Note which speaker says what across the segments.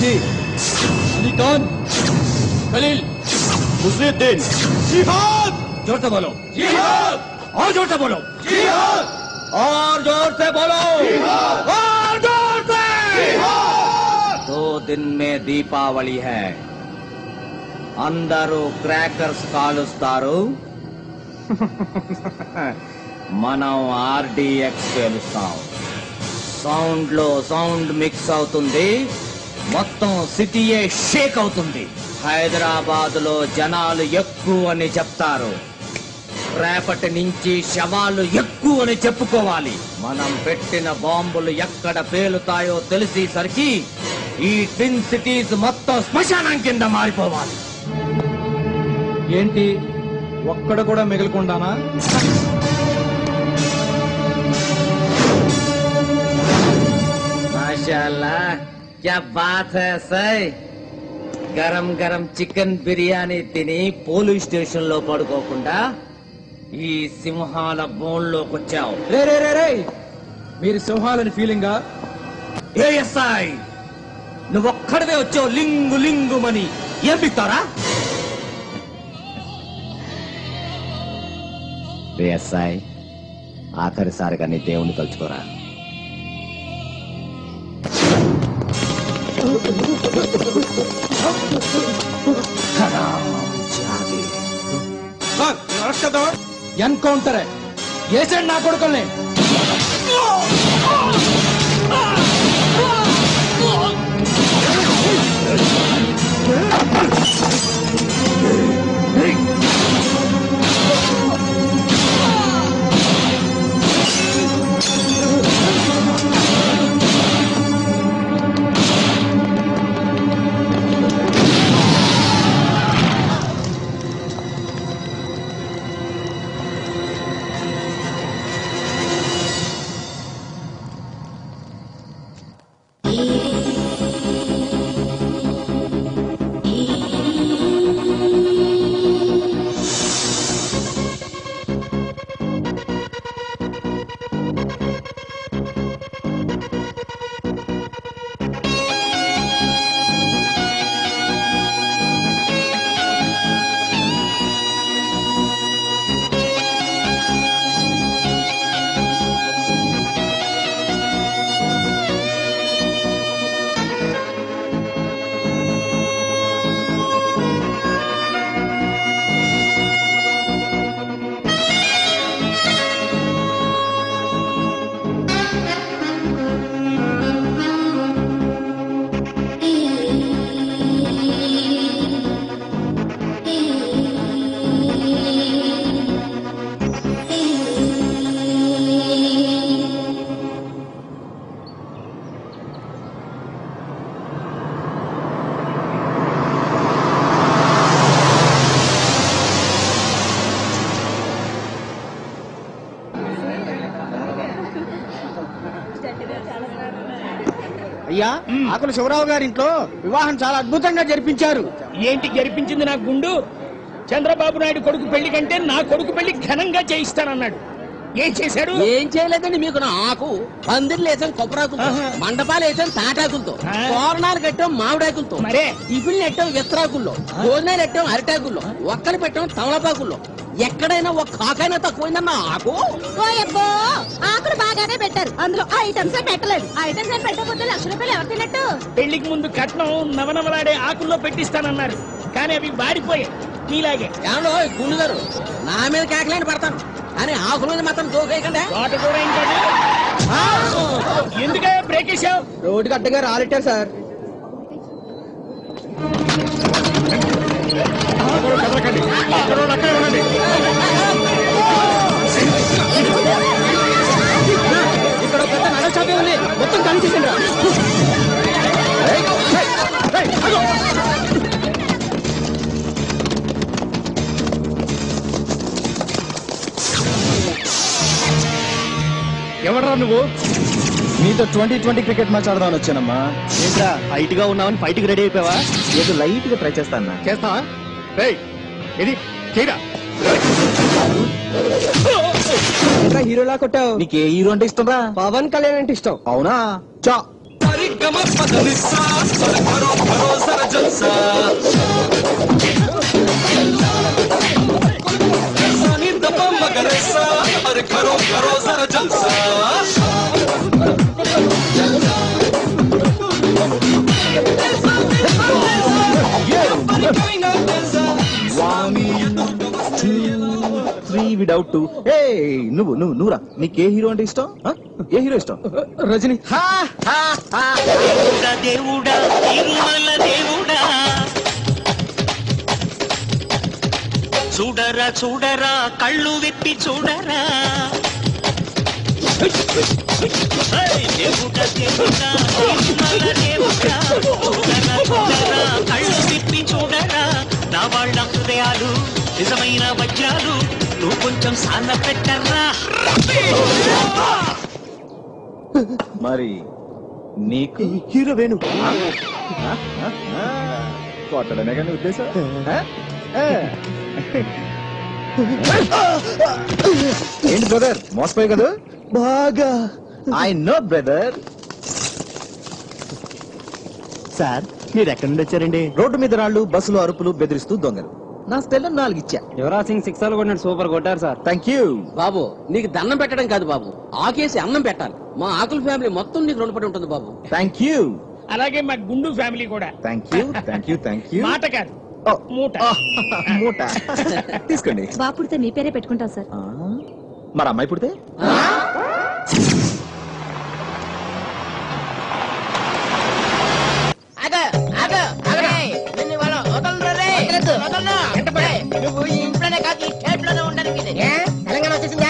Speaker 1: गांधी, अली खान, खलील, मुजहिद्दीन। जिहाद! जोर से बोलो जिहाद! और जोर से बोलो जिहाद! और जोर से बोलो जिहाद! और जोर से जिहाद! 2 दिन में दीपावली है, अंदरू क्रैकर्स कालुस्तारू, మనం ఆర్డీఎక్స్ పేలుస్తాం. సౌండ్ లో సౌండ్ మిక్స్ అవుతుంది, మొత్తం సిటీయే షేక్ అవుతుంది. హైదరాబాద్ లో జనాలు ఎక్కువ అని చెప్తారు, రేపటి నుంచి శవాలు ఎక్కువ అని చెప్పుకోవాలి. మనం పెట్టిన బాంబులు ఎక్కడ పేలుతాయో తెలిసేసరికి ఈ ట్విన్ సిటీస్ మొత్తం శ్మశానం కింద మారిపోవాలి.
Speaker 2: ఏంటి ఒక్కడ కూడా మిగలకుండానా?
Speaker 1: माशाल्लाह, क्या बात है सर. గరం గరం చికెన్ బిర్యానీ తిని పోలీస్ స్టేషన్ లో పడుకోకుండా ఈ సింహాల బోన్లోకి వచ్చావు.
Speaker 2: రే రే రే రే, మీరు సింహాలని ఫీలింగా?
Speaker 1: ఏఎస్ఐ, నువ్వొక్కడవే వచ్చావు లింగు లింగుమని. ఏం బిక్తారా? ఏఎస్ఐ, ఆఖరిసారిగా నీ దేవుని తలుచుకోరా.
Speaker 2: ఎన్కౌంటర్ ఏసండి నా కొడుకుల్ని.
Speaker 3: అయ్యా, ఆకుల శివరావు గారి ఇంట్లో వివాహం చాలా అద్భుతంగా జరిపించారు.
Speaker 4: ఏంటి జరిపించింది నా గుండు? చంద్రబాబు నాయుడు కొడుకు పెళ్లి కంటే నా కొడుకు పెళ్లి ఘనంగా చేయిస్తానన్నాడు. ఏం చేశాడు?
Speaker 5: ఏం చేయలేదండి. మీకు నాకు పందిర్లు వేసాం కొబ్బరాకులతో, మండపాలు వేసాం తాటాకులతో, తోరణాలు కట్టాం మామిడాకులతో,
Speaker 4: మరే
Speaker 5: టిఫిన్లు పెట్టాం విస్తరాకుల్లో, భోజనాలు పెట్టాం అరిటాకుల్లో, ఒక్కలు పెట్టాం తమలపాకుల్లో. ఎక్కడైనా ఒక ఆకైనా తక్కువైందన్న ఆకు.
Speaker 6: ఆకులు బాగానే పెట్టారు, అందులో ఐటమ్స్ పెట్టలేదు. ఐటమ్స్ పెట్టకపోతే ₹1,00,000 ఎవరు తిన్నట్టు?
Speaker 4: పెళ్లికి ముందు కట్నం నవనవలాడే ఆకుల్లో పెట్టిస్తానన్నారు, కానీ అవి వాడిపోయాయి. నీలాగే
Speaker 5: ఏమో గుండు గారు నా మీద కేకలేని పడతాను అని ఆకుల మీద మాత్రం దోకేయకండి.
Speaker 4: తోట కూడా ఇంకా ఎందుకే బ్రేక్ వేసావు?
Speaker 3: రోడ్డుకి అడ్డంగా రాలెట్టారు సార్. ఇక్కడ పెద్ద నగల షాపే ఉంది, మొత్తం ఖాళీ చేసిండ్రా.
Speaker 2: ఎవడరా నువ్వు? నీతో 2020 క్రికెట్ మ్యాచ్ ఆడదామని వచ్చానమ్మా.
Speaker 3: ఏంట్రా హైట్ గా ఉన్నావని ఫైట్ కి రెడీ అయిపోయావా?
Speaker 2: ఏదో లైట్ గా ట్రై చేస్తానా?
Speaker 3: చేస్తావా? ఇది
Speaker 2: హీరోలా కొట్టావు. నీకు ఏ హీరో అంటే ఇష్టం రా?
Speaker 3: పవన్ కళ్యాణ్ అంటే ఇష్టం.
Speaker 2: అవునా? చా
Speaker 7: सारी गम पदनिसा अरे करो करो जरा जलसा सानी दबा मगरसा अरे करो करो जरा जलसा
Speaker 2: విదౌట్ టూ. నువ్వురా నీకే హీరో అంటే ఇష్టం? ఏ హీరో ఇష్టం? రజనీ.
Speaker 8: దేవుడా తిరుమల దేవుడా చూడరా చూడరా కళ్ళు విప్పి చూడరా దేవుడా దేవుడా తిరుమల దేవుడా చూడరా చూడరా కళ్ళు విప్పి చూడరా నా వాళ్ళ హృదయాలు నిజమైన వజ్రాలు నువ్వు కొంచెం సాన పెట్టరా.
Speaker 2: మరి నీకు హీరో వేణు కొట్టడమే కానీ ఉద్దేశం. ఏంటి బ్రదర్ మోసపోయి కదా? బాగా ఐ నో బ్రదర్. సార్ మీరు ఎక్కడి నుండి వచ్చారండి? రోడ్డు మీద రాళ్ళు, బస్సులు, అరుపులు, బెదిరిస్తూ దొంగలు. నా స్టెల్ 4 ఇచ్చా.
Speaker 3: యువరాజ్ సింగ్ 6 కొట్టినాడు, సూపర్ కొట్టారు సార్.
Speaker 2: థ్యాంక్ యూ
Speaker 5: బాబు. నీకు దండం పెట్టడం కాదు బాబు, ఆకేసి అన్నం పెట్టాలి. మా ఆకుల ఫ్యామిలీ మొత్తం నీకు రుణపడి ఉంటుంది బాబు.
Speaker 2: Thank you.
Speaker 4: అలాగే మా గుండు ఫ్యామిలీ కూడా.
Speaker 2: Thank you thank you thank you.
Speaker 4: మాట కాదు మూట.
Speaker 2: మూట తీసుకోండి.
Speaker 6: బాపుడితే మీ పేరే పెట్టుకుంటాం సార్.
Speaker 2: మరి అమ్మాయి పుడితే?
Speaker 5: నువ్వు ఈ ఇంట్లోనే కాదు ఈ స్టేట్ లోనే ఉండడానికి తెలంగాణ వచ్చేసిందా?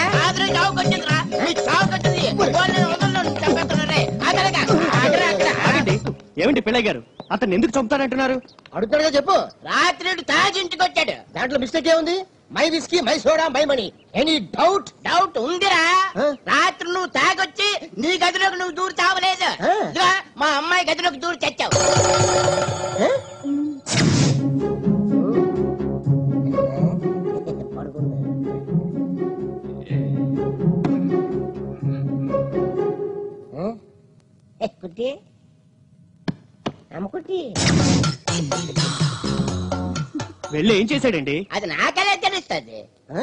Speaker 3: ఏమిటి పిల్లయ్య గారు అతను ఎందుకు చంపుతాడంటున్నారు?
Speaker 5: అడుగుతాడుగా చెప్పు. రాత్రి తాగి ఇంటికి వచ్చాడు, దాంట్లో మిస్టేక్ ఏముంది? My whisky my soda my money. Any doubt? Doubt ఉందిరా. రాత్రి నువ్వు తాగొచ్చి నీ గదిలోకి నువ్వు దూరి తావలేదు, మా అమ్మాయి గదిలోకి దూరి చచ్చావు. కుట్టి అమ్మకుట్టి
Speaker 3: వెళ్ళి ఏం చేశాడండి?
Speaker 5: అది నాకెలా తెలుస్తుంది?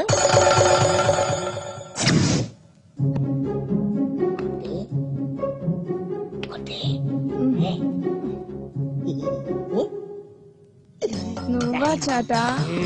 Speaker 6: నువ్వా చాటా?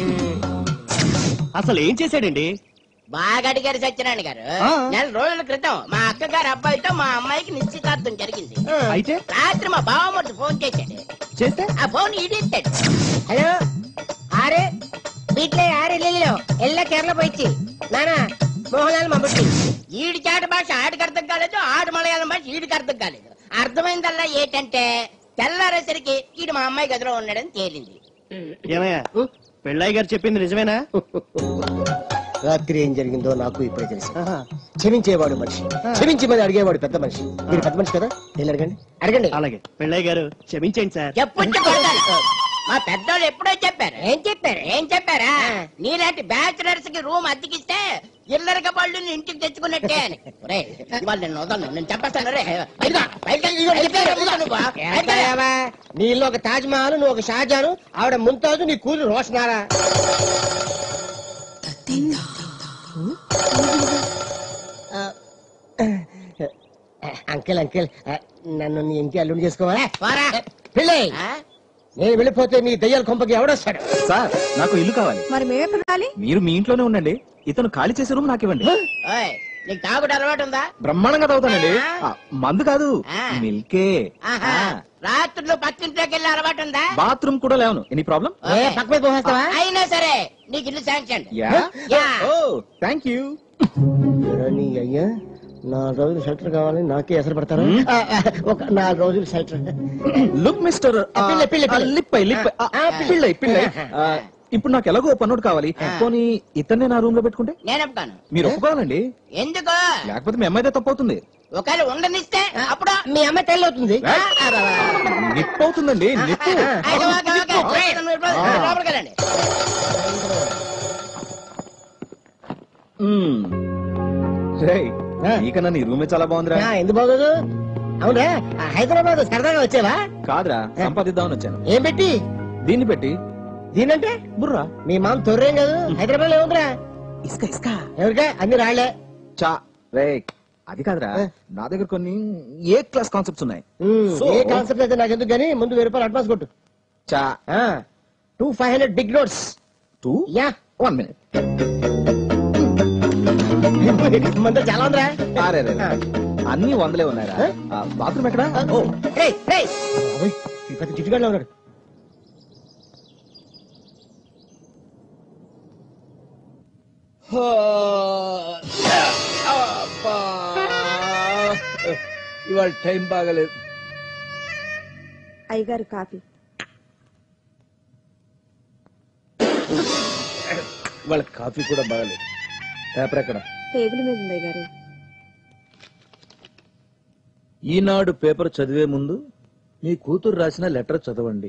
Speaker 3: అసలు ఏం చేశాడండి?
Speaker 5: బాగా అడిగారు సత్యనారాయణ గారు. నెల రోజుల క్రితం మా అక్కగారి అబ్బాయితో మా అమ్మాయికి నిశ్చితార్థం జరిగింది.
Speaker 3: అయితే
Speaker 5: రాత్రి మా బావమూర్తి ఫోన్ చేశాడు.
Speaker 3: చేస్తే
Speaker 5: ఆ ఫోన్ ఇడిస్తాడు. హలో ఆరు వీటిలో ఆరు ఇల్లు ఎల్ల కేరళ పోయిచ్చి నానా మోహన్లాల్ మమ్మటి. ఈడి చాట భాష ఆడికి అర్థం కాలేదు, ఆడి మలయాళం భాష ఈడికి అర్థం కాలేదు. అర్థమైందల్లా ఏంటంటే తెల్లారేసరికి ఈడు మా అమ్మాయి గదిలో ఉన్నాడని తేలింది.
Speaker 3: ఏమయ్యా పెళ్ళయ్య గారు చెప్పింది నిజమేనా?
Speaker 9: రాత్రి ఏం జరిగిందో నాకు ఇప్పుడే తెలుసు. క్షమించేవాడు మనిషి, క్షమించి మరి అడిగేవాడు పెద్ద మనిషి. మీరు పెద్ద మనిషి కదా, వెళ్ళి అడగండి. అడగండి.
Speaker 3: అలాగే పెళ్ళయ్య గారు క్షమించండి సార్.
Speaker 5: మా పెద్దోళ్ళు ఎప్పుడో చెప్పారు. ఏం చెప్పారా? నీలాంటి బ్యాచులర్స్ కి రూమ్ అద్దెకిస్తే ఇల్లరిక పళ్ళు ఇంటికి తెచ్చుకున్నట్టే అని. ఇవాళ నేను వదలను, నేను చెప్పేస్తాను.
Speaker 9: నీ ఇల్లు ఒక తాజ్ మహల్, నువ్వు ఒక షాజాను, ఆవిడ ముంతాజు, నీ కూతురు రోషనారా. అంకిల్ అంకిల్ నన్ను నీ ఇంటి అల్లుడు చేసుకోవాలా? పెళ్ళి నేను వెళ్ళిపోతే నీ దయ్యాల కొంపకి ఎవడొస్తాడు?
Speaker 2: సార్ నాకు ఇల్లు కావాలి.
Speaker 6: మరి మేమెప్పుడు రాలి?
Speaker 2: మీరు మీ ఇంట్లోనే ఉండండి, ఇతను ఖాళీ చేసే రూమ్ నాకు ఇవ్వండి.
Speaker 5: నీకు తాగుడు అలవాటు ఉందా?
Speaker 2: బ్రహ్మాండంగా తాగుతానండి. మందు కాదు, మిల్కే.
Speaker 5: రాత్రులు పక్కింట్లోకి వెళ్ళి అలవాటు ఉందా?
Speaker 2: బాత్రూమ్ కూడా లేవను. Any problem?
Speaker 5: అయినా సరే నీకు ఇల్లు శాంక్షన్.
Speaker 2: Thank you.
Speaker 9: అయ్యా 4 రోజులు షెల్టర్ కావాలి, నాకే ఎసరు పడతారు. ఒక 4 రోజులు షెల్టర్.
Speaker 2: లుక్ మిస్టర్ పిల్లై ఇప్పుడు నాకు ఎలాగో పన్నోడు కావాలి. పోనీ ఇతన్నే నా రూమ్ లో పెట్టుకుంటే?
Speaker 5: నేను ఒప్పుకోను.
Speaker 2: మీరు ఒప్పుకోవాలండి.
Speaker 5: ఎందుకు?
Speaker 2: లేకపోతే మీ అమ్మాయిదే తప్పు అవుతుంది.
Speaker 5: ఒకవేళ ఉండనిస్తే అప్పుడు
Speaker 9: మీ అమ్మాయి తెల్లి అవుతుంది.
Speaker 2: నిప్పు అవుతుందండి, నిప్పు.
Speaker 5: లోపలికెళ్ళండి.
Speaker 2: నీకన్నా నీ రూమే చాలా బాగుందిరా.
Speaker 9: ఎందుకు బాగోదు? అవునా హైదరాబాద్ సరదాగా వచ్చావా?
Speaker 2: కాదురా, సంపాదిద్దామని వచ్చాను.
Speaker 9: ఏం పెట్టి?
Speaker 2: దీన్ని పెట్టి.
Speaker 9: దీనంటే
Speaker 2: బుర్రా.
Speaker 9: మీ మామ తొర్రేం కాదు, హైదరాబాద్ లో ఏముందిరా?
Speaker 2: ఇసుక ఇసుక.
Speaker 9: ఎవరికా? అన్ని రాళ్లే.
Speaker 2: చా రే, అది కాదురా, నా దగ్గర కొన్ని ఏ క్లాస్ కాన్సెప్ట్స్ ఉన్నాయి.
Speaker 9: ఏ కాన్సెప్ట్ అయితే నాకు ఎందుకు గానీ ముందు 1000 రూపాయలు అడ్వాన్స్ కొట్టు.
Speaker 2: చా
Speaker 9: 500 బిగ్ నోట్స్.
Speaker 2: 2
Speaker 9: yeah
Speaker 2: 1 minute.
Speaker 9: మంది చాలా ఉందిరా.
Speaker 2: అన్ని 100లే ఉన్నాయరా. బాత్రూమ్ ఎక్కడ?
Speaker 9: పెద్ద జిట్టుగాడిలో ఉన్నాడు.
Speaker 1: ఇవాళ టైం బాగలేదు.
Speaker 6: అయ్యగారు కాఫీ.
Speaker 1: ఇవాళ కాఫీ కూడా బాగలేదు. పేపర్ ఎక్కడ?
Speaker 6: టేబుల్ మీద ఉంది అయ్యగారు.
Speaker 1: ఈనాడు పేపర్ చదివే ముందు మీ కూతురు రాసిన లెటర్ చదవండి.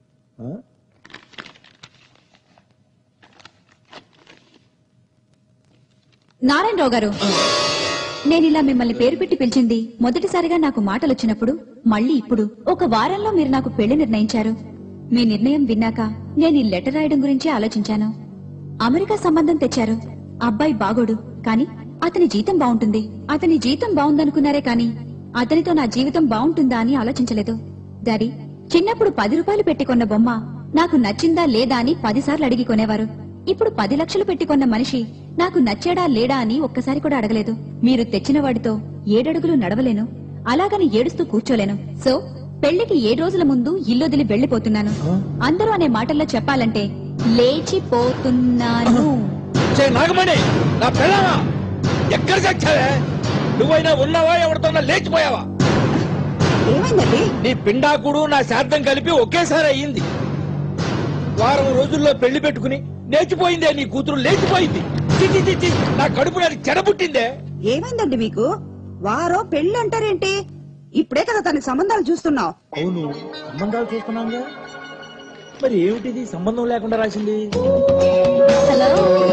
Speaker 10: నారాయణరావు గారు, నేను ఇలా మిమ్మల్ని పేరు పెట్టి పిలిచింది మొదటిసారిగా నాకు మాటలు వచ్చినప్పుడు, మళ్ళీ ఇప్పుడు ఒక వారంలో మీరు నాకు పెళ్లి నిర్ణయించారు. మీ నిర్ణయం విన్నాక నేను ఈ లెటర్ రాయడం గురించి ఆలోచించాను. అమెరికా సంబంధం తెచ్చారు. అబ్బాయి బాగోడు, కాని అతని జీతం బాగుంటుంది. అతని జీతం బాగుందనుకున్నారే కాని అతనితో నా జీవితం బాగుంటుందా అని ఆలోచించలేదు. డాడీ, చిన్నప్పుడు 10 రూపాయలు పెట్టి కొన్న బొమ్మ నాకు నచ్చిందా లేదా అని 10 సార్లు అడిగి కొనేవారు. ఇప్పుడు 10 లక్షలు పెట్టి కొన్న మనిషి నాకు నచ్చాడా లేడా అని ఒక్కసారి కూడా అడగలేదు. మీరు తెచ్చిన వాడితో 7 అడుగులు నడవలేను, అలాగని ఏడుస్తూ కూర్చోలేను. సో పెళ్లికి 7 రోజుల ముందు ఇల్లొదిలి వెళ్లిపోతున్నాను. అందరూ అనే మాటల్లో చెప్పాలంటే లేచిపోతున్నాను.
Speaker 1: నాగమణి, నా పిల్లవా, ఎక్కడ చచ్చావే? నువ్వైనా ఉన్నావా, ఎవరితోనా లేచిపోయావా?
Speaker 6: ఏమైందండి?
Speaker 1: నీ పిండాకుడు నా శార్థం కలిపి ఒకేసారి అయ్యింది. వారం రోజుల్లో పెళ్లి పెట్టుకుని లేచిపోయిందే నీ కూతురు, లేచిపోయింది. నా కడుపు నాకు చెడబుట్టిందే.
Speaker 6: ఏమైందండి మీకు? వారో పెళ్లి అంటారేంటి? ఇప్పుడే కదా తనకి సంబంధాలు చూస్తున్నావు.
Speaker 1: అవును, సంబంధాలు చూస్తున్నాగా. మరి ఏమిటిది సంబంధం లేకుండా రాసింది?
Speaker 10: హలో,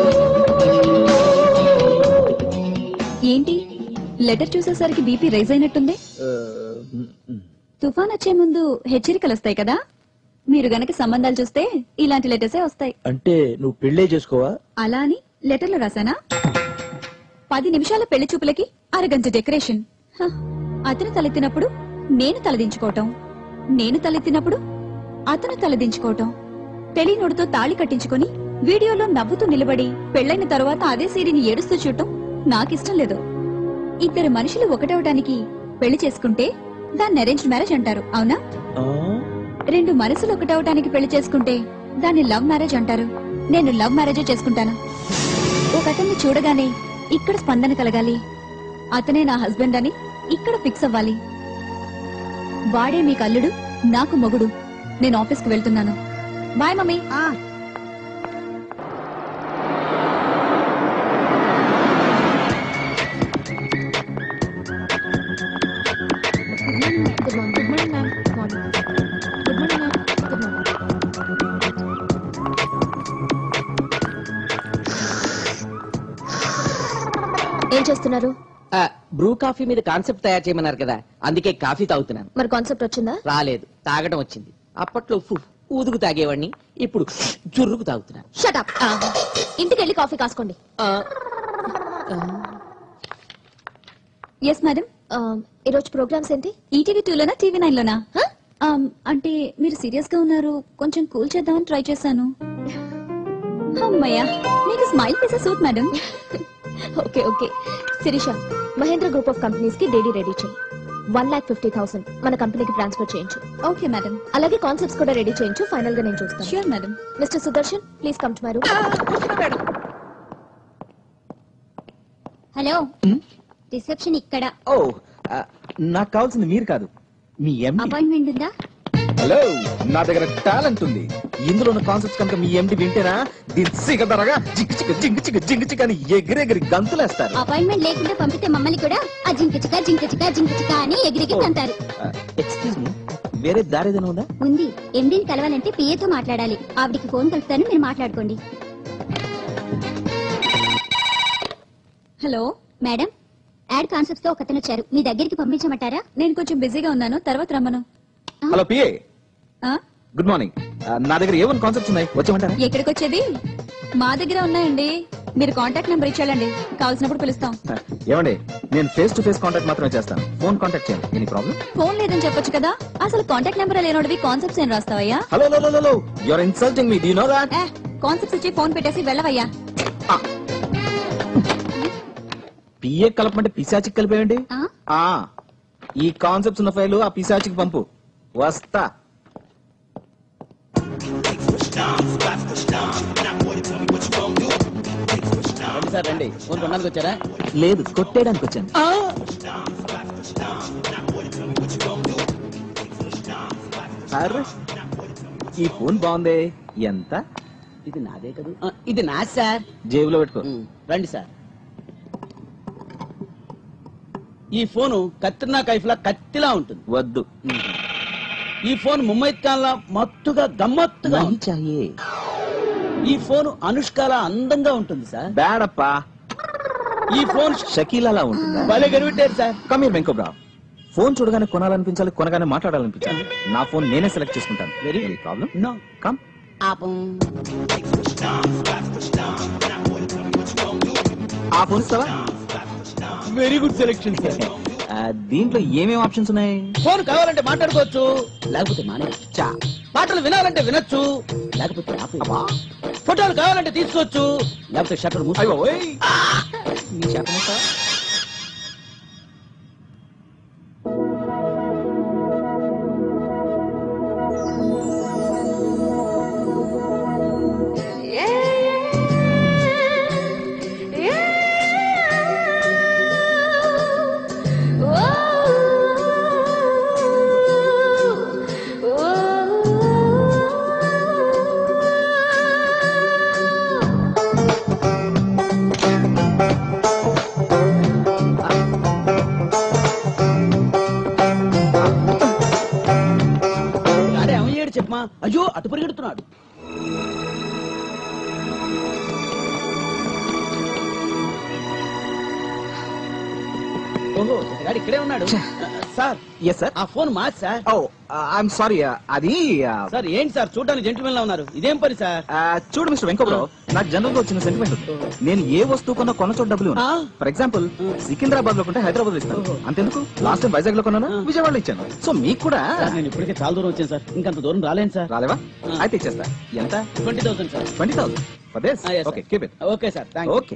Speaker 10: ఏంటి లెటర్ చూసేసరికి బీపీ రైజ్ అయినట్టుంది? తుఫాన్ వచ్చే ముందు హెచ్చరికలు వస్తాయి కదా, మీరు గనక సంబంధాలు చూస్తే ఇలాంటి లెటర్సే వస్తాయి.
Speaker 1: అంటే నువ్వు పెళ్లే చేసుకోవా?
Speaker 10: అలా అని లెటర్లు రాసానా? 10 నిమిషాల పెళ్లి చూపులకి అరగంట డెకరేషన్. అతను తలెత్తినప్పుడు నేను తలదించుకోవటం, నేను తలెత్తినప్పుడు అతను తలదించుకోవటం, తెలియనోడితో తాళి కట్టించుకుని వీడియోలో నవ్వుతూ నిలబడి పెళ్లైన తరువాత అదే సీడీని ఏడుస్తూ చూడటం నాకిష్టం లేదు. 2 మనుషులు ఒకటవటానికి పెళ్లి చేసుకుంటే దాన్ని అరేంజ్డ్ మ్యారేజ్ అంటారు, అవునా? 2 మనసులు ఒకటవటానికి పెళ్లి చేసుకుంటే దాన్ని లవ్ మ్యారేజ్ అంటారు. నేను లవ్ మ్యారేజే చేసుకుంటాను. ఒక అతన్ని చూడగానే ఇక్కడ స్పందన కలగాలి, అతనే నా హస్బెండ్ అని ఇక్కడ ఫిక్స్ అవ్వాలి. వాడే మీకు అల్లుడు, నాకు మొగుడు. నేను ఆఫీస్కి వెళ్తున్నాను. Bye mummy.
Speaker 11: ఏం చేస్తున్నారు?
Speaker 12: బ్రూ కాఫీ మీద కాన్సెప్ట్ తయారు చేయమన్నారు కదా, అందుకే కాఫీ తాగుతున్నాను.
Speaker 11: మరి కాన్సెప్ట్ వచ్చిందా?
Speaker 12: రాలేదు, తాగడం వచ్చింది. అప్పట్లో ఊదుకు తాగేవాడిని, ఇప్పుడు జుర్రుకు తాగుతున్నాను.
Speaker 11: Shut up. ఇంటికి వెళ్ళి కాఫీ కాసుకోండి.
Speaker 10: Yes madam.
Speaker 11: ఈరోజు ప్రోగ్రామ్స్ ఏంటి?
Speaker 10: ఈటీవీ 2లోనా టీవీ 9లోనా? అంటే మీరు సీరియస్ గా ఉన్నారు, కొంచెం కూల్ చేద్దామని ట్రై చేశాను. అమ్మయ్యా, మీకు స్మైల్ పీసే suit madam.
Speaker 11: Okay okay. Sirisha, Mahendra group of companies కి డేడీ రెడీ చేయి. 1,50,000 మన కంపెనీకి ట్రాన్స్ఫర్ చేయించు.
Speaker 10: Okay madam.
Speaker 11: అలాగే కాన్సెప్ట్స్ కూడా రెడీ చేయించు. ఫైనల్ గా నేను చూస్తాను.
Speaker 10: Sure madam.
Speaker 11: Mister Sudarshan, please come to my room.
Speaker 10: Hello, reception ఇక్కడ.
Speaker 2: ఓ, నాకు కావాల్సింది మీరు కాదు, మీ ఎండి.
Speaker 10: అపాయింట్మెంట్ ఉందా?
Speaker 2: హలో, నా దగ్గర టాలెంట్ ఉంది. ఇందులో ఉన్న కాన్సెప్ట్స్ కనుక మీ ఎండి వింటేనా దీని సిగదరగా జింక్ చిక్క జింక్ చిక్క జింక్ చిక్క అని ఎగిరెగిరి గంతులేస్తారు.
Speaker 10: అపాయింట్మెంట్ లేకుండా పంపితే మమ్మల్ని కూడా ఆ జింక చిక్క జింక చిక్క జింక చిక్క అని ఎగిరెగిరి అంటారు.
Speaker 2: ఎక్స్క్యూజ్ మీ, వేరే దారి ఏదైనా ఉందా?
Speaker 10: ఉంది. ఎండీని కలవాలంటే పిఏతో మాట్లాడాలి. ఆవిడికి ఫోన్ కలుపుతాను, మీరు మాట్లాడుకోండి. హలో మేడం,
Speaker 6: యాడ్ కాన్సెప్ట్స్ తో ఒకతను వచ్చారు, మీ దగ్గరికి పంపించమంటారా?
Speaker 10: నేను కొంచెం బిజీగా ఉన్నాను, తర్వాత రమ్మను.
Speaker 2: హలో పిఏ,
Speaker 10: ఆ?
Speaker 2: Good morning. నా దగ్గర ఏమైనా కాన్సెప్ట్స్ ఉన్నాయి, వచ్చేమంటారా?
Speaker 10: ఎక్కడికి వచ్చేది? మా దగ్గర ఉన్నాయండి. మీరు కాంటాక్ట్ నెంబర్ ఇచ్చాడండి, కావాల్సినప్పుడు పిలుస్తాం.
Speaker 2: ఏమండి, నేను ఫేస్ టు ఫేస్ కాంటాక్ట్ మాత్రమే చేస్తాను, ఫోన్ కాంటాక్ట్ చేయండి. Any problem?
Speaker 10: ఫోన్ లేదని చెప్పొచ్చు కదా. అసలు కాంటాక్ట్ నెంబర్ లేనోడివి కాన్సెప్ట్స్ ఏం రాస్తావయ్యా?
Speaker 2: Hello hello, you are insulting me, do you know that?
Speaker 10: Concepts ఇచ్చి ఫోన్ పెట్టేసి వెళ్ళవయ్యా.
Speaker 2: పిఏ కలపమంటే పిశాచికి కలిపేయండి. ఈ కాన్సెప్ట్స్ ఉన్న ఫైల్ ఆ పిశాచికి పంపు, వస్తా.
Speaker 3: సార్ రండి, ఫోన్ కొనడానికి వచ్చారా?
Speaker 2: లేదు, కొట్టేయడానికి వచ్చాను. సార్ ఈ ఫోన్ బాగుంది, ఎంత?
Speaker 3: ఇది నాదే కదా. ఇది నా సార్.
Speaker 2: జేబులో పెట్టుకో.
Speaker 3: రండి సార్. ఈ ఫోను కత్రినా కైఫ్లా కత్తిలా ఉంటుంది.
Speaker 2: వద్దు.
Speaker 3: ఈ ఫోన్ ముమ్మైద్ ఖాన్ లా మత్తుగా గమ్మత్తుగా
Speaker 2: చాయే.
Speaker 3: ఈ ఫోన్ అనుష్కలా అందంగా ఉంటుంది సార్.
Speaker 2: బ్యాడప్పా.
Speaker 3: ఈ ఫోన్
Speaker 2: షకీలాలా ఉంటుంది.
Speaker 3: భలే గెలిపెట్టారు సార్.
Speaker 2: కమీర్ వెంకోబ్రా, ఫోన్ చూడగానే కొనాలనిపించాలి, కొనగానే మాట్లాడాలనిపించాలి. నా ఫోన్ నేనే సెలెక్ట్ చేసుకుంటాను. Very problem.
Speaker 3: No
Speaker 2: come. ఆ ఫోన్ ఇస్తావా?
Speaker 3: Very good selection sir.
Speaker 2: దీంట్లో ఏమేమి ఆప్షన్స్ ఉన్నాయి?
Speaker 3: ఫోన్ కావాలంటే మాట్లాడుకోవచ్చు, లేకపోతే మానేయచ్చు. పాటలు వినాలంటే వినొచ్చు, లేకపోతే ఆపేయచ్చు. ఫోటోలు కావాలంటే తీసుకోవచ్చు, లేకపోతే షట్టర్ మూసుకో.
Speaker 2: నీ షట్టర్ మూస్తావా?
Speaker 3: చెప్పమా. అయ్యో అటు పరిగెడుతున్నాడు. ఓహో, గాడి ఇక్కడే ఉన్నాడు. సార్.
Speaker 2: Yes sir.
Speaker 3: ఆ ఫోన్ మాది సార్.
Speaker 2: Oh I'm sorry. అది
Speaker 3: సార్ ఏంటి సార్ చూడడానికి జెంటిల్మెన్ లా ఉన్నారు, ఇదేం పని సార్?
Speaker 2: చూడు మిస్టర్ వెంకట్రావు, నాకు జనరల్ గా వచ్చిన సెంటిమెంట్ ఉంది. నేను ఏ వస్తువు కొన్నా కొన్న చోట డబ్బులు. ఫర్ ఎగ్జాంపుల్ సికింద్రాబాద్ లో కొంటే హైదరాబాద్ లో ఇస్తాను. అంతెందుకు, లాస్ట్ టైం వైజాగ్ లో కొన్నాను, విజయవాడలో ఇచ్చాను. సో మీకు కూడా.
Speaker 3: నేను ఇప్పటికే చాలా దూరం వచ్చాను సార్, ఇంకంత దూరం రాలేను సార్.
Speaker 2: రాలేవా? అయితే ఇచ్చేస్తా. ఎంత?
Speaker 3: 20,000 sir.
Speaker 2: 20,000 for this? Okay, keep it.
Speaker 3: Okay sir, thanks.
Speaker 2: Okay.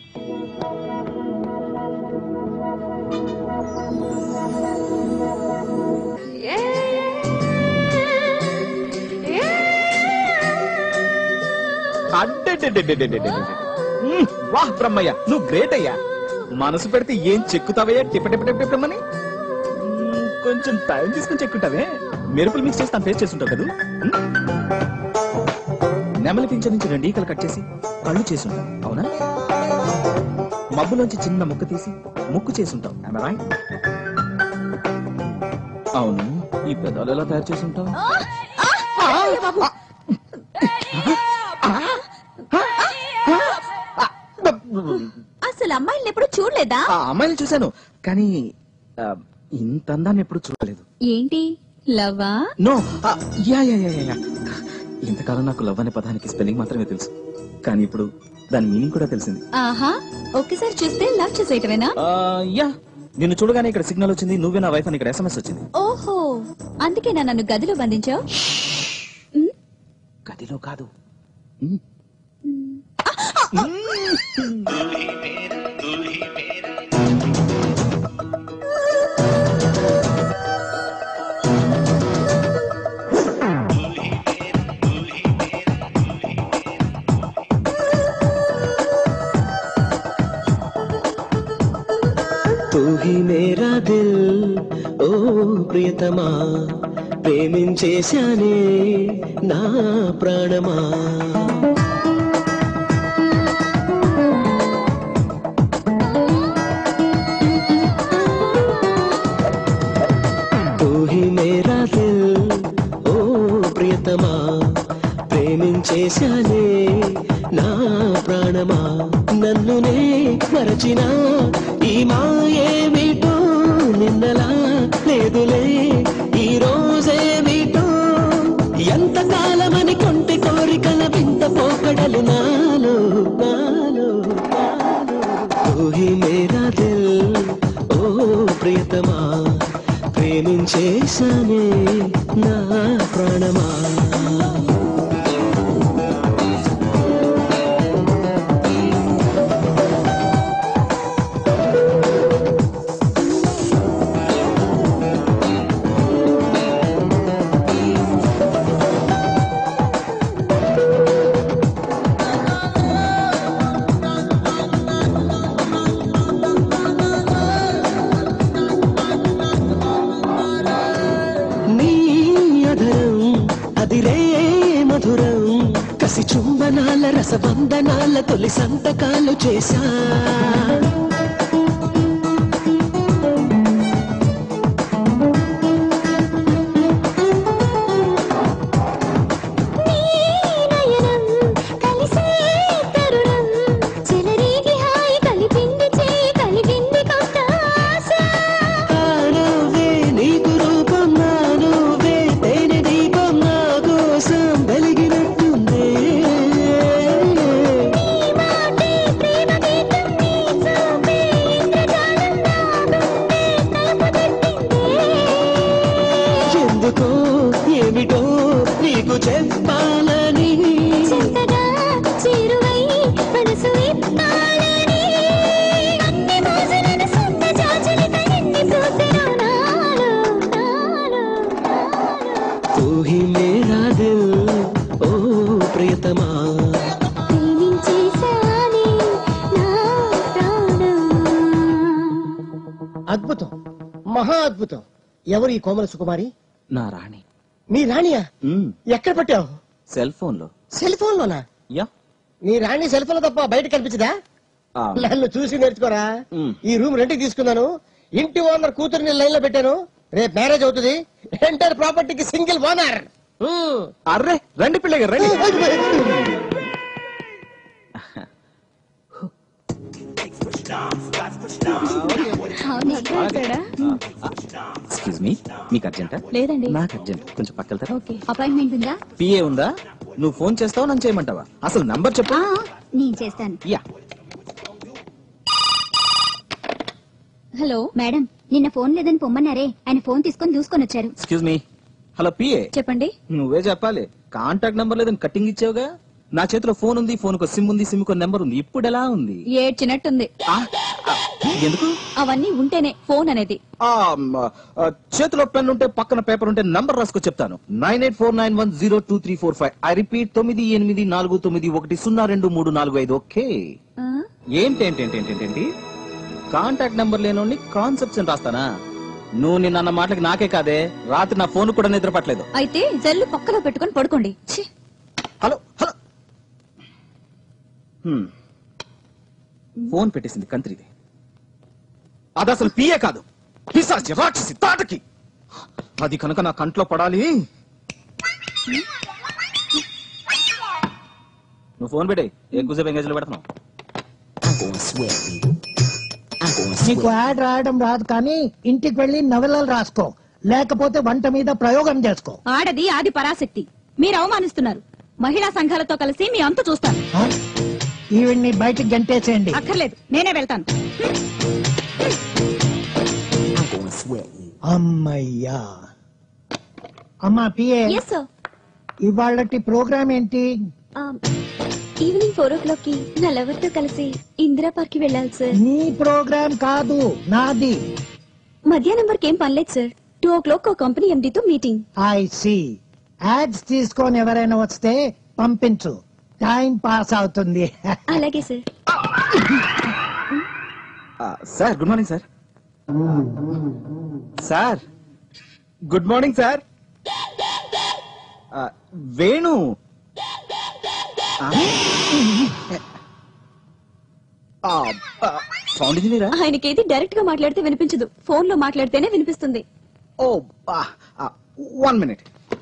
Speaker 2: వాహ్ బ్రహ్మయ్య, నువ్వు గ్రేట్ అయ్యా. మనసు పెడితే ఏం చెక్కుతావయ్యా టిప్ప టిప్ప టిప్ప టిప్పమని. కొంచెం టైం తీసుకుని చెక్కుంటావే. మెరుపులు మిక్స్ చేసి తను ఫేస్ చేస్తుంటావు కదా. నెమలి పింఛ నుంచి 2 ఈకలు కట్ చేసి కళ్ళు చేసుంటావు, అవునా? మబ్బులోంచి చిన్న ముక్క తీసి ముక్కు చేసుంటావు, అవును. ఈ పెదాలు ఎలా తయారు చేసుంటావు?
Speaker 10: అసలు అమ్మాయిల్ని ఎప్పుడు చూడలేదా?
Speaker 2: అమ్మాయిని చూశాను, కానీ ఇంత అందాన్ని ఎప్పుడు చూడలేదు.
Speaker 10: ఏంటి, లవ్వా?
Speaker 2: No. Yeah yeah yeah yeah. ఇంతకాలం నాకు లవ్ అనే పదానికి స్పెల్లింగ్ మాత్రమే తెలుసు, కానీ ఇప్పుడు దాని మీనింగ్ కూడా తెలిసింది.
Speaker 10: ఆహా, ఒక్కసారి చూస్తే లవ్ చేసేయటమేనా?
Speaker 2: యా, నిన్ను చూడగానే ఇక్కడ సిగ్నల్ వచ్చింది, నువ్వే నా వైఫ్ అని ఇక్కడ SMS వచ్చింది.
Speaker 10: ఓహో, అందుకేనా నన్ను గదిలో బంధించావు?
Speaker 2: గదిలో కాదు.
Speaker 13: तू ही मेरा दिल ओ प्रियतमा ప్రేమించేశానే నా ప్రాణమా तू ही मेरा दिल ओ ప్రియతమా ప్రేమించేశానే నా ప్రాణమా నన్నునే మరచిన ఈ మాయే ప్రాణమా ప్రేమించేశానే నా ప్రాణమా చుంబనాల రసబంధనాల తొలి సంతకాలు చేశా ఏమిటో నీకు చెప్పాలని తూ హీ మేరా దిల్ ఓ ప్రియతమా
Speaker 9: అద్భుతం, మహా అద్భుతం. ఎవరు ఈ కోమల సుకుమారి?
Speaker 2: నా రాణి.
Speaker 9: నీ రాణియా? ఎక్కడ పట్టావు?
Speaker 2: సెల్ ఫోన్ లో.
Speaker 9: సెల్ ఫోన్ లోనా?
Speaker 2: యా.
Speaker 9: నీ రాణి సెల్ ఫోన్ లో తప్ప బయట కనిపించదా? నన్ను చూసి నేర్చుకోరా. ఈ రూమ్ రెంట్కి తీసుకున్నాను, ఇంటి ఓనర్ కూతురిని లైన్ లో పెట్టాను, రేపు మ్యారేజ్ అవుతుంది, ఎంటైర్ ప్రాపర్టీకి సింగిల్ ఓనర్.
Speaker 2: అర్రే రండి పిల్లగా రండి. ఎక్స్క్యూజ్ మీ, మీకు అర్జెంటా?
Speaker 10: లేదండి.
Speaker 2: నాకు అర్జెంట్, కొంచెం పక్కన.
Speaker 10: ఓకే. అపాయింట్మెంట్ ఉందా?
Speaker 2: పిఏ ఉందా? నువ్వు ఫోన్ చేస్తావు, నన్ను చేయమంటావా? అసలు నంబర్ చెప్పు.
Speaker 10: నేను చేస్తాను.
Speaker 2: యా.
Speaker 10: హలో మేడం, నిన్న ఫోన్ లేదని పొమ్మన్నారే, ఆయన ఫోన్ తీసుకొని దూసుకొని వచ్చారు.
Speaker 2: Excuse me. Hello PA.
Speaker 10: చెప్పండి.
Speaker 2: నువ్వే చెప్పాలి. కాంటాక్ట్ నంబర్ లేదని కట్టింగ్ ఇచ్చావుగా. నా చేతిలో ఫోన్ ఉంది, ఫోన్ కు సిమ్ ఉంది, సిమ్ కు నెంబర్ ఉంది. ఇప్పుడు ఎలా ఉంది?
Speaker 10: ఏడ్చినట్టుంది.
Speaker 2: ఎందుకు?
Speaker 10: అవన్నీ ఉంటేనే ఫోన్ అనేది.
Speaker 2: చేతిలో పెన్ ఉంటే పక్కన పేపర్ ఉంటే నంబర్ రాసుకో చెప్తాను. 9849102345. I repeat 9849100235. ఓకే. ఏంటేంటేంటేంటేంటి కాంటాక్ట్ నంబర్ లేనోని కాన్సెప్ట్స్ అని రాస్తానా? నువ్వు నిన్న మాటలకి నాకే కాదే, రాత్రి నా ఫోన్ కూడా నిద్ర పట్టలేదు.
Speaker 10: అయితే సెల్లు పక్కలో పెట్టుకొని పడుకోండి.
Speaker 2: Hello hello. ఫోన్ పెట్టేసింది కంత్రిది. అది అసలు పిఏ కాదు, పిశాచి, రాక్షసి, తాటకి. అది కనుక నా కంట్లో పడాలి. నువ్వు ఫోన్ పెట్టే, ఎక్కువసేపు ఎంగేజ్ లో పెడతావు.
Speaker 14: నీకు యాడ్ రాయడం రాదు కానీ ఇంటికి వెళ్లి నవలలు రాసుకో, లేకపోతే వంట మీద ప్రయోగం చేసుకో.
Speaker 10: ఆడది ఆది పరాశక్తి, మీరు అవమానిస్తున్నారు. మహిళా సంఘాలతో కలిసి మీ అంత చూస్తాను.
Speaker 14: ఈవిడ్ని బయటికి గంటేసేయండి.
Speaker 10: అక్కర్లేదు, నేనే వెళ్తాను.
Speaker 14: అమ్మయ్యా. అమ్మా పిఏ, ఇవాళటి ప్రోగ్రామ్ ఏంటి?
Speaker 11: ఈవినింగ్ 4 o'clock కి నా లవర్ తో కలిసి ఇందిరా పార్క్ కి వెళ్ళాలి సార్.
Speaker 14: నీ ప్రోగ్రామ్ కాదు, నాది.
Speaker 11: మధ్యాహ్నం వరకు ఏం పనిలేదు సార్. 2 o'clock కంపెనీ ఎండీతో మీటింగ్.
Speaker 14: I see. యాడ్స్ తీసుకొని ఎవరైనా వస్తే పంపించు, టైం పాస్ అవుతుంది.
Speaker 11: అలాగే sir.
Speaker 2: Sir good morning sir. Sir good morning sir. Venu sound ఇంజనీరా?
Speaker 11: ఆయనకేది డైరెక్ట్ గా మాట్లాడితే వినిపించదు, ఫోన్ లో మాట్లాడితేనే వినిపిస్తుంది.
Speaker 2: ఓ 1 minute.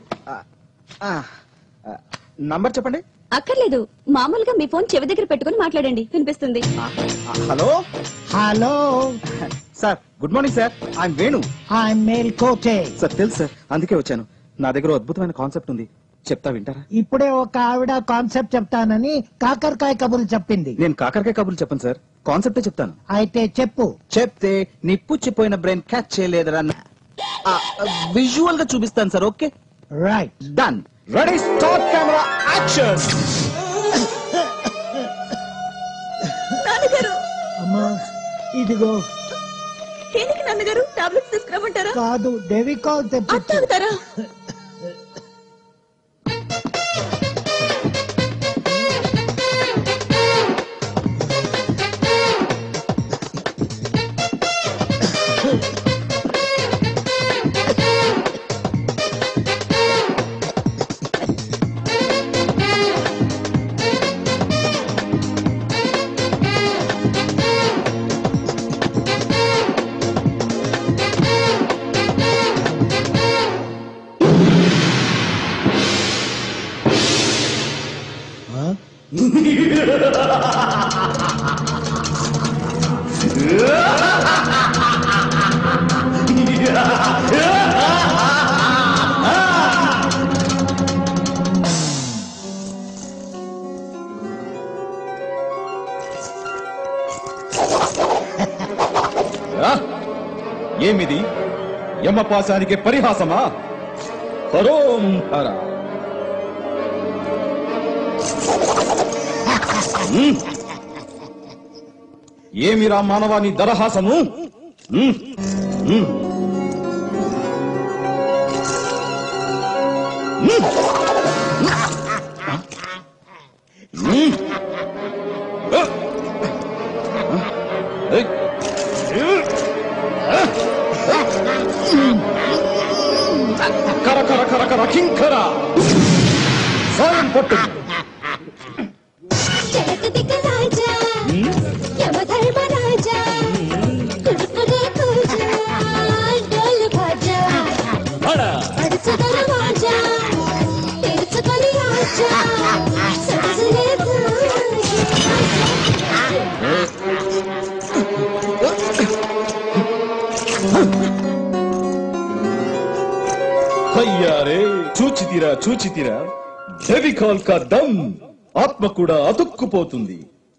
Speaker 2: నంబర్ చెప్పండి.
Speaker 11: అక్కర్లేదు, మామూలుగా మీ ఫోన్ చెవి దగ్గర పెట్టుకుని మాట్లాడండి, వినిపిస్తుంది.
Speaker 2: Hello
Speaker 14: hello
Speaker 2: sir, good morning sir. I'm Venu.
Speaker 14: I'm male కోటే.
Speaker 2: సార్ తెలుసు సార్, అందుకే వచ్చాను. నా దగ్గర అద్భుతమైన కాన్సెప్ట్ ఉంది, చెప్తా వింటారా?
Speaker 14: ఇప్పుడే ఒక ఆవిడ కాన్సెప్ట్ చెప్తానని కాకరకాయ కబుర్లు చెప్పింది.
Speaker 2: నేను కాకరకాయ కబుర్లు చెప్పను సార్, కాన్సెప్టే చెప్తాను.
Speaker 14: అయితే చెప్పు.
Speaker 2: చెప్తే నీ పుచ్చిపోయిన బ్రెయిన్ క్యాచ్ చేయలేదురా. విజువల్ గా చూపిస్తాను sir. Okay
Speaker 14: right
Speaker 2: done. Ready start camera action.
Speaker 6: నాన్నగారు
Speaker 14: అమ్మా ఇదిగో.
Speaker 6: దేనికి నాన్నగారు? టాబ్లెట్స్ తీసుకురమ్మంటారా?
Speaker 14: కాదు, డెవికాల్ తెప్పించు.
Speaker 6: తాగుతారా?
Speaker 1: ఏమిది? యమపాశానికి పరిహాసమా? హరోం హర. ఏమిరా మానవాని దరహాసము? కర కర కర కర కింకర సాయం పట్టు. అయ్యారే చూచితిరా ఫెవికాల్ కా దమ్. ఆత్మ కూడా అతుక్కుపోతుంది.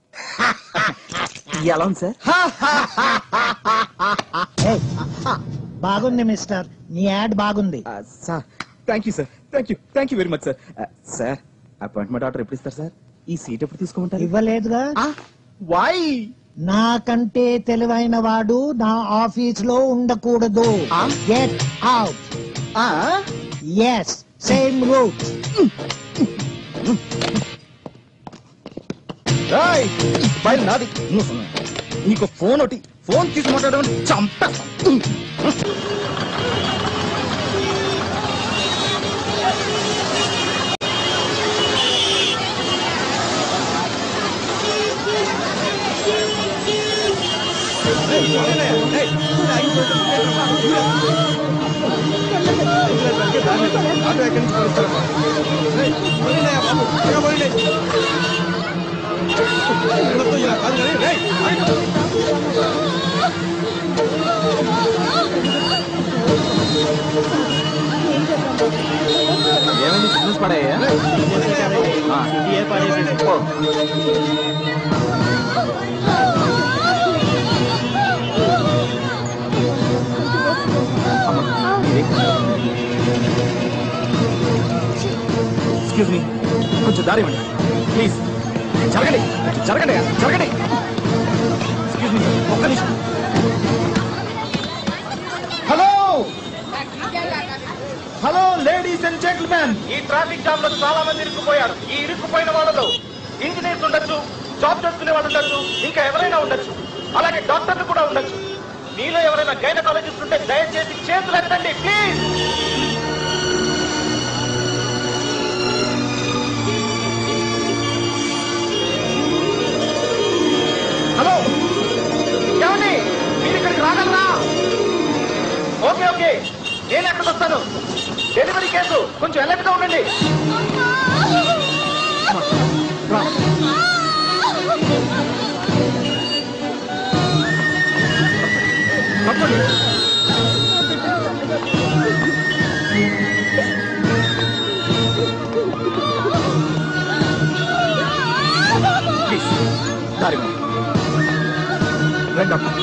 Speaker 2: ఎలా ఉంది సార్?
Speaker 14: బాగుంది మిస్టర్, నీ యాడ్ బాగుంది.
Speaker 2: Sir thank you sir. Thank you very much sir. Sir appointment order ఎప్పుడు ఇస్తారు సార్? ఈ సీట్ ఎప్పుడు తీసుకోమంటారు?
Speaker 14: ఇవ్వలేదుగా.
Speaker 2: వై?
Speaker 14: నాకంటే తెలివైన వాడు నా ఆఫీస్ లో ఉండకూడదు. Get out. Yes, same route.
Speaker 2: File నాది. నీకు ఫోన్ ఒకటి, ఫోన్ తీసి మాట్లాడడం చంపేస్తాను. ఏమైంది? సిగ్నల్స్ పడాయా? ఎక్స్క్యూజ్ మీ, కొంచెం దారి ఇవ్వండి ప్లీజ్. జరగండి జరగండి జరగండి. ఎక్స్క్యూజ్ మీ, ఒక్క నిమిషం. హలో లేడీస్ అండ్ జెంటిల్మెన్, ఈ ట్రాఫిక్ జామ్ లో చాలా మంది ఇరుక్కుపోయారు. ఈ ఇరుక్కుపోయిన వాళ్ళలో ఇంజనీర్స్ ఉండొచ్చు, జాబ్ చేసుకునే వాళ్ళు ఉండొచ్చు, ఇంకా ఎవరైనా ఉండొచ్చు, అలాగే డాక్టర్లు కూడా ఉండొచ్చు. మీలో ఎవరైనా గైనకాలజిస్ట్ ఉంటే దయచేసి చేతులు ఎత్తండి ప్లీజ్. హలో ఏమండి, మీరు ఇక్కడికి రాగలరా? ఓకే ఓకే, నేను ఎక్కడికి వస్తాను. డెలివరీ కేసు, కొంచెం అలర్ట్ గా ఉండండి. ప్లీజ్ దారి
Speaker 15: రండి డాక్టర్.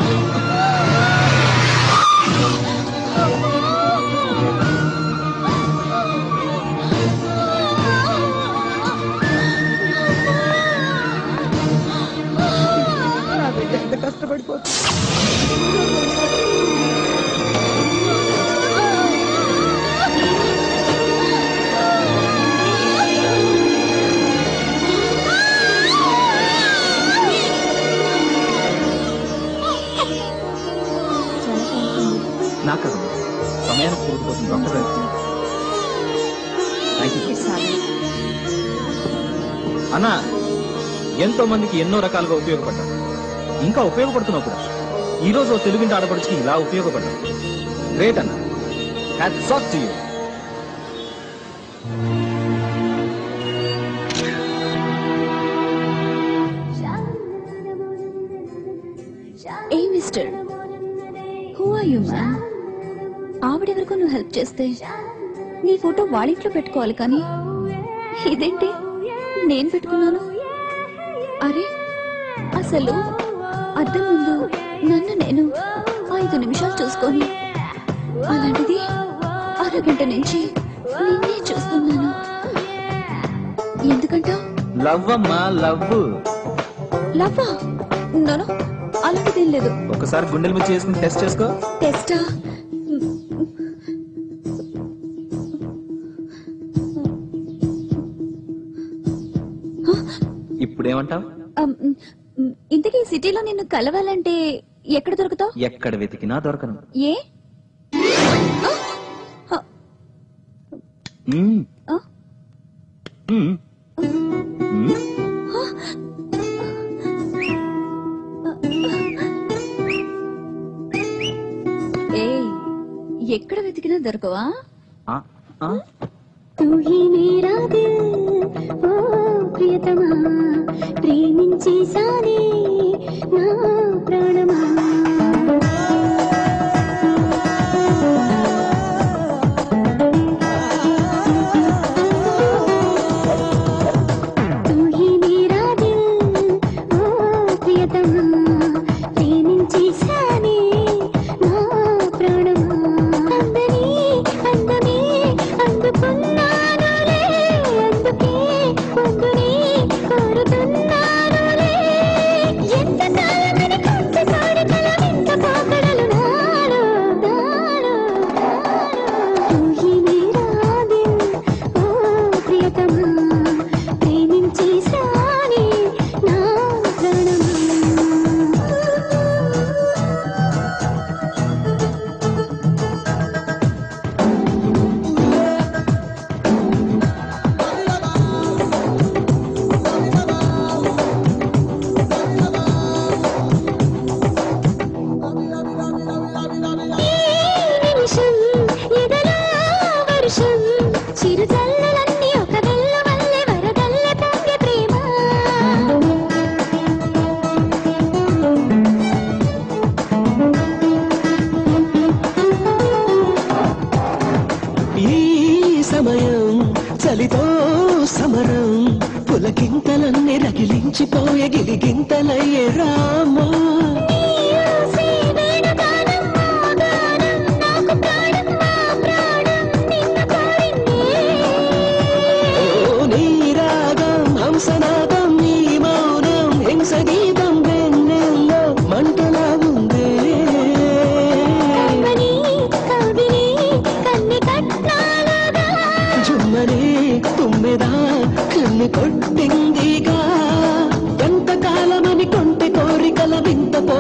Speaker 9: ఎంత కష్టపడిపోతుంది.
Speaker 15: నాకు కదా సమయానికి పురుగు కోసం డాక్టర్ గారు ఇచ్చారు. అన్నా ఎంతో మందికి ఎన్నో రకాలుగా ఉపయోగపడ్డారు, ఇంకా ఉపయోగపడుతున్నావు కూడా. ఈ రోజు తెలుగింటి ఆడపడికి ఇలా ఉపయోగపడ్డావు. గ్రేట్ అన్న. Hats off to you.
Speaker 10: Hey mister, who are you man? ఆవిడెవరికో నువ్వు హెల్ప్ చేస్తే నీ ఫోటో వాళ్ళింట్లో పెట్టుకోవాలి, కానీ ఇదేంటి నేను పెట్టుకున్నాను? అరే, అసలు అద్దం ముందు నన్ను నేను 5 నిమిషాలు చూసుకొని, అలాంటిది అరగంట నుంచి నిన్నే చూస్తున్నాను. ఎందుకంట?
Speaker 15: లవ్ అమ్మా, లవ్.
Speaker 10: లవ్వా? నో, అలాంటిదేం లేదు.
Speaker 15: ఒకసారి గుండెల మీద చేసుకుని టెస్ట్ చేసుకో.
Speaker 10: టెస్టా?
Speaker 15: ఇప్పుడేమంటావు?
Speaker 10: ఇంతకీ సిటీలో నిన్ను కలవాలంటే ఎక్కడ దొరుకుతావు?
Speaker 15: ఎక్కడ వెతికినా దొరకను.
Speaker 10: ఏ? ఎక్కడ వెతికినా దొరకవా?
Speaker 16: ప్రేమించేసానే నా ప్రాణమా.
Speaker 13: చలితో సమరం పులకింతలన్నీ రగిలించిపోయే గిలిగింతలయ్యే రామా. నీ రాగం హంసనాదం, నీ మౌనం హింస గీతం వెన్నెల్లో మంటలా ఉందే. జుమ్మనే తుమ్మెదా కన్ను కొట్టిందిగా, ఎంతకాలమని కొంటె కోరికల వింత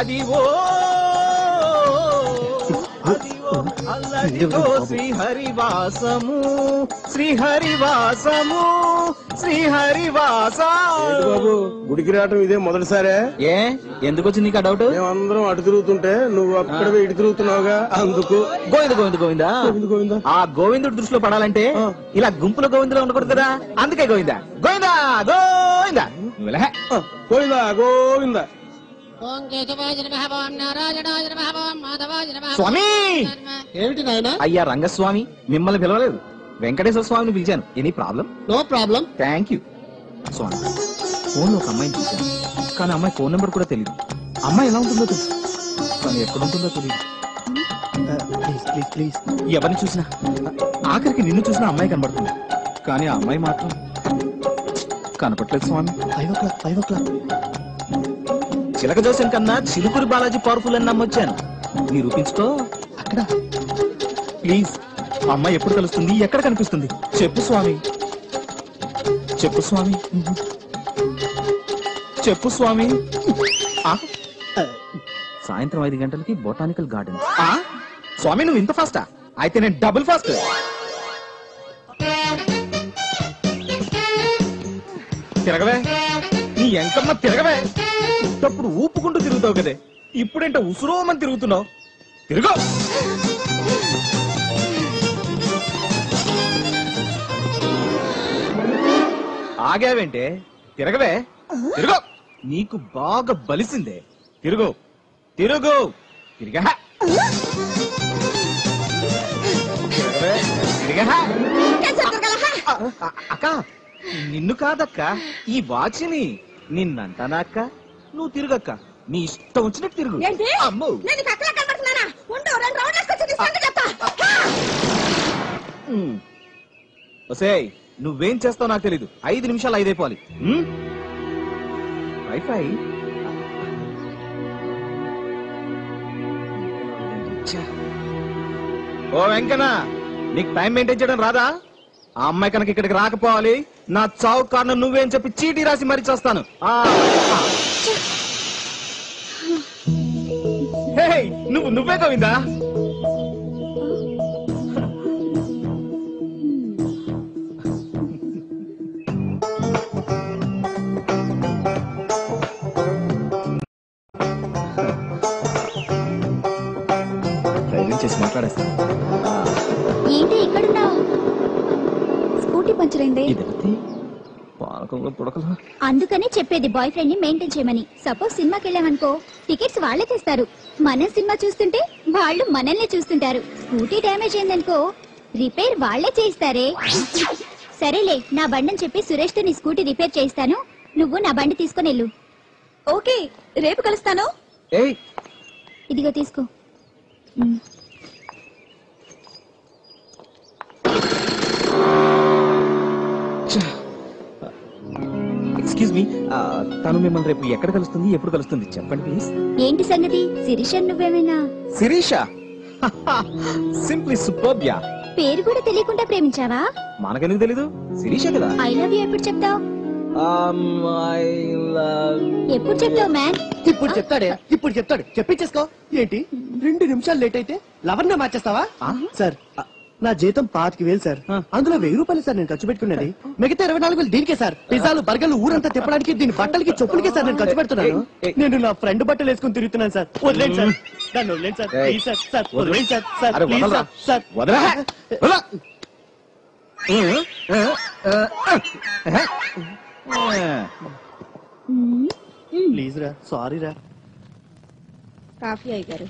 Speaker 15: అదివో అల్లదిగో శ్రీహరివాసము శ్రీహరివాసము శ్రీహరివాసం.
Speaker 9: బాబు గుడికి రావటం ఇదే మొదటిసారే?
Speaker 15: ఏ ఎందుకు వచ్చింది నీకు ఆ డౌట్?
Speaker 9: మేమందరం అటు తిరుగుతుంటే నువ్వు అక్కడే ఇటు తిరుగుతున్నావుగా, అందుకు.
Speaker 15: గోవింద గోవింద గోవిందా
Speaker 9: గోవిందా
Speaker 15: ఆ గోవిందుడి దృష్టిలో పడాలంటే ఇలా గుంపులో గోవిందలో ఉండకూడదు కదా, అందుకే గోవిందా గోవిందా గోవిందా
Speaker 9: గోవిందా గోవిందా.
Speaker 15: స్వామి
Speaker 9: ఏమిటి నాయన?
Speaker 15: అయ్యా రంగస్వామి మిమ్మల్ని పిలవలేదు, వెంకటేశ్వర స్వామిని పిలిచాను. Any problem?
Speaker 9: No problem.
Speaker 15: Thank you. స్వామి ఫోన్ లో ఒక అమ్మాయిని చూశాను, కానీ అమ్మాయి ఫోన్ నెంబర్ కూడా తెలియదు. అమ్మాయి ఎలా ఉంటుందో తెలుసు, కానీ ఎక్కడ ఉంటుందో తెలియదు. ప్లీజ్ ప్లీజ్ ప్లీజ్ ఎవరిని చూసినా ఆఖరికి నిన్ను చూసినా అమ్మాయి కనబడుతుంది, కానీ ఆ అమ్మాయి మాత్రం కనపట్లేదు స్వామి. 5 o'clock. చిలక జోస్యం కన్నా చిలుకూరి బాలాజీ పవర్ఫుల్ అని నమ్మొచ్చాను. నిరూపించుకో. అక్కడ ప్లీజ్. అమ్మాయి ఎప్పుడు కలుస్తుంది, ఎక్కడ కనిపిస్తుంది చెప్పు స్వామి, చెప్పు స్వామి, చెప్పు స్వామి. సాయంత్రం 5 గంటలకి బొటానికల్ గార్డెన్. స్వామి నువ్వు ఇంత ఫాస్టా? అయితే నేను డబుల్ ఫాస్ట్. తిరగవే నీ ఎంకమ్మ తిరగవే. అప్పుడు ఊపుకుంటూ తిరుగుతావు కదే, ఇప్పుడేంట ఉసురోమని తిరుగుతున్నావు. తిరుగు. ఆగావేంటే? తిరగవే తిరుగు. నీకు బాగా బలిసిందే. తిరుగు తిరుగు. తిరిగా తిరిగా. అక్క నిన్ను కాదక్క, ఈ వాచిని. నిన్నంటానా అక్క? నువ్వు తిరుగక్క, నీ ఇష్టం వచ్చినట్టు తిరుగు. అమ్మో ఒసేయ్ నువ్వేం చేస్తావు నాకు తెలీదు. 5 నిమిషాలు 5 అయిపోవాలి. వైఫై ఓ వెంకన్న, నీకు టైం మెయింటైన్ చేయడం రాదా? ఆ అమ్మాయి కనుక ఇక్కడికి రాకపోవాలి, నా చావు కారణం నువ్వేం చెప్పి చీటీ రాసి మరీ చేస్తాను. నువ్వే గోవిందా? ధైర్యం చేసి మాట్లాడేస్తా.
Speaker 10: ఏంటి ఇక్కడున్నావు? స్కూటీ పంచర్ అయింది. అందుకని చెప్పేది బాయ్ ఫ్రెండ్ ని మెయింటైన్ చేయమని. సపోజ్ సినిమాకి వెళ్ళామనుకో, టికెట్స్ వాళ్లే తెస్తారు. మనం సినిమా చూస్తుంటే వాళ్ళు మనల్ని చూస్తుంటారు. స్కూటీ డ్యామేజ్ అయిందనుకో, రిపేర్ వాళ్లే చేయిస్తారే. సరేలే, నా బండిని చెప్పి సురేష్ తో నీ స్కూటీ రిపేర్ చేయిస్తాను, నువ్వు నా బండి తీసుకుని వెళ్ళు. ఓకే, రేపు కలుస్తాను. ఇదిగో తీసుకో.
Speaker 15: ఎక్స్క్యూజ్ మీ, తను మిమ్మల్ని రేపు ఎక్కడ కలుస్తుంది, ఎప్పుడు కలుస్తుంది చెప్పండి ప్లీజ్.
Speaker 10: ఏంటి సంగతి? శిరీష నువ్వేమైనా?
Speaker 15: Sirisha simply superb yeah.
Speaker 10: పేరు కూడా తెలియకుండా ప్రేమించావా?
Speaker 15: మనకెందుకు తెలీదు, శిరీష కదా.
Speaker 10: ఐ లవ్ యూ ఎప్పుడు చెప్తావు? ఎప్పుడు చెప్తావు మ్యాన్?
Speaker 9: ఇప్పుడు చెప్తాడే, ఇప్పుడు చెప్తాడు. చెప్పించేసుకో. ఏంటి 2 నిమిషాలు లేట్ అయితే లవర్నే మార్చేస్తావా? సార్ నా జీతం 25,000 సార్, అందులో 1000 రూపాయలు సార్ నేను ఖర్చు పెట్టుకునేది. మిగతా 24,000 దీనికే సార్. పిజ్జాలు బర్గర్లు ఊరంతా తిప్పడానికి, దీని బట్టలకి చెప్పులకే సార్ నేను ఖర్చు పెడుతున్నాను. నేను నా ఫ్రెండ్ బట్టలు వేసుకుని తిరుగుతున్నాను సార్. వదిలేండి సార్, నన్ను వదిలేండి సార్, ప్లీజ్ సార్. సార్ వదిలేండి sir, sir please sir, sir please రా, సారీ రా.
Speaker 6: కాఫీ అయ్యారు.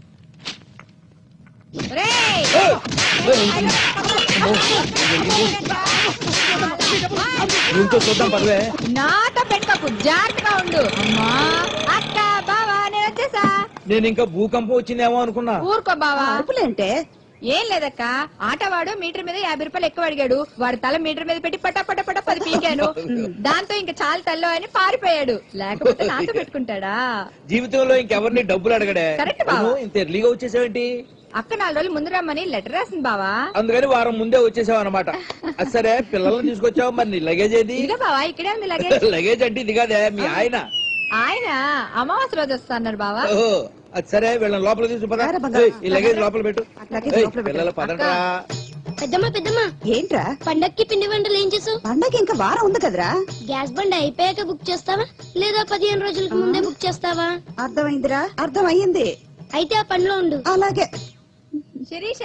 Speaker 15: చూద్దాం పర్లే.
Speaker 6: నాతో పెట్టుకోకు, జాగ్రత్తగా ఉండు. అమ్మా అక్క బావా నేను వచ్చేసా.
Speaker 15: నేను ఇంకా భూకంపం వచ్చిందేమో అనుకున్నా.
Speaker 6: ఊరుకో బావా. అరుపులేంటే? ఏం లేదక్క, ఆటవాడు మీటర్ మీద 50 రూపాయలు ఎక్కువ అడిగాడు. వాడు తల మీటర్ మీద పెట్టి పట పట పట 10 పీకాను. దాంతో ఇంకా చాలా తల్లో అని పారిపోయాడు. లేకపోతే నాతో పెట్టుకుంటాడా?
Speaker 1: జీవితంలో ఇంకెవరిని డబ్బులు అడగడే.
Speaker 6: కరెక్ట్ బావా.
Speaker 1: ఇంత ఎర్లీగా వచ్చేసావేంటి?
Speaker 6: అక్క 4 రోజులు ముందు రమ్మని లెటర్ రాసింది బావా.
Speaker 1: అందుకని వారం ముందే వచ్చేసావు అనమాట. సరే పిల్లల్ని తీసుకొచ్చావు, మరి నీ లగేజ్ ఏది?
Speaker 6: ఇదిగా బావా, ఇక్కడే ఉంది లగేజ్.
Speaker 1: లగేజ్ అంటే ఇది కాదే, మీ ఆయన
Speaker 6: ఆయన అమావాస్య రోజు వస్తున్నారు బావా.
Speaker 1: అది సరే వీళ్ళని లోపల తీసుకుపదా, ఈ లగేజ్ లోపల పెట్టు. పిల్లలు పదరా.
Speaker 16: పెద్దమ్మా
Speaker 17: ఏంట్రా
Speaker 16: పండక్కి పిండి వంటలు ఏం చేసావు?
Speaker 17: పండగ ఇంకా వారం ఉంది కదరా.
Speaker 16: గ్యాస్ బండ్ అయిపోయాక బుక్ చేస్తావా లేదా 15 రోజులకు ముందే బుక్ చేస్తావా?
Speaker 17: అర్థమైందిరా, అర్థమయ్యింది.
Speaker 16: అయితే ఆ పనిలో ఉండు.
Speaker 17: అలాగే.
Speaker 6: శిరీష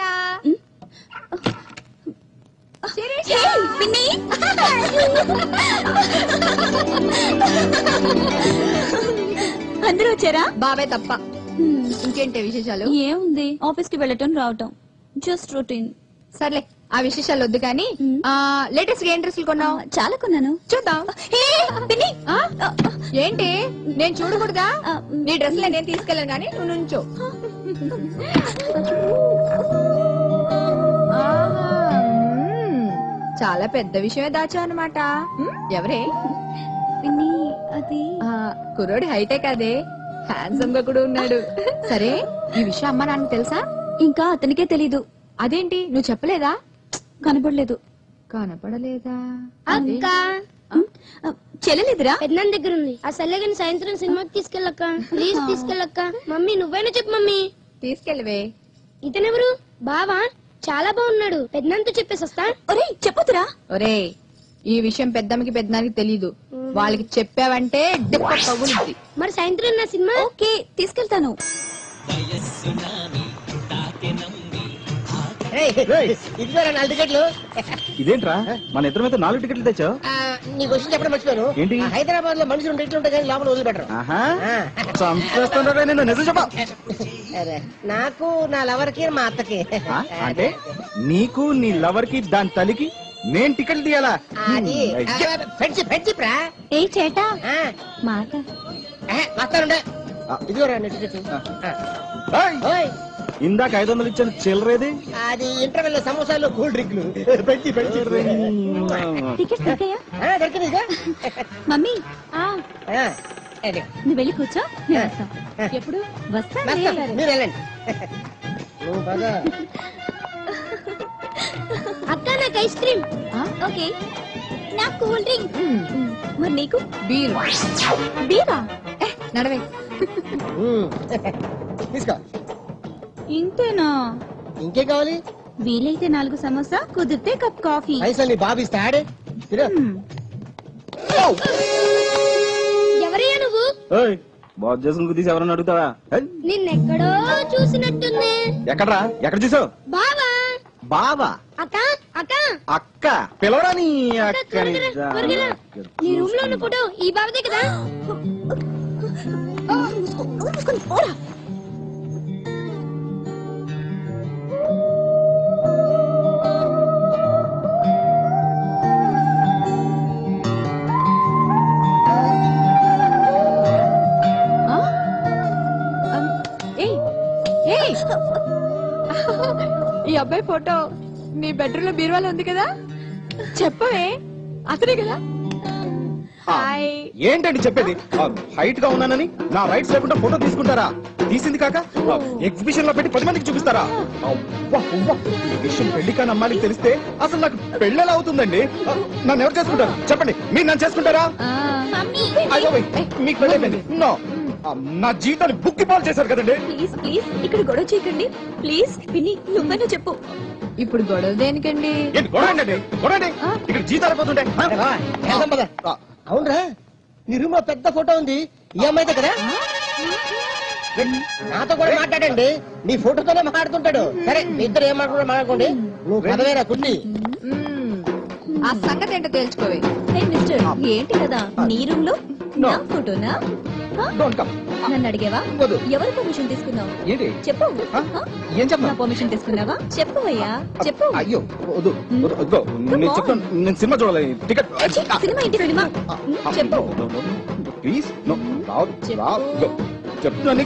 Speaker 10: అందరూ వచ్చారా?
Speaker 6: బాబాయ్ తప్ప. ఇంకేంటి విశేషాలు?
Speaker 10: ఏముంది, ఆఫీస్ కి వెళ్ళటం రావటం, జస్ట్ రొటీన్.
Speaker 6: సర్లే ఆ విశేషాలు వద్దు కానీ లేటెస్ట్ గా ఏం డ్రెస్సులు కొన్నావు?
Speaker 10: చాలా కొన్నాను.
Speaker 6: చూద్దాం. ఏంటి నేను చూడకూడదా? నీ డ్రెస్సులు నేను తీసుకెళ్ళాను కానీ నువ్వు నుంచో. చాలా పెద్ద విషయమే దాచావు అనమాట. ఎవరే?
Speaker 10: అది
Speaker 6: కుర్రోడి హైటే కాదే, హ్యాండ్సమ్ గా కూడా ఉన్నాడు. సరే ఈ విషయం అమ్మ నాన్న తెలుసా?
Speaker 10: ఇంకా అతనికే తెలీదు.
Speaker 6: అదేంటి నువ్వు చెప్పలేదా?
Speaker 10: కనపడలేదు.
Speaker 6: కనపడలేదా?
Speaker 16: అక్క
Speaker 10: చెల్లెలేదురా?
Speaker 16: పెద్దనాన్న దగ్గర ఉంది. ఆ సల్లగని సాయంత్రం సినిమాకి తీసుకెళ్ళక్క, ప్లీజ్ తీసుకెళ్ళక్క. మమ్మీ నువ్వైనా చెప్పు మమ్మీ.
Speaker 6: తీసుకెళ్ళవే.
Speaker 16: ఇతనెవరు? బావా, చాలా బాగున్నాడు. పెద్దనాన్నతో చెప్పేసి వస్తా.
Speaker 10: ఒరే చెప్పొద్దురా.
Speaker 6: ఒరే ఈ విషయం పెద్దమ్మకి పెద్దనానికి తెలీదు. వాళ్ళకి చెప్పావంటే డిప్ప పగులుద్ది.
Speaker 16: మరి సాయంత్రం నా సినిమా.
Speaker 10: ఓకే తీసుకెళ్తాను.
Speaker 9: ఇదిగోరా 4 టికెట్లు.
Speaker 15: ఇదేంట్రా మన ఇద్దరి మీద 4 టికెట్లు తెచ్చావు?
Speaker 9: నీకు వచ్చి చెప్పడం మర్చిపోయాను.
Speaker 15: ఏంటి?
Speaker 9: హైదరాబాద్ లో మనిషి 2 టికెట్లు ఉంటాయి కానీ లోపల వదిలిపెట్టరు.
Speaker 15: చంపేస్తుంటారా నేను? నిజం చెప్పా.
Speaker 9: నాకు నా లవర్ కి మా అత్తకి.
Speaker 15: అంటే నీకు నీ లవర్ కి దాని తల్లికి నేను టికెట్లు తీయాలా?
Speaker 9: అది ఫ్రెండ్షిప్ రా.
Speaker 10: ఏ చేటా మాట
Speaker 9: వస్తానుండే. ఇదిగోరా నీ టికెట్.
Speaker 15: ఇందాక 500 ఇచ్చాను, చిల్లరేది?
Speaker 9: అది ఇంటర్వెల్ లో సమోసాలు కూల్ డ్రింక్లు దొరికింది.
Speaker 10: మమ్మీ
Speaker 9: అదే
Speaker 10: నువ్వు వెళ్ళి కూర్చో, నేను వస్తా. ఎప్పుడు వస్తా?
Speaker 9: మీరు వెళ్ళండి. నువ్వు బాగా
Speaker 16: అక్క నాకు ఐస్ క్రీమ్.
Speaker 10: ఓకే నాకు కూల్ డ్రింక్. మరి నీకు?
Speaker 6: బీరు.
Speaker 10: బీరా?
Speaker 6: నడవే.
Speaker 9: తీసుకో.
Speaker 10: ఇంతేనా?
Speaker 9: ఇంకేం కావాలి?
Speaker 10: వీలైతే 4 సమోసా, కుదిరితే కప్ కాఫీ.
Speaker 9: పైసలు నీ బాబు ఇస్తాడే.
Speaker 16: ఎవరయ్యా నువ్వు?
Speaker 15: బాగు చేసుకుని తీసి ఎవరన్నా అడుగుతావా?
Speaker 16: నిన్నెక్కడో చూసినట్టుంది.
Speaker 15: ఎక్కడరా? ఎక్కడ చూసావు?
Speaker 16: బావా.
Speaker 15: బావా?
Speaker 16: అక్క అక్క
Speaker 15: అక్క పిలవరా నీ అక్కని?
Speaker 16: నీ రూమ్ లో ఉన్న ఫోటో ఈ బావదే కదా?
Speaker 6: ఈ అబ్బాయి ఫోటో నీ బెడ్రూమ్ లో బీరువాలో ఉంది కదా? చెప్పవే, అతనే కదా?
Speaker 15: ఏంటండి చెప్పేది? హైట్ గా ఉన్నానని నా రైట్స్ లేకుండా ఫోటో తీసుకుంటారా? తీసింది కాక ఎగ్జిబిషన్ లో పెట్టి 10 మందికి చూపిస్తారా? ఈ విషయం పెళ్లి కాని అమ్మాయికి తెలిస్తే అసలు నాకు పెళ్ళెలా అవుతుందండి? నన్ను ఎవరు చేసుకుంటారు చెప్పండి? మీరు నన్ను చేసుకుంటారా? అయ్యో మీకు పెళ్ళైపోయింది. నో, నా జీవితాన్ని బుక్కి పాలు చేశారు కదండి.
Speaker 10: ప్లీజ్ ప్లీజ్ ఇక్కడ గొడవ చేయకండి ప్లీజ్. విని నువ్వైనా చెప్పు.
Speaker 6: ఇప్పుడు గొడవ దేనికండి?
Speaker 15: గొడవ గొడవండి. ఇక్కడ జీతాలు అయిపోతుండే.
Speaker 9: అవునరా, నీ రూమ్ లో పెద్ద ఫోటో ఉంది. ఈ అమ్మాయితే కదా? నాతో కూడా మాట్లాడండి. నీ ఫోటోతోనే మాట్లాడుతుంటాడు. సరే మీ ఇద్దరు ఏం మాట్లాడుకోండి. నువ్వు పదవేరా కుట్టి.
Speaker 6: ఆ సంగతి ఏంటో తెలుసుకోవే.
Speaker 10: మిస్టర్ ఏంటి కదా నీ రూమ్ లో నా ఫోటోనా? నన్ను అడిగేవా? ఎవరు పర్మిషన్ తీసుకున్నావు?
Speaker 15: ఏంటి
Speaker 10: చెప్పు.
Speaker 15: ఏం చెప్పు?
Speaker 10: నా పర్మిషన్ తీసుకున్నావా? చెప్పు అయ్యా చెప్పు.
Speaker 15: అయ్యో వద్దు, నేను చెప్తాను. నేను సినిమా చూడాలి. టికెట్.
Speaker 10: సినిమా ఏంటి? సినిమా చెప్పు
Speaker 15: ప్లీజ్. చెప్తున్నా.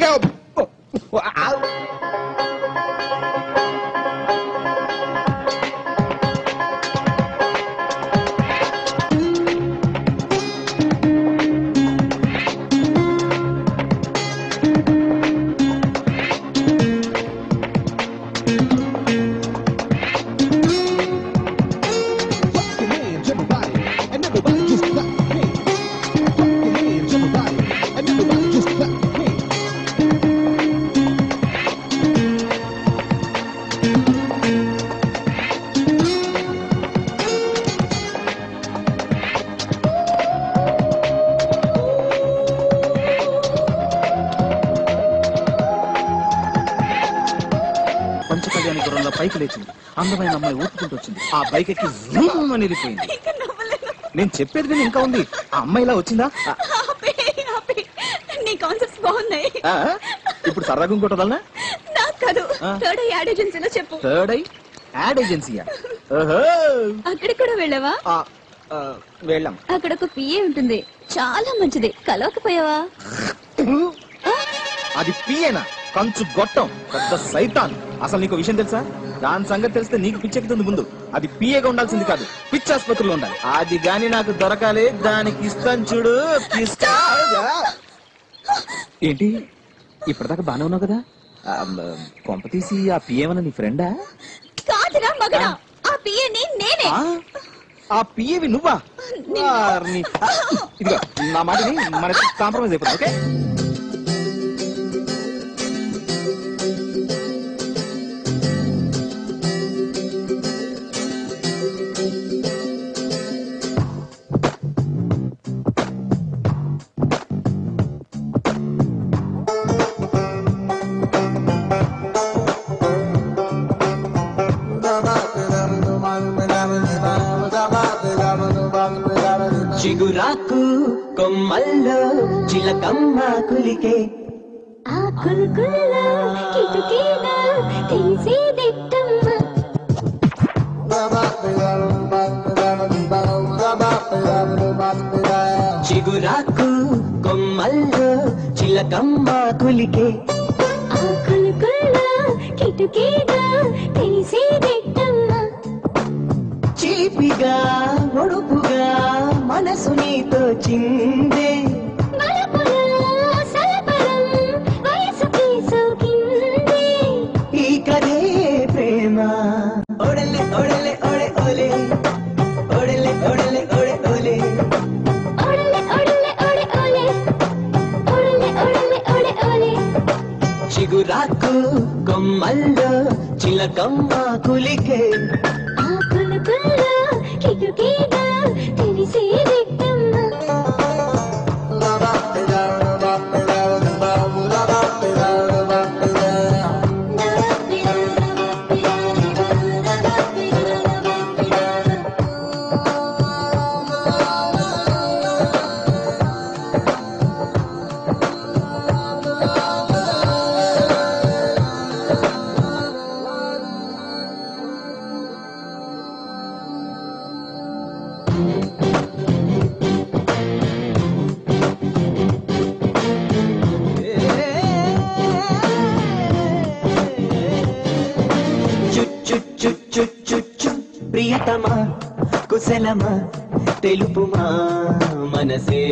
Speaker 15: పంచకళ్యాణి గుర్రంలో పైకి లేచింది. అందమైన అమ్మాయి ఊపుకుంటూ వచ్చింది. ఆ బైక్ ఎక్కి జూమ్ అని వెళ్ళిపోయింది. నేను చెప్పేది విని ఇంకా ఉంది. ఆ అమ్మాయి ఇలా వచ్చిందా?
Speaker 10: నీ కాన్సెప్ట్స్ బాగున్నాయి.
Speaker 15: ఇప్పుడు సరదాగా ఇంకోటదల్నా?
Speaker 10: నాకు కాదు, థర్డ్ ఐ యాడ్ ఏజెన్సీలో చెప్పు.
Speaker 15: థర్డ్ ఐ యాడ్ ఏజెన్సీయా?
Speaker 10: అక్కడికి కూడా వెళ్ళావా?
Speaker 15: వెళ్ళాం.
Speaker 10: అక్కడ ఒక పిఏ ఉంటుంది, చాలా మంచిది. కలవకపోయావా?
Speaker 15: అది పియేనా? కంచు గొట్టం, పెద్ద సైతాన్. అసలు నీకు విషయం తెలుసా? దాని సంగతి తెలిస్తే నీకు పిచ్చెక్కుతుంది. ముందు అది పిఏగా ఉండాల్సింది కాదు, పిచ్చి ఆసుపత్రిలో ఉండాలి. అది గాని నాకు దొరకాలి, దానికి ఇస్తాను చూడు. ఏంటి ఇప్పటిదాకా బానే ఉన్నావు కదా? కొంప తీసి ఆ పిఏమన్నా నీ ఫ్రెండా?
Speaker 10: కాదురా మగడా, ఆ పిఏని నేనే.
Speaker 15: ఆ పిఏవి నువ్వా? ఇదిగో నా మాటని మనకి కాంప్రమైజ్ అయిపోతుంది. ఓకే,
Speaker 13: చిగురాకు కొమ్మల్లో చిలకమ్మ కులికే
Speaker 16: ఆకుల్లో కిటుకీలో తెలిసేదెట్టమ్మ.
Speaker 13: చిగురాకు కొమ్మల్లో చిలకమ్మ కులికే
Speaker 16: ఆకుల్లో కిటుకీలో తెలిసేదెట్టమ్మ.
Speaker 13: చీపిగా ఒడుపుగా మనసు నీతో చిందే ఈ కదే ప్రేమ. ఓడలే ఓడలే ఓడే ఓలే, ఓడలే ఓడలే ఓడే ఓలే,
Speaker 16: ఓడలే ఓడలే ఓడే ఓలే, ఓడలే ఓడలే ఓడే ఓలే.
Speaker 13: చిగురాకు కొమ్మల్లో చిలకమ్మ కులికే
Speaker 16: ఆకుల్లో కిటుకీలో తెలిసేదెట్టమ్మ.
Speaker 13: ప్రియతమా కుశలమా తెలుపుమా మనసే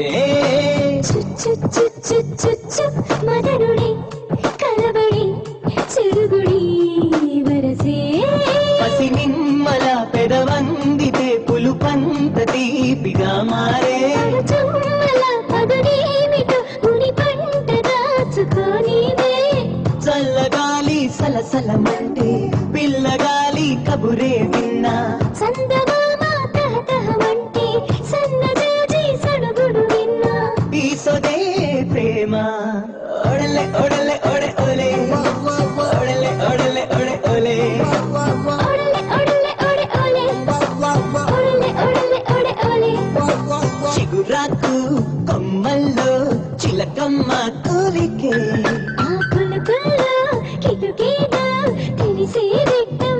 Speaker 16: మదనుడి కలబడి చెరుగుడి వరసే
Speaker 13: పసి నిమ్మల పెదవందితే పులుపంత తీపిగా మారే
Speaker 16: చుమ్మల పదునేమిటో ఉని పంట దాచుకోనివే
Speaker 13: చల్లగాలి సలసలమంటే పిల్లగాలి కబురే విన్నా
Speaker 16: చందమామ తహతహమంటే సన్నజాజి సడుగుడు విన్నా
Speaker 13: ఈ సొదే ప్రేమ. ఓడలే ఓడలే ఓడే ఓలే, ఓడలే ఓడలే ఓడే ఓలే,
Speaker 16: ఓడలే ఓడలే ఓడే ఓలే, ఓడలే ఓడలే ఓడే ఓలే.
Speaker 13: చిగురాకు కొమ్మల్లో చిలకమ్మ కోరికే
Speaker 16: ఆకుల్లో కిటుకీలో తెలిసేదెట్టమ్మ.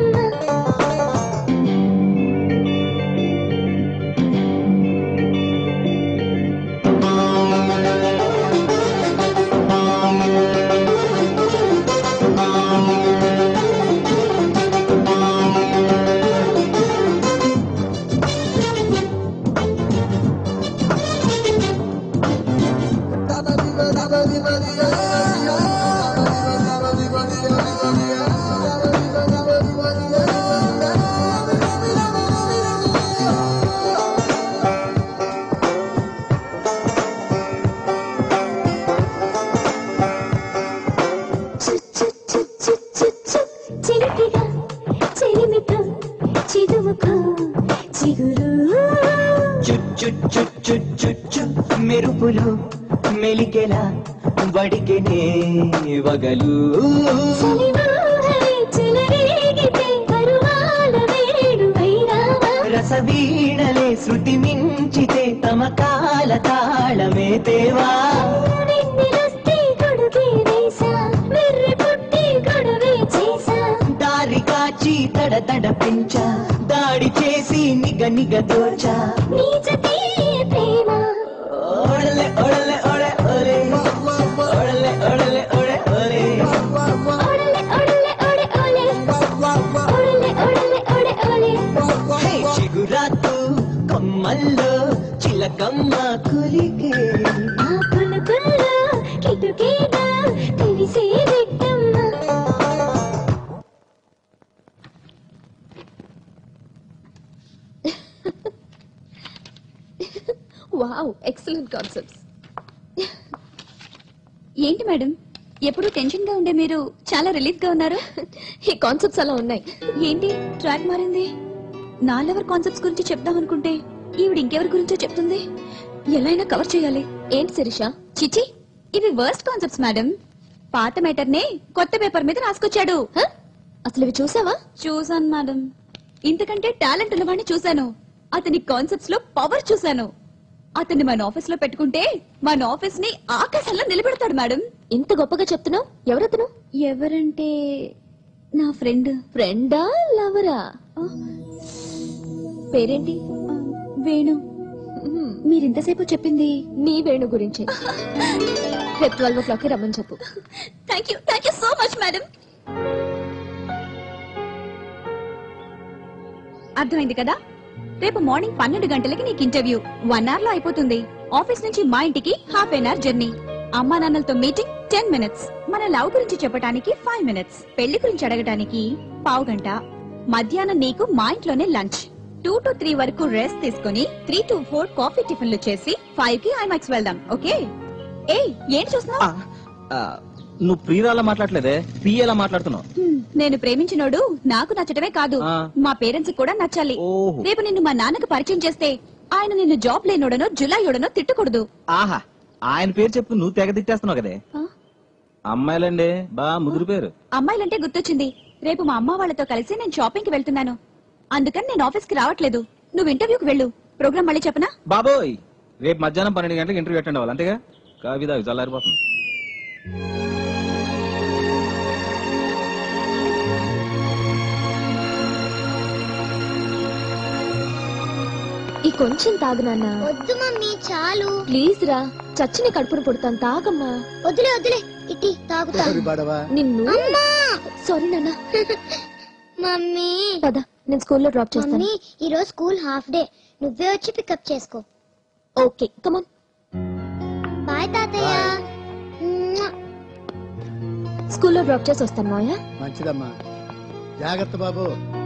Speaker 16: చిలిపిగా చెలిమితో చిదుముకో చిగురు
Speaker 13: చుచ్చు మెరుపులు మెలికెలా వడికెనే వగలు
Speaker 16: చలివాహై చెలరే
Speaker 13: వీణలే శృతి మించితే తమకాల తాళమే తేవా దారి కాచి తడ పెంచా దాడి చేసి నిగ నిగ దోచా ఓడలే ఓడలే ఓడే ఓలే ఓడలే ఓడలే ఓడే ఓలే చిగురాతు కొమ్మల్లో చిలకమ్మ కులికే
Speaker 11: వావ్ ఎక్సలెంట్ కాన్సెప్ట్స్.
Speaker 10: ఏంటి మేడం ఎప్పుడు టెన్షన్ గా ఉండే మీరు చాలా రిలీఫ్ గా ఉన్నారు.
Speaker 11: ఈ కాన్సెప్ట్స్ అలా ఉన్నాయి.
Speaker 10: ఏంటి ట్రాక్ మారింది? నా లవర్ కాన్సెప్ట్స్ గురించి చెప్దాం అనుకుంటే ఈవిడ ఇంకెవరి గురించో చెప్తుంది. ఎలా అయినా కవర్ చేయాలి.
Speaker 11: ఏంటి శిరీష?
Speaker 10: చిచి ఇవి వర్స్ట్ కాన్సెప్ట్స్ మేడం. పాత మ్యాటర్ నే కొత్త పేపర్ మీద రాసుకొచ్చాడు.
Speaker 11: అసలు ఇవి చూసావా?
Speaker 10: చూసాను మేడం. ఇంతకంటే టాలెంట్ ఉన్నవాడిని చూశాను. అతని కాన్సెప్ట్స్ లో పవర్ చూశాను. అతన్ని మన ఆఫీస్ లో పెట్టుకుంటే మన ఆఫీస్ ని ఆకాశంలో నిలబెడతాడు మేడం.
Speaker 11: ఇంత గొప్పగా చెప్తున్నావు. ఎవరతను?
Speaker 10: ఎవరంటే నా ఫ్రెండ్.
Speaker 11: ఫ్రెండా లవరా? పేరేంటి?
Speaker 10: వేణు. మీరింతసేపు చెప్పింది
Speaker 11: నీ వేణు గురించి. రేపు 12 o'clock రమ్మని చెప్పు.
Speaker 10: Thank you so much madam. అర్థమైంది కదా? రేపు మార్నింగ్ 12 గంటలకి నీకు ఇంటర్వ్యూ. 1 hour లో అయిపోతుంది. ఆఫీస్ నుంచి మా ఇంటికి ½ an hour జర్నీ. అమ్మా నాన్నలతో మీటింగ్ 10 minutes. మన లవ్ గురించి చెప్పడానికి 5 minutes. పెళ్లి గురించి అడగటానికి ½ గంట. మధ్యాహ్నం నీకు మా ఇంట్లోనే లంచ్. 2 to 3 వరకు రెస్ట్ తీసుకుని 3 to 4 కాఫీ టిఫిన్లు చేసి 5 కి ఐమాక్స్ వెళ్దాం. ఓకే? ఏయ్ ఏంటి చూస్తున్నావు?
Speaker 15: నువ్వు ప్రియురాలా మాట్లాడలేదే, పిఏలా మాట్లాడుతున్నావు.
Speaker 10: నేను ప్రేమించినోడు నాకు నచ్చటమే కాదు మా పేరెంట్స్ కూడా నచ్చాలి. రేపు నిన్ను మా నాన్నకు పరిచయం చేస్తే ఆయన నిన్ను జాబ్ లేనోడనో జులాయోడనో తిట్టకూడదు.
Speaker 15: ఆహా, ఆయన పేరు చెప్పు నువ్వు తెగ తిట్టేస్తున్నావు కదే. అమ్మాయిలండి బా ముదురు పేరు.
Speaker 10: అమ్మాయిలంటే గుర్తొచ్చింది. రేపు మా అమ్మ వాళ్ళతో కలిసి నేను షాపింగ్ కి వెళ్తున్నాను. అందుకని నేను ఆఫీస్ కి రావట్లేదు. నువ్వు ఇంటర్వ్యూకి వెళ్ళు. ప్రోగ్రామ్ మళ్ళీ చెప్పనా?
Speaker 15: బాబోయ్, రేపు మధ్యాహ్నం 12 గంటలకు ఇంటర్వ్యూ అటెండ్ అవ్వాలి. అంతేగా? కావిదా చల్లారిపోతుంది.
Speaker 11: ఈ కొంచెం తాగు నాన్న.
Speaker 16: వద్దు మమ్మీ చాలు.
Speaker 11: ప్లీజ్ రా, చచ్చిన కడుపును పుడతాను. తాగమ్మా.
Speaker 16: వదిలే వదిలే ఇటీ తాగుతా.
Speaker 11: నిన్ను. సారీ నాన్న.
Speaker 16: మమ్మీ
Speaker 11: పద, నేను స్కూల్లో డ్రాప్ చేస్తాను.
Speaker 16: మమ్మీ ఈ రోజు స్కూల్ హాఫ్ డే. నువ్వే వచ్చి పికప్ చేసుకో.
Speaker 11: Okay come on.
Speaker 16: బాయ్ తాతయ్య.
Speaker 11: స్కూల్లో డ్రాప్ చేసి వస్తాను మాయా.
Speaker 9: మంచిదమ్మా, జాగ్రత్త బాబు.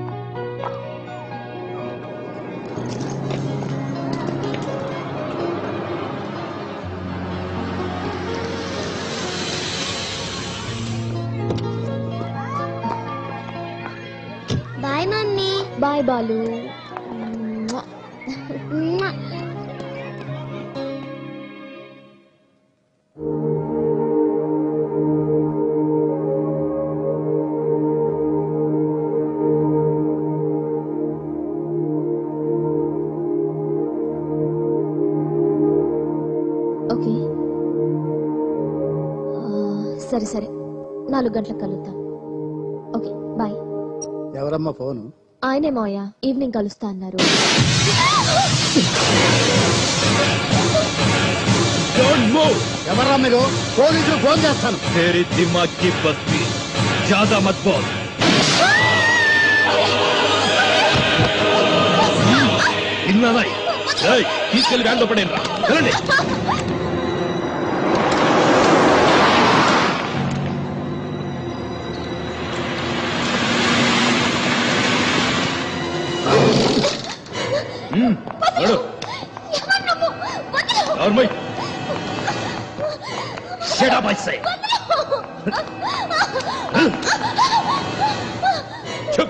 Speaker 16: Bye mummy.
Speaker 11: Bye Balu. Okay సరే సరే, 4 గంటలకు కలుద్దాం. Okay bye.
Speaker 9: ఎవరమ్మా ఫోను?
Speaker 11: ఆయనే మాయా, ఈవినింగ్ కలుస్తా అన్నారు.
Speaker 9: ఎవరా మీరు? పోలీసులు ఫోన్ చేస్తాను.
Speaker 1: तेरी दिमाग की बत्ती ज्यादा मत बोल. తీసుకెళ్లి వ్యాన్లో పడేయండి రా. వెళ్ళండి. Shut up, I say. Chup.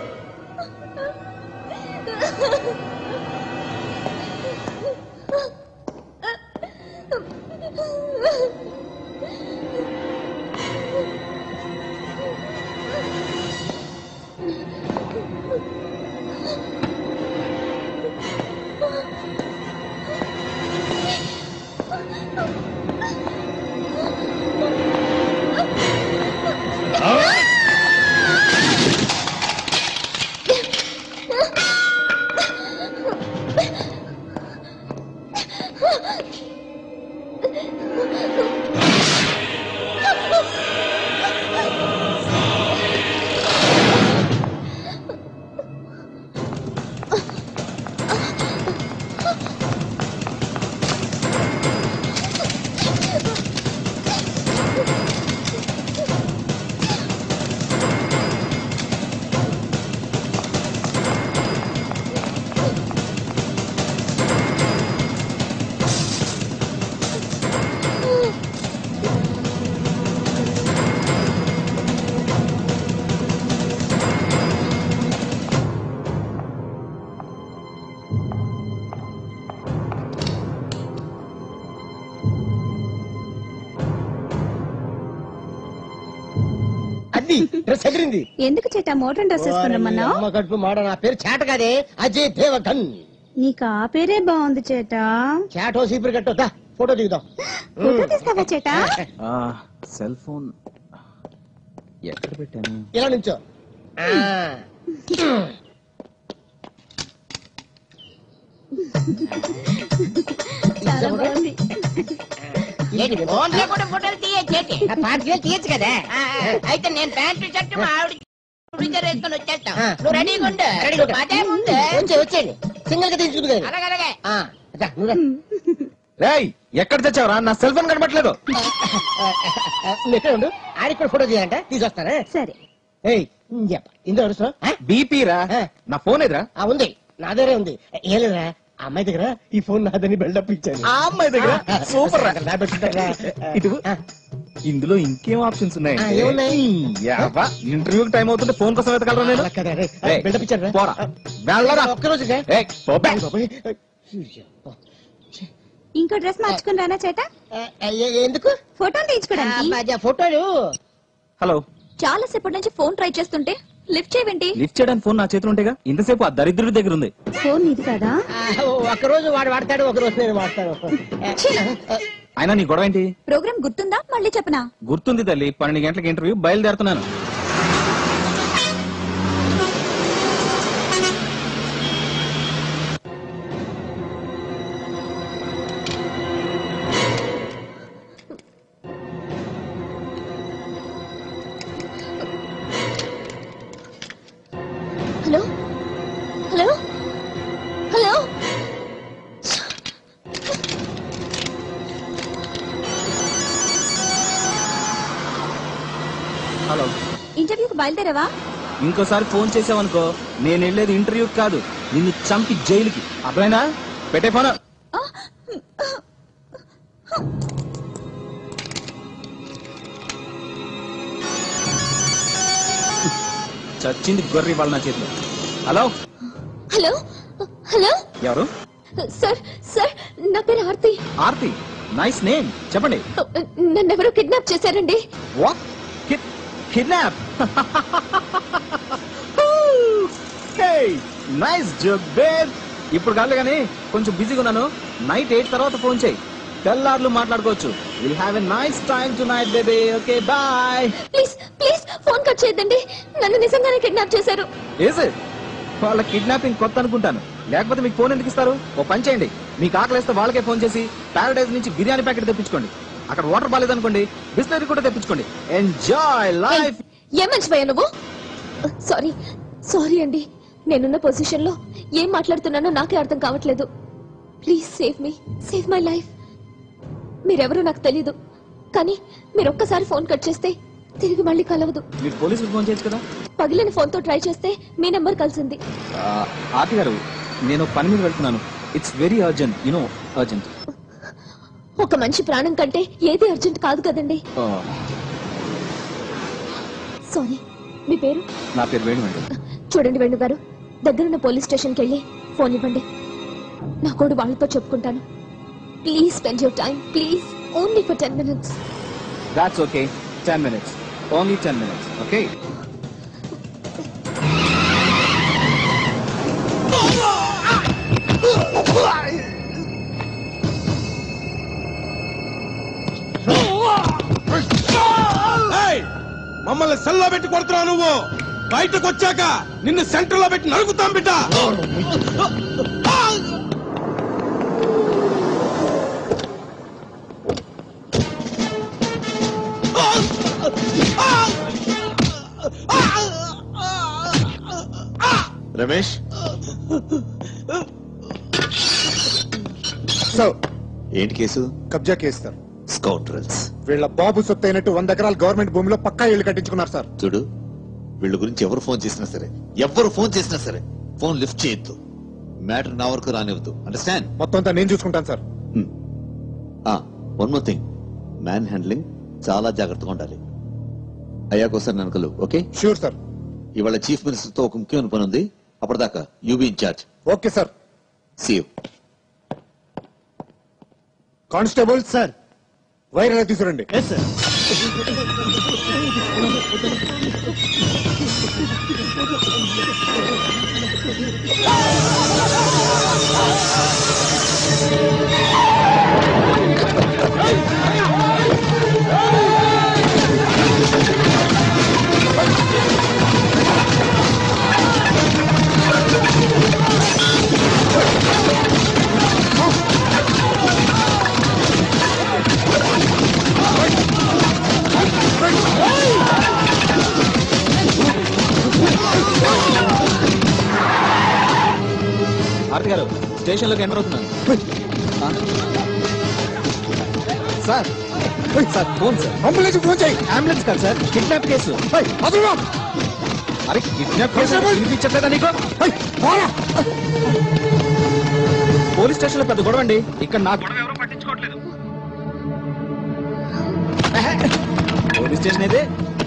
Speaker 9: అదిరింది డ్రెస్ అదిరింది.
Speaker 17: ఎందుకు చేట మోడర్న్ డ్రెస్ వేసుకున్నామన్నావు?
Speaker 9: అమ్మ కడుపు మాడ, నా పేరు చేట కాదే, అజయ్ దేవగన్.
Speaker 17: నీకు ఆ పేరే బాగుంది చేట.
Speaker 9: చేటో సీపురు కట్టో, ఫోటో దిగుదాం.
Speaker 17: ఫోటో తీస్తావా చేట?
Speaker 15: సెల్ ఫోన్ ఎక్కడ పెట్టాను?
Speaker 9: ఇలా నుంచో.
Speaker 5: చాలా బాగుంది. ఫోన్ లో కూడా ఫోటోలు తీయచ్చేటి. పార్టీలు తీయచ్చు కదా. అయితే నేను ప్యాంటు షర్టు మా ఆవిడ వేసుకొని వచ్చేస్తాం. నువ్వు రెడీగా ఉండు. అదే ముందు
Speaker 9: వచ్చేయండి, సింగిల్ గా తీసుకుంది.
Speaker 5: అలాగే
Speaker 15: రేయ్, ఎక్కడ తెచ్చావురా? నా సెల్ ఫోన్ కనబట్లేదు.
Speaker 9: ఉండు, ఆడికి కూడా ఫోటో తీయాలంట, తీసుకొస్తారా?
Speaker 17: సరే.
Speaker 9: ఇందులో అడుగుతున్నా
Speaker 15: బీపీ రా, నా ఫోన్ ఎదురా
Speaker 9: ఉంది, నా దగ్గరే ఉంది. ఏం లేదురా, ఆ అమ్మాయి దగ్గర ఈ ఫోన్ నాదని బిల్డప్ ఇచ్చాను.
Speaker 15: ఆ అమ్మాయి దగ్గర సూపర్ ఇందులో ఇంకేం ఆప్షన్స్ ఉన్నాయి? ఇంటర్వ్యూకి టైం అవుతుంటే ఫోన్ కోసం వెతగలరా నేను?
Speaker 9: బిల్డప్ ఇచ్చాను.
Speaker 15: పోరా, వెళ్ళరా.
Speaker 9: ఒక్కరోజు
Speaker 17: ఇంకో డ్రెస్ మార్చుకుని రానా చేట?
Speaker 9: ఎందుకు?
Speaker 17: ఫోటోలు తీయించుకోవడానికి.
Speaker 9: ఫోటోలు.
Speaker 15: హలో,
Speaker 10: చాలా సేపటి నుంచి ఫోన్ ట్రై చేస్తుంటే లిఫ్ట్ చేయవేంటి?
Speaker 15: లిఫ్ట్ చేయడానికి ఫోన్ నా చేతులు ఉంటేగా, ఇంతసేపు ఆ దరిద్రుడి దగ్గర ఉంది.
Speaker 17: ఫోన్ ఇది కదా?
Speaker 9: ఒకరోజు వాడు వాడతాడు, ఒకరోజు నేను వాడతాను.
Speaker 15: అయినా నీ గొడవ ఏంటి?
Speaker 10: ప్రోగ్రామ్ గుర్తుందా? మళ్ళీ చెప్పనా?
Speaker 15: గుర్తుంది తల్లి, 12 గంటలకు ఇంటర్వ్యూ, బయలుదేరుతున్నాను.
Speaker 11: Hello hello hello.
Speaker 15: హలో,
Speaker 10: ఇంటర్వ్యూకి బయలుదేరావా?
Speaker 15: ఇంకోసారి ఫోన్ చేసావనుకో, నేను వెళ్ళేది ఇంటర్వ్యూ కాదు, నిన్ను చంపి జైలుకి. అర్థమైనా? పెట్టే ఫోన్. చచ్చింది గొర్రె వాళ్ళ నా చేతిలో. Hello
Speaker 11: hello hello.
Speaker 15: ఎవరు?
Speaker 11: సార్ సార్, నా పేరు ఆర్తి.
Speaker 15: Aarti, nice name. చెప్పండి.
Speaker 11: నన్నెవరో కిడ్నాప్ చేశారండి.
Speaker 15: What? Kidnap? Nice joke babe. ఇప్పుడు కాదు కానీ కొంచెం బిజీగా ఉన్నాను. నైట్ 8 తర్వాత ఫోన్ చేయి, తెల్లార్లు మాట్లాడుకోవచ్చు. Will have a nice time tonight baby. Okay, bye.
Speaker 11: Please please phone cut చేయొద్దండి, నన్ను నిజంగానే కిడ్నాప్ చేశారు.
Speaker 15: వాళ్ళ కిడ్నాపింగ్ కొత్త అనుకుంటాను, లేకపోతే మీకు ఫోన్ ఎందుకు ఇస్తారు? ఓ పని చేయండి, మీకు ఆకలిస్తే వాళ్ళకే ఫోన్ చేసి ప్యారడైజ్ నుంచి బిర్యానీ ప్యాకెట్ తెప్పించుకోండి. అక్కడ వాటర్ బాగాలేదనుకోండి, బిస్లరీ కూడా తెప్పించుకోండి. Enjoy life.
Speaker 11: ఏం మంచిపోయా నువ్వు? సారీ సారీ అండి, నేనున్న పొజిషన్ లో ఏం మాట్లాడుతున్నానో నాకే అర్థం కావట్లేదు. Please save me, save my life. మీరెవరో నాకు తెలీదు, కానీ మీరు ఒక్కసారి ఫోన్ కట్ చేస్తే తిరిగి మళ్ళీ కలవదు.
Speaker 15: మీరు పోలీసులకు ఫోన్ చేయొచ్చు కదా?
Speaker 11: పగిలిన ఫోన్ తో ట్రై చేస్తే మీ నెంబర్ కలిసింది.
Speaker 15: ఆర్తి గారు, నేను పని మీద వెళ్తున్నాను. It's very urgent, you know, urgent.
Speaker 11: ఒక మనిషి ప్రాణం కంటే ఏది అర్జెంట్ కాదు కదండి. సారీ, మీ పేరు?
Speaker 15: నా పేరు వేణు అండి.
Speaker 11: చూడండి వేణు గారు, దగ్గరున్న పోలీస్ స్టేషన్కి వెళ్ళి ఫోన్ ఇవ్వండి, నా కోడు వాళ్ళతో చెప్పుకుంటాను. Please spend your time, please, only for 10 minutes.
Speaker 15: That's okay, 10 minutes, only 10 minutes, okay?
Speaker 1: మమ్మల్ని సెల్లో పెట్టి కొడుతున్నావు నువ్వు. బయటకు వచ్చాక నిన్ను సెంటర్ లో పెట్టి నరుకుతాం బిడ్డ.
Speaker 18: రమేష్, ఏంటి కేసు?
Speaker 19: కబ్జా కేసు సార్.
Speaker 18: స్కౌండ్రల్స్.
Speaker 19: వీళ్ళ బాబు సొత్తు అయినట్టు 100 ఎకరాల గవర్నమెంట్ భూమిలో పక్కా ఇళ్లు కట్టించుకున్నారు సార్.
Speaker 18: చూడు, వీళ్ళ గురించి ఎవరు ఫోన్ చేసినా సరే ఫోన్ లిఫ్ట్ చేయొద్దు. మ్యాటర్ నా వరకు రానివ్వద్దు. అండర్స్టాండ్?
Speaker 19: మొత్తం అంతా నేను చూసుకుంటాను sir.
Speaker 18: One more thing, man handling చాలా జాగ్రత్తగా ఉండాలి. అయ్యాకోసారి నన్ను కలువు. ఓకే?
Speaker 19: Sure sir.
Speaker 18: ఇవాళ చీఫ్ మినిస్టర్ తో ఒక ముఖ్యమైన పని ఉంది. అప్పటిదాకా you be in charge.
Speaker 19: Okay sir.
Speaker 18: See you.
Speaker 19: Constable sir, wire తీసుకురండి.
Speaker 15: ఆర్తి గారు స్టేషన్లోకి ఎంటర్ అవుతున్నాను sir. Sir phone sir. Ambulance phone చేయి. అంబులెన్స్ కాదు సార్, కిడ్నాప్ కేసు. అరే కిడ్నాప్ కేసు వినిపించట్లేదా నీకు? పోలీస్ స్టేషన్ లో పెద్ద గొడవ అండి. ఇక్కడ నా గొడవ ఎవరో పట్టించుకోవట్లేదు. పోలీస్ స్టేషన్ ఏదే?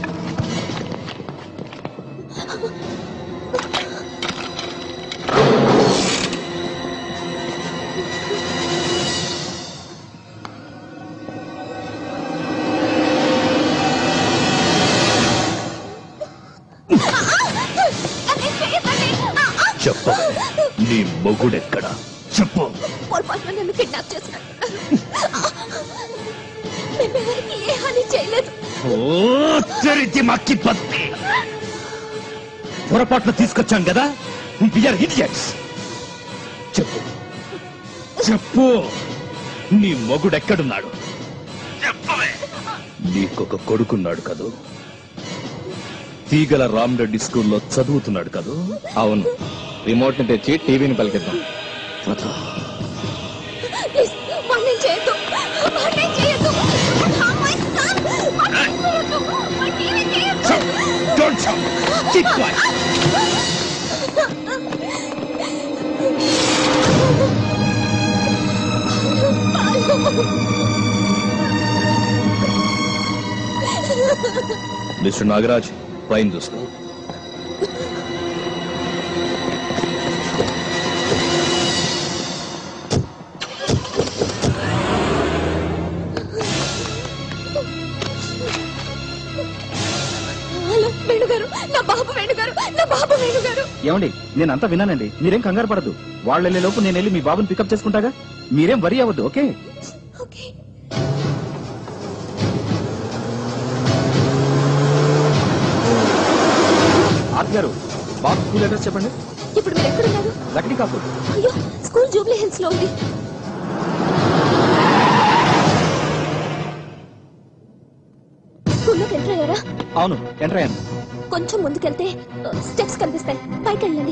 Speaker 20: చెప్పు, నీ మొగుడెక్కడ? చెప్పు.
Speaker 11: పొరపాటున నన్ను కిడ్నాప్ చేశారు. మేమెవరికి ఏ హాని చేయలేదు.
Speaker 20: పొరపాట్లు తీసుకొచ్చాం కదా. చెప్పు చెప్పు, నీ మొగుడెక్కడున్నాడు? నీకొక కొడుకున్నాడు కదూ? తీగల రామరెడ్డి స్కూల్లో చదువుతున్నాడు కదూ?
Speaker 15: అవును. రిమోట్ ని తెచ్చి టీవీని పలికిద్దాం.
Speaker 20: మిస్టర్ నాగరాజ్, ట్రైన్ చూసుకో.
Speaker 15: ఏమండి, నేనంతా విన్నానండి. మీరేం కంగారు పడదు. వాళ్ళు వెళ్ళే లోపు నేను వెళ్ళి మీ బాబుని పికప్ చేసుకుంటాగా. మీరేం వరీ అవ్వద్దు. ఓకే? ఆర్తి గారు, బాబు స్కూల్ అడ్రస్ చెప్పండి.
Speaker 11: ఇప్పుడు మీరు ఎక్కడున్నారు?
Speaker 15: లక్డీ కాపూర్.
Speaker 11: అయ్యో, స్కూల్ జూబ్లీ హిల్స్ లో ఉంది. స్కూల్లోకి ఎంటర్ అయ్యారా?
Speaker 15: అవును, ఎంటర్ అయ్యాను.
Speaker 11: కొంచెం ముందుకెళ్తే స్టెప్స్ కనిపిస్తాయి. పైకి వెళ్ళండి.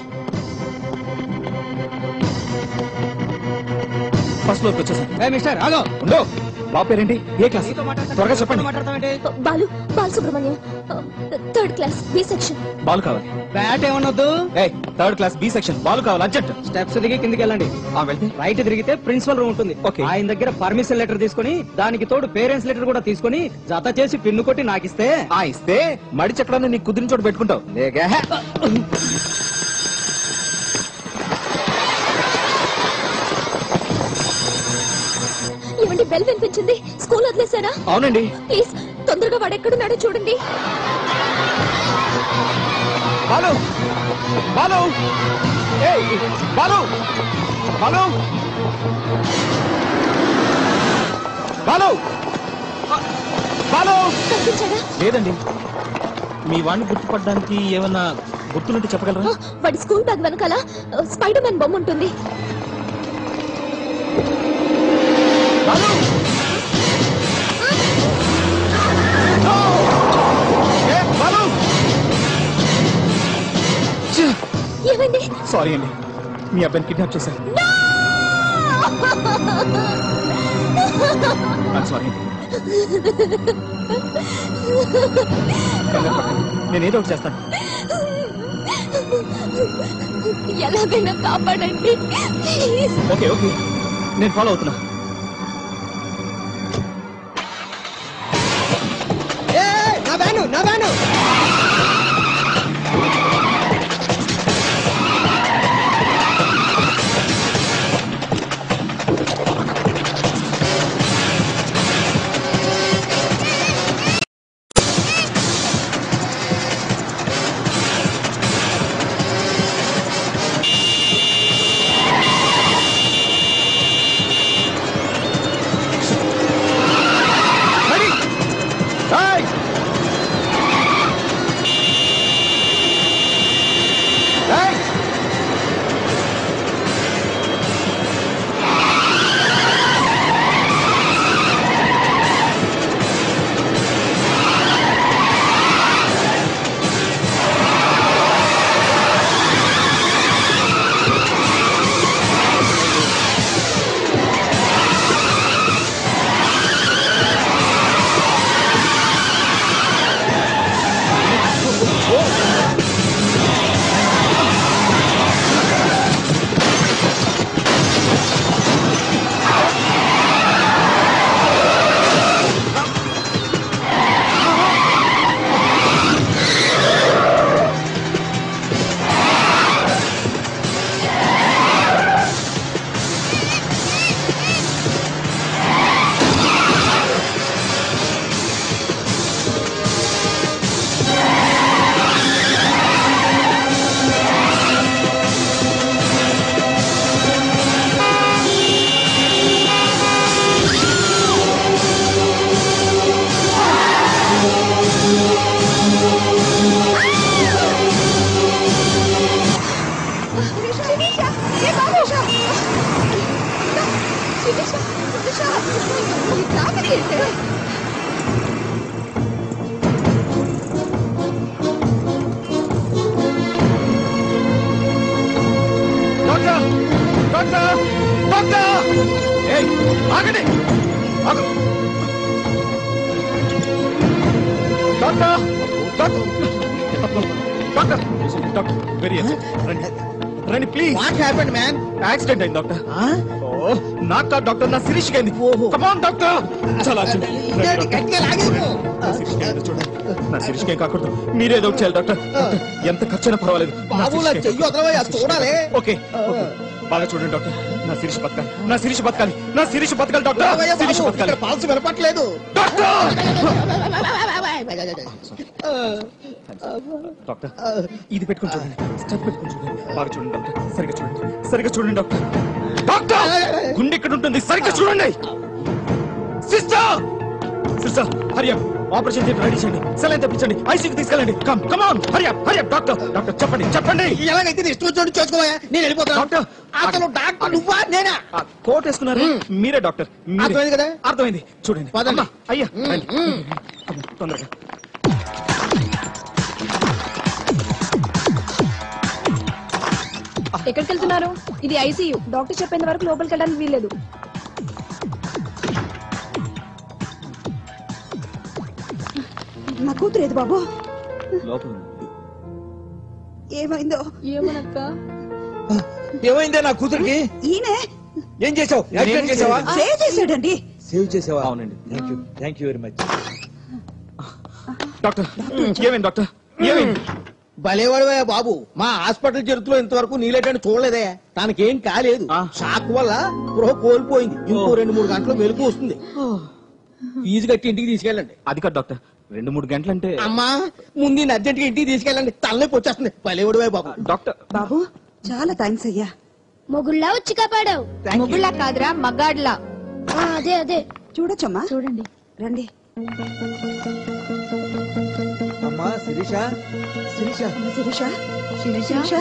Speaker 15: ఫస్ట్ ఫ్లోర్కి వచ్చేసాను.
Speaker 3: మిస్టర్ ఆగో.
Speaker 15: ఉండో. బాబు పేరేంటి? ఏ క్లాస్? త్వరగా చెప్పండి.
Speaker 11: Balu Subrahmanyam, 3rd class B section.
Speaker 15: Balu కావాలి.
Speaker 3: బ్యాట్ ఏమన్నొద్దు.
Speaker 15: 3rd class B section. Balu కావాలి అర్జెంట్.
Speaker 3: స్టెప్స్ దిగి కిందికి వెళ్ళండి.
Speaker 15: వెళ్తే
Speaker 3: రైట్ తిరిగితే ప్రిన్సిపల్ రూమ్ ఉంటుంది. ఆయన దగ్గర పర్మిషన్ లెటర్ తీసుకుని, దానికి తోడు పేరెంట్స్ లెటర్ కూడా తీసుకుని జత చేసి పిన్ను కొట్టి నాకిస్తే
Speaker 15: ఇస్తే మడి చక్రాన్ని నీకు కుదిరిన చోటు పెట్టుకుంటావు. లేగా
Speaker 11: ఏమండి, బెల్ వినిపించింది. స్కూల్ వదిలేసారా?
Speaker 15: అవునండి.
Speaker 11: ప్లీజ్ తొందరగా వాడు ఎక్కడున్నాడో చూడండి.
Speaker 15: బాలు, బాలు, బాలు, బాలు, బాలు, బాలు. లేదండి. మీ వాడిని గుర్తుపడడానికి ఏమన్నా గుర్తులుంటే చెప్పగలరా?
Speaker 11: వాడి స్కూల్ బ్యాగ్ వెనకాల స్పైడర్ మ్యాన్ బొమ్మ ఉంటుంది. ఏమైంది?
Speaker 15: సారీ అండి, మీ అబ్బాయిని కిడ్నాప్ చేశారు. సారీ అండి. నేనేదో ఒకటి చేస్తాను.
Speaker 11: ఎలాగైనా కాపాడండి.
Speaker 15: ఓకే ఓకే, నేను ఫాలో అవుతున్నా.
Speaker 9: నా వ్యాను
Speaker 15: డాక్టర్ డాక్టర్ ఏయ్ ఆగండి ఆగు doctor doctor doctor doctor very రండి రండి please
Speaker 9: what happened man?
Speaker 15: Accident అయింది డాక్టర్ నాకు కాదు డాక్టర్ నా శిరీష్ అయింది కమ్ ఆన్ డాక్టర్ చాలా అర్జెంట్
Speaker 9: గట్టిగా లాగేసుకో.
Speaker 15: చూడండి నా శిరీష్ ఏం కాకూడదు మీరేదో ఒకటి చేయాలి డాక్టర్ ఎంత ఖర్చైనా పర్వాలేదు
Speaker 9: బాబు నా చెయ్యి వదలవయ్యా, చూడాలి.
Speaker 15: ఓకే బాగా చూడండి డాక్టర్ నా శిరీష్ బతకాలి నా శిరీష్ బతకాలి నా శిరీష్ బతకాలి డాక్టర్
Speaker 9: వదలవయ్యా
Speaker 15: శిరీష్
Speaker 9: బాబు,
Speaker 15: బతకాలి
Speaker 9: ఇక్కడ పల్స్ వినపట్లేదు.
Speaker 15: డాక్టర్ ఇది పెట్టుకుని చూడండి స్టెప్ పెట్టుకుని చూడండి బాగా చూడండి డాక్టర్ సరిగ్గా చూడండి డాక్టర్ డాక్టర్ గుండె ఇక్కడ ఉంటుంది సరిగ్గా చూడండి sister sister hurry up operation theatre ready చేయండి సెలైన్ తెప్పించండి ఐసీకి తీసుకెళ్ళండి కమ్ ఆన్ హరియప్ డాక్టర్ చెప్పండి
Speaker 9: ఎలాగైతే నీ ఇష్టం వచ్చి చేసుకోవా, నేను వెళ్ళిపోతాను.
Speaker 15: డాక్టర్
Speaker 9: అసలు డాక్టర్ నువ్వా నేనా?
Speaker 15: కోట్ వేసుకున్నారు మీరే డాక్టర్
Speaker 9: అర్థమైంది కదా?
Speaker 15: అర్థమైంది చూడండి
Speaker 9: పదండి.
Speaker 15: అయ్యా తొందరగా
Speaker 6: ఎక్కడికి వెళ్తున్నారు? ఇది ఐసీయూ. డాక్టర్ చెప్పేంత వరకు లోపలికి వెళ్ళడానికి వీల్లేదు.
Speaker 17: నా కూతురు ఏది బాబు?
Speaker 15: లోపల
Speaker 17: ఏమైందో
Speaker 6: ఏమనక్క?
Speaker 1: ఏమైందే నా కూతురికి?
Speaker 17: ఈయనే
Speaker 1: ఏం చేసావు? యాక్సిడెంట్ చేసావా?
Speaker 17: సేవ్ చేశాడండి.
Speaker 1: సేవ్ చేసావా?
Speaker 15: అవునండి
Speaker 1: thank you very much.
Speaker 15: Doctor ఏమైంది డాక్టర్ ఏమైంది?
Speaker 9: భలేవాడివే బాబు, మా హాస్పిటల్ చరిత్రలో ఇంతవరకు నీలేటని చూడలేదే. తనకేం కాలేదు, షాక్ వల్ల స్పృహ కోల్పోయింది. ఇంకో 2-3 గంటలు మెలకు వస్తుంది. ఫీజు కట్టి ఇంటికి తీసుకెళ్ళండి.
Speaker 15: అది కాదు డాక్టర్ 2-3 గంటలంటే
Speaker 9: అమ్మా ముందు అర్జెంట్ గా ఇంటికి తీసుకెళ్ళండి, తలనొప్పి వచ్చేస్తుంది. భలేవాడివే బాబు.
Speaker 15: డాక్టర్
Speaker 17: బాబు చాలా థ్యాంక్స్ అయ్యా.
Speaker 16: మొగుళ్ళ వచ్చి కాపాడావు.
Speaker 6: ముగ్గుళ్ళ కాదురా, మగాడ్లా.
Speaker 16: అదే అదే
Speaker 17: చూడొచ్చమ్మా,
Speaker 6: చూడండి.
Speaker 17: రండి.
Speaker 1: అమ్మా శిరీష శిరీష
Speaker 17: శిరీష
Speaker 6: శిరీష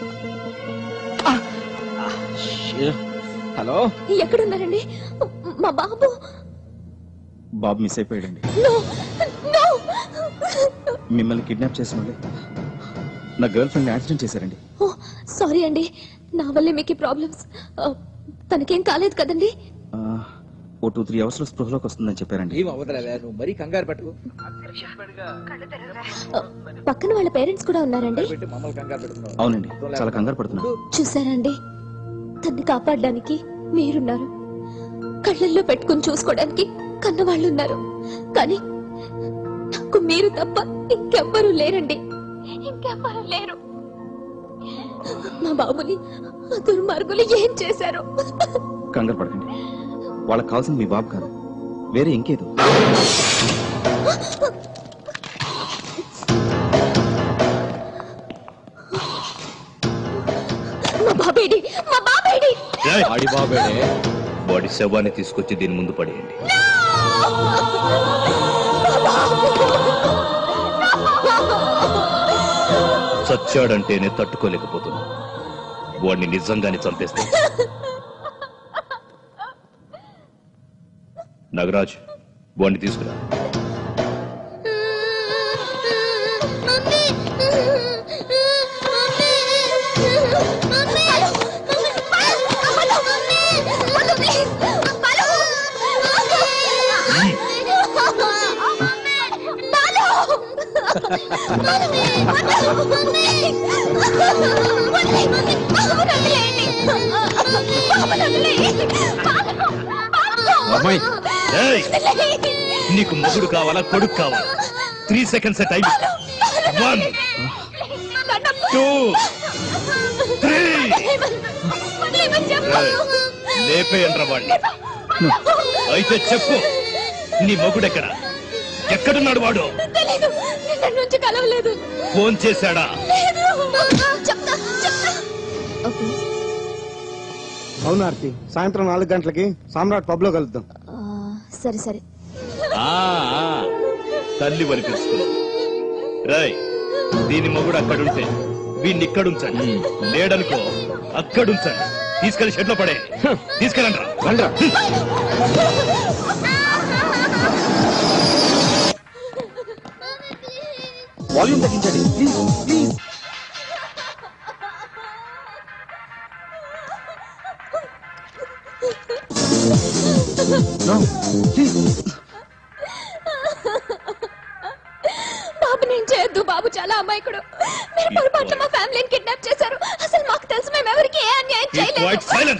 Speaker 15: హలో
Speaker 11: ఎక్కడున్నారండి మా బాబు?
Speaker 15: బాబు మిస్ అయిపోయాడండి.
Speaker 11: No, no.
Speaker 15: మిమ్మల్ని కిడ్నాప్ చేసిన వాళ్ళే నా గర్ల్ ఫ్రెండ్ యాక్సిడెంట్ చేశారండి.
Speaker 11: సారీ అండి, నా వల్లే మీకు ప్రాబ్లమ్స్. తనకేం కాలేదు కదండి?
Speaker 15: ఓ 2-3 అవర్స్ లో స్పృహలోకి వస్తుందని చెప్పారండి.
Speaker 1: ఏం అవ్వదురా, నువ్వు మరీ కంగారు పట్టుకో.
Speaker 11: పక్కన వాళ్ళ పేరెంట్స్ కూడా ఉన్నారండి?
Speaker 1: మమ్మల్ని కంగారు పెట్టుకున్నావు.
Speaker 15: అవునండి చాలా కంగారు పడుతున్నాను.
Speaker 11: చూసారండి, తన్ని కాపాడడానికి మీరున్నారు, కళ్ళల్లో పెట్టుకుని చూసుకోవడానికి కన్నవాళ్ళు ఉన్నారు. కానీ నాకు మీరు తప్ప ఇంకెవ్వరూ లేరండి, ఇంకెవ్వరూ లేరు. మా బాబుని ఆ దుర్మార్గులు ఏం చేశారు?
Speaker 15: కంగారు పడకండి, వాళ్ళకి కావాల్సింది మీ బాబు కాదు, వేరే ఇంకేదో.
Speaker 11: మా బాబేడి, మా బాబేడి.
Speaker 20: ఆడి బాబేడే, వాడి శవాన్ని తీసుకొచ్చి దీని ముందు పడేయండి. చచ్చాడంటేనే తట్టుకోలేకపోతున్నా, వాడిని నిజంగానే చంపేస్తే. నాగరాజ్ వాడిని తీసుకురా. అమ్మాయి నీకు మొగుడు కావాలా కొడుకు కావాలా? 3 seconds టైం. 1 2 3 లేపేయండ్రా వాడిని. అయితే చెప్పు, నీ మొగుడెక్కడ? ఎక్కడున్నాడు వాడు?
Speaker 11: తెలీదు, నిన్నటి నుంచి కలవలేదు.
Speaker 15: ఫోన్ చేశాడా?
Speaker 11: చెప్తా.
Speaker 19: అవును ఆర్తి, సాయంత్రం 4 గంటలకి సామ్రాట్ పబ్ లో కలుద్దాం.
Speaker 11: సరే.
Speaker 20: తల్లి వలిపిస్తుంది. రాయ్, దీని మొగుడు అక్కడుంటే వీడిని ఇక్కడుంచండి, లేడనుకో అక్కడుంచండి. తీసుకెళ్లి షెడ్ లో పడే. తీసుకెళ్ళండి.
Speaker 15: వాల్యూమ్ తగ్గించండి ప్లీజ్ ప్లీజ్.
Speaker 11: బాబు నేను చేయొద్దు. బాబు చాలా అమాయకుడు. మీరు పొరపాటున మా ఫ్యామిలీని కిడ్నాప్ చేశారు. అసలు మాకు తెలుసు మేము ఎవరికి ఏ అన్యాయం చేయలేదు.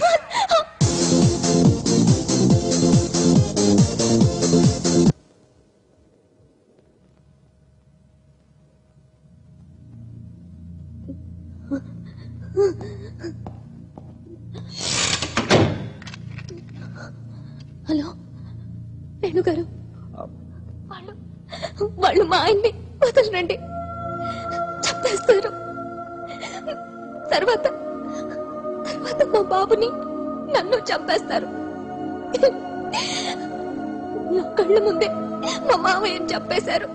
Speaker 11: హలో వేణు గారు, వాళ్ళు మా ఆయన్ని వదలరండి, చంపేస్తారు. తర్వాత మా బాబుని నన్ను చంపేస్తారు. నా కళ్ళ ముందే మా మామయ్యని చంపేశారు.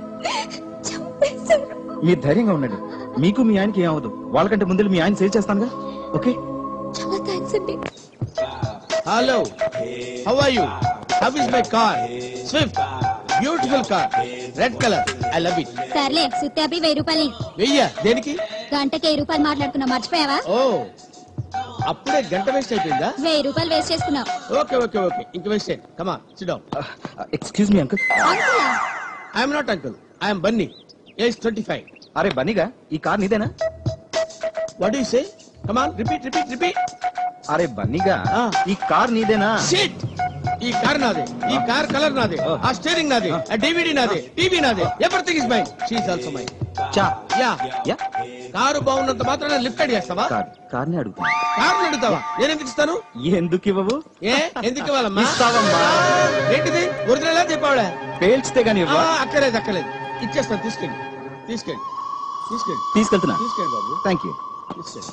Speaker 15: మీరు ధైర్యంగా ఉండండి. మీకు మీ ఆయనకి ఏమవదు. వాళ్ళకంటే ముందు మీ ఆయన సేవ్ చేస్తానుగా. ఓకే,
Speaker 11: చాలా థ్యాంక్స్ అండి.
Speaker 3: Hello, how are you? How is my car? Swift, beautiful car, red colour. I love it.
Speaker 21: సర్లే, సుత్తాపి 1000 రూపాయలు.
Speaker 3: వెయ్య దేనికి?
Speaker 21: గంటకి 1000 రూపాయలు మాట్లాడుకున్నా, మర్చిపోయావా?
Speaker 3: ఓ, అప్పుడే గంట వేస్ట్ అయిపోయిందా?
Speaker 21: 1000 రూపాయలు వేస్ట్ చేసుకున్నావు.
Speaker 3: ఓకే ఓకే ఓకే, ఇంక వేస్ట్ అయ్యింది. Come on, sit down.
Speaker 15: Excuse me uncle.
Speaker 3: I am not uncle, I am Bunny, age 25.
Speaker 15: అరే బన్నీగా, ఈ కార్ నీదేనా?
Speaker 3: What do you say? Come on, repeat repeat repeat.
Speaker 15: అరే బన్నీగా, ఈ కార్ నీదేనా?
Speaker 3: షిట్, ఈ కార్ నాదే, ఈ కార్ కలర్ నాదే, ఆ స్టీరింగ్ నాదే, ఆ డివిడి నాదే, టీవీ నాదే, everything is mine. She is also mine.
Speaker 15: చా
Speaker 3: యా యా. కారు బాగున్నంత మాత్రాన లిఫ్ట్ చేస్తావా?
Speaker 15: కార్ని అడుగుతున్నా.
Speaker 3: కార్ని అడుగుతావా? నేను ఎందుకు ఇస్తాను?
Speaker 15: ఎందుకు ఇవ్వవు?
Speaker 3: ఏ ఎందుకు ఇవ్వాలమ్మా?
Speaker 15: ఇస్తావమ్మా.
Speaker 3: ఏంటిది ఒరిజినల్ చెప్పావా?
Speaker 15: పేల్చితే గానీ ఇవ్వ.
Speaker 3: అక్కర్లేదు అక్కర్లేదు, ఇచ్చేస్తాను. తీసుకెళ్ళి తీసుకెళ్ళి తీసుకెళ్ళి
Speaker 15: తీసుకెళ్తున్నా.
Speaker 3: తీసుకెళ్ళి బాబు.
Speaker 15: Thank you.
Speaker 3: తీసుకెళ్ళి.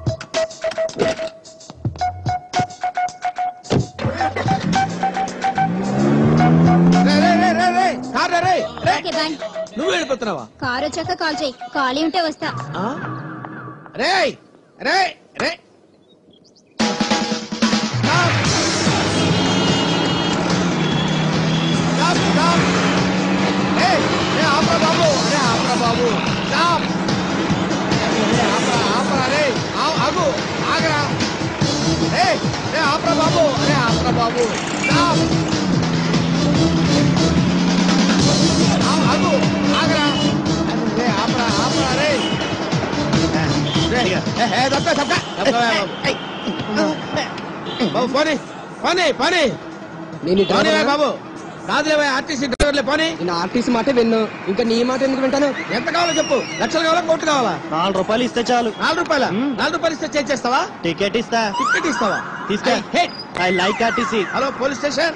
Speaker 3: నువ్వు వెళ్ళిపోతున్నావా?
Speaker 21: కారు వచ్చాక కాల్ చేయి. ఖాళీ ఉంటే వస్తా.
Speaker 3: రే రే రే, ఆపరా బాబు, అరే ఆపరా బాబు, ఆపరా రే, ఆగు, ఆగరా రే, ఆపరా బాబు, అరే ఆపరా బాబు, ఆగు, ఆగరా రే, ఆపరా ఆపరా రే. బాబు పోనీ పోనీ పోనీ పోనీ బాబు. కాదులేవా ఆర్టీసీ డ్రైవర్లే పోనీ.
Speaker 9: నేను ఆర్టీసీ మాట విన్ను, ఇంకా నీ మాట ఎందుకు వింటాను?
Speaker 3: ఎంత కావాలో చెప్పు. లక్షలు కావాలా, కోట్లు కావాలా?
Speaker 9: 4 రూపాయలు ఇస్తే చాలు.
Speaker 3: 4 రూపాయల? 4 రూపాయలు ఇస్తే చేస్తావా?
Speaker 9: టికెట్ ఇస్తా.
Speaker 3: టికెట్ ఇస్తావా?
Speaker 9: తీసుకో. I like RTC.
Speaker 3: Hello police station.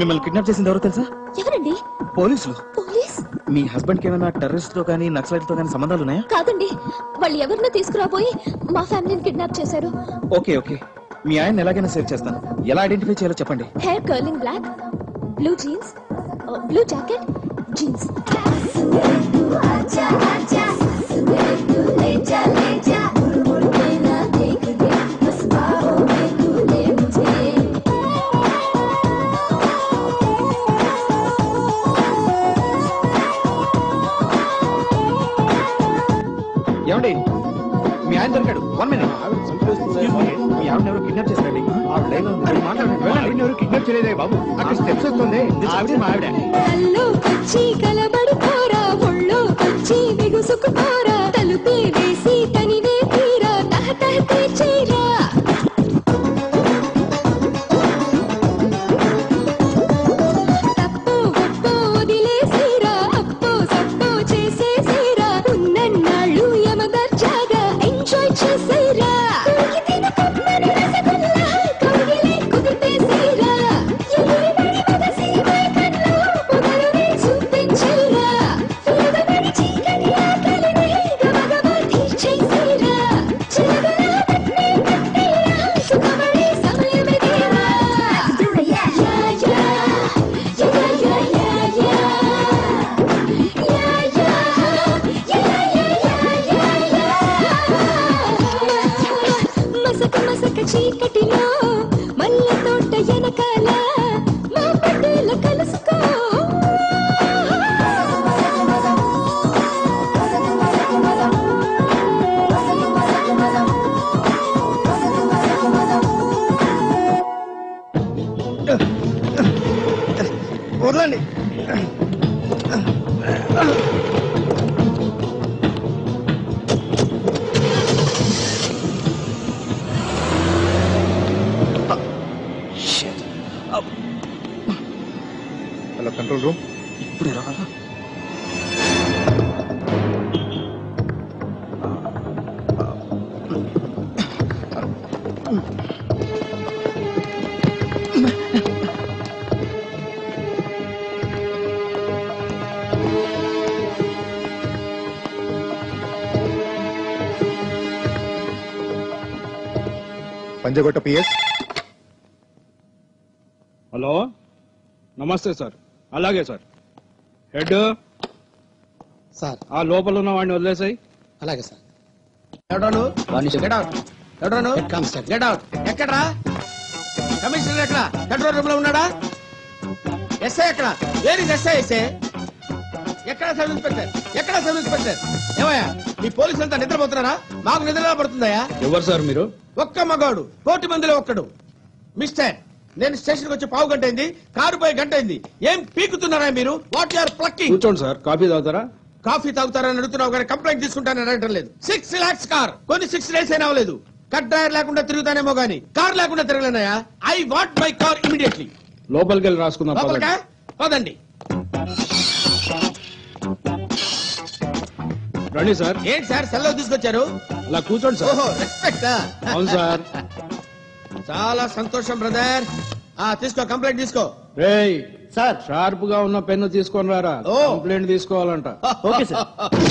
Speaker 15: మిమ్మల్ని కిడ్నాప్ చేసింది ఎవరో తెలుసా?
Speaker 11: ఎవరండి?
Speaker 15: పోలీసులు.
Speaker 11: పోలీస్?
Speaker 15: మీ హస్బెండ్ కి ఏమైనా టెర్రరిస్ట్ తో కానీ నక్సలైట్ తో కానీ సంబంధాలు ఉన్నాయా?
Speaker 11: కాదండి, వాళ్ళు ఎవరినో తీసుకురాబోయి మా ఫ్యామిలీని కిడ్నాప్ చేశారు.
Speaker 15: ఓకే ఓకే, మీ ఆయన ఎలాగైనా సేవ్ చేస్తాను. ఎలా ఐడెంటిఫై చేయాలో చెప్పండి.
Speaker 11: Hair curling black, blue jeans, blue jacket, jeans.
Speaker 15: ఏమండి, మీ ఆయన దొరికాడు. 1 minute. మీ ఆవిడ ఎవరు కిడ్నాప్ చేశారండి. ఎవరు కిడ్నాప్ చేయలేదే బాబు, అక్కడ స్టెప్స్ వస్తుంది. ఆవిడ మా ఆవిడ.
Speaker 7: కల్లోకొచ్చి కలబడిపోరా, ఒళ్ళోకొచ్చి బిగుసుకుపోరా, తలుపే వేసి తనివే తీరా, తహతహ తీర్చేరా. తప్పు ఒప్పో వదిలేసిరా, అప్పో సప్పో చేసేసిరా, ఉన్నన్నాళ్ళు యమదర్జాగా ఎంజాయ్ చేసేరా. తిన కమ్మని రసగుల్లా కౌగిలే కుదిపేసిరా, ఎదురుబడి మగసి మైకల్లో పొగరునే చూపించేరా, ఎదురుబడి చీకటి ఆకలిని గబగబా తీర్చేసిరా, చిలకలా పట్నే పట్టేరా, సుఖపడే సమయమిదేరా. యా యా యా యా యా మసక మసక చీకటిలో మల్లె తోట వెనకాల మా పట్టేల కలుసుకో.
Speaker 9: వదలండి.
Speaker 19: Hello control room.
Speaker 15: ఇప్పుడే రావాలా?
Speaker 19: పంజగొట్ట పిఎస్.
Speaker 4: హలో, నమస్తే సార్. అలాగే సార్. హెడ్
Speaker 9: సార్,
Speaker 4: ఆ లోపల ఉన్న వాడిని వదిలేసాయి.
Speaker 9: అలాగే సార్. ఎక్కడా కమిషనర్? ఎక్కడ? కంట్రోల్ రూమ్ లో ఉన్నాడా? ఎస్ఐ ఎక్కడ? Where is SI? ఎస్ఐ ఎక్కడ? సబ్ ఇన్స్పెక్టర్ ఎక్కడ? సబ్ ఇన్స్పెక్టర్ ఏమయ్యా, ఈ పోలీసులంతా నిద్రపోతున్నారా? మాకు నిద్ర పడుతుందయా?
Speaker 4: ఎవరు సార్ మీరు?
Speaker 9: ఒక్క మగాడు 1,000,000 మందిలో ఒక్కడు. మిస్టర్, నేను స్టేషన్ వచ్చి పావు గంట అయింది, కారు పోయి గంట అయింది. ఏం పీకుతున్నారా మీరు? What you are plucking?
Speaker 4: కూర్చోండి సార్. కాఫీ తాగుతారా?
Speaker 9: కాఫీ తాగుతారని అడుగుతున్నావు కానీ కంప్లైంట్ తీసుకుంటానని అడగటం లేదు. 6 lakhs కార్ కొన్ని 6 days అయినా అవ్వలేదు. కట్ డ్రైవర్ లేకుండా తిరుగుతానేమో గానీ కార్ లేకుండా తిరగలేనయా. I want my car immediately.
Speaker 4: లోపలికి వెళ్ళి రాసుకుందాం.
Speaker 9: లోపలికా? పదండి.
Speaker 4: రండి సార్.
Speaker 9: ఏంటి సార్ సెల్లో తీసుకొచ్చారు?
Speaker 4: అలా కూర్చోండి సార్.
Speaker 9: ఓహో, రెస్పెక్ట్.
Speaker 4: అవును సార్.
Speaker 9: చాలా సంతోషం బ్రదర్. తీసుకో, కంప్లైంట్ తీసుకో.
Speaker 4: రేయ్ సార్, షార్ప్ గా ఉన్న పెన్ను తీసుకొని రారా. కంప్లైంట్ తీసుకోవాలంట.
Speaker 9: Okay sir.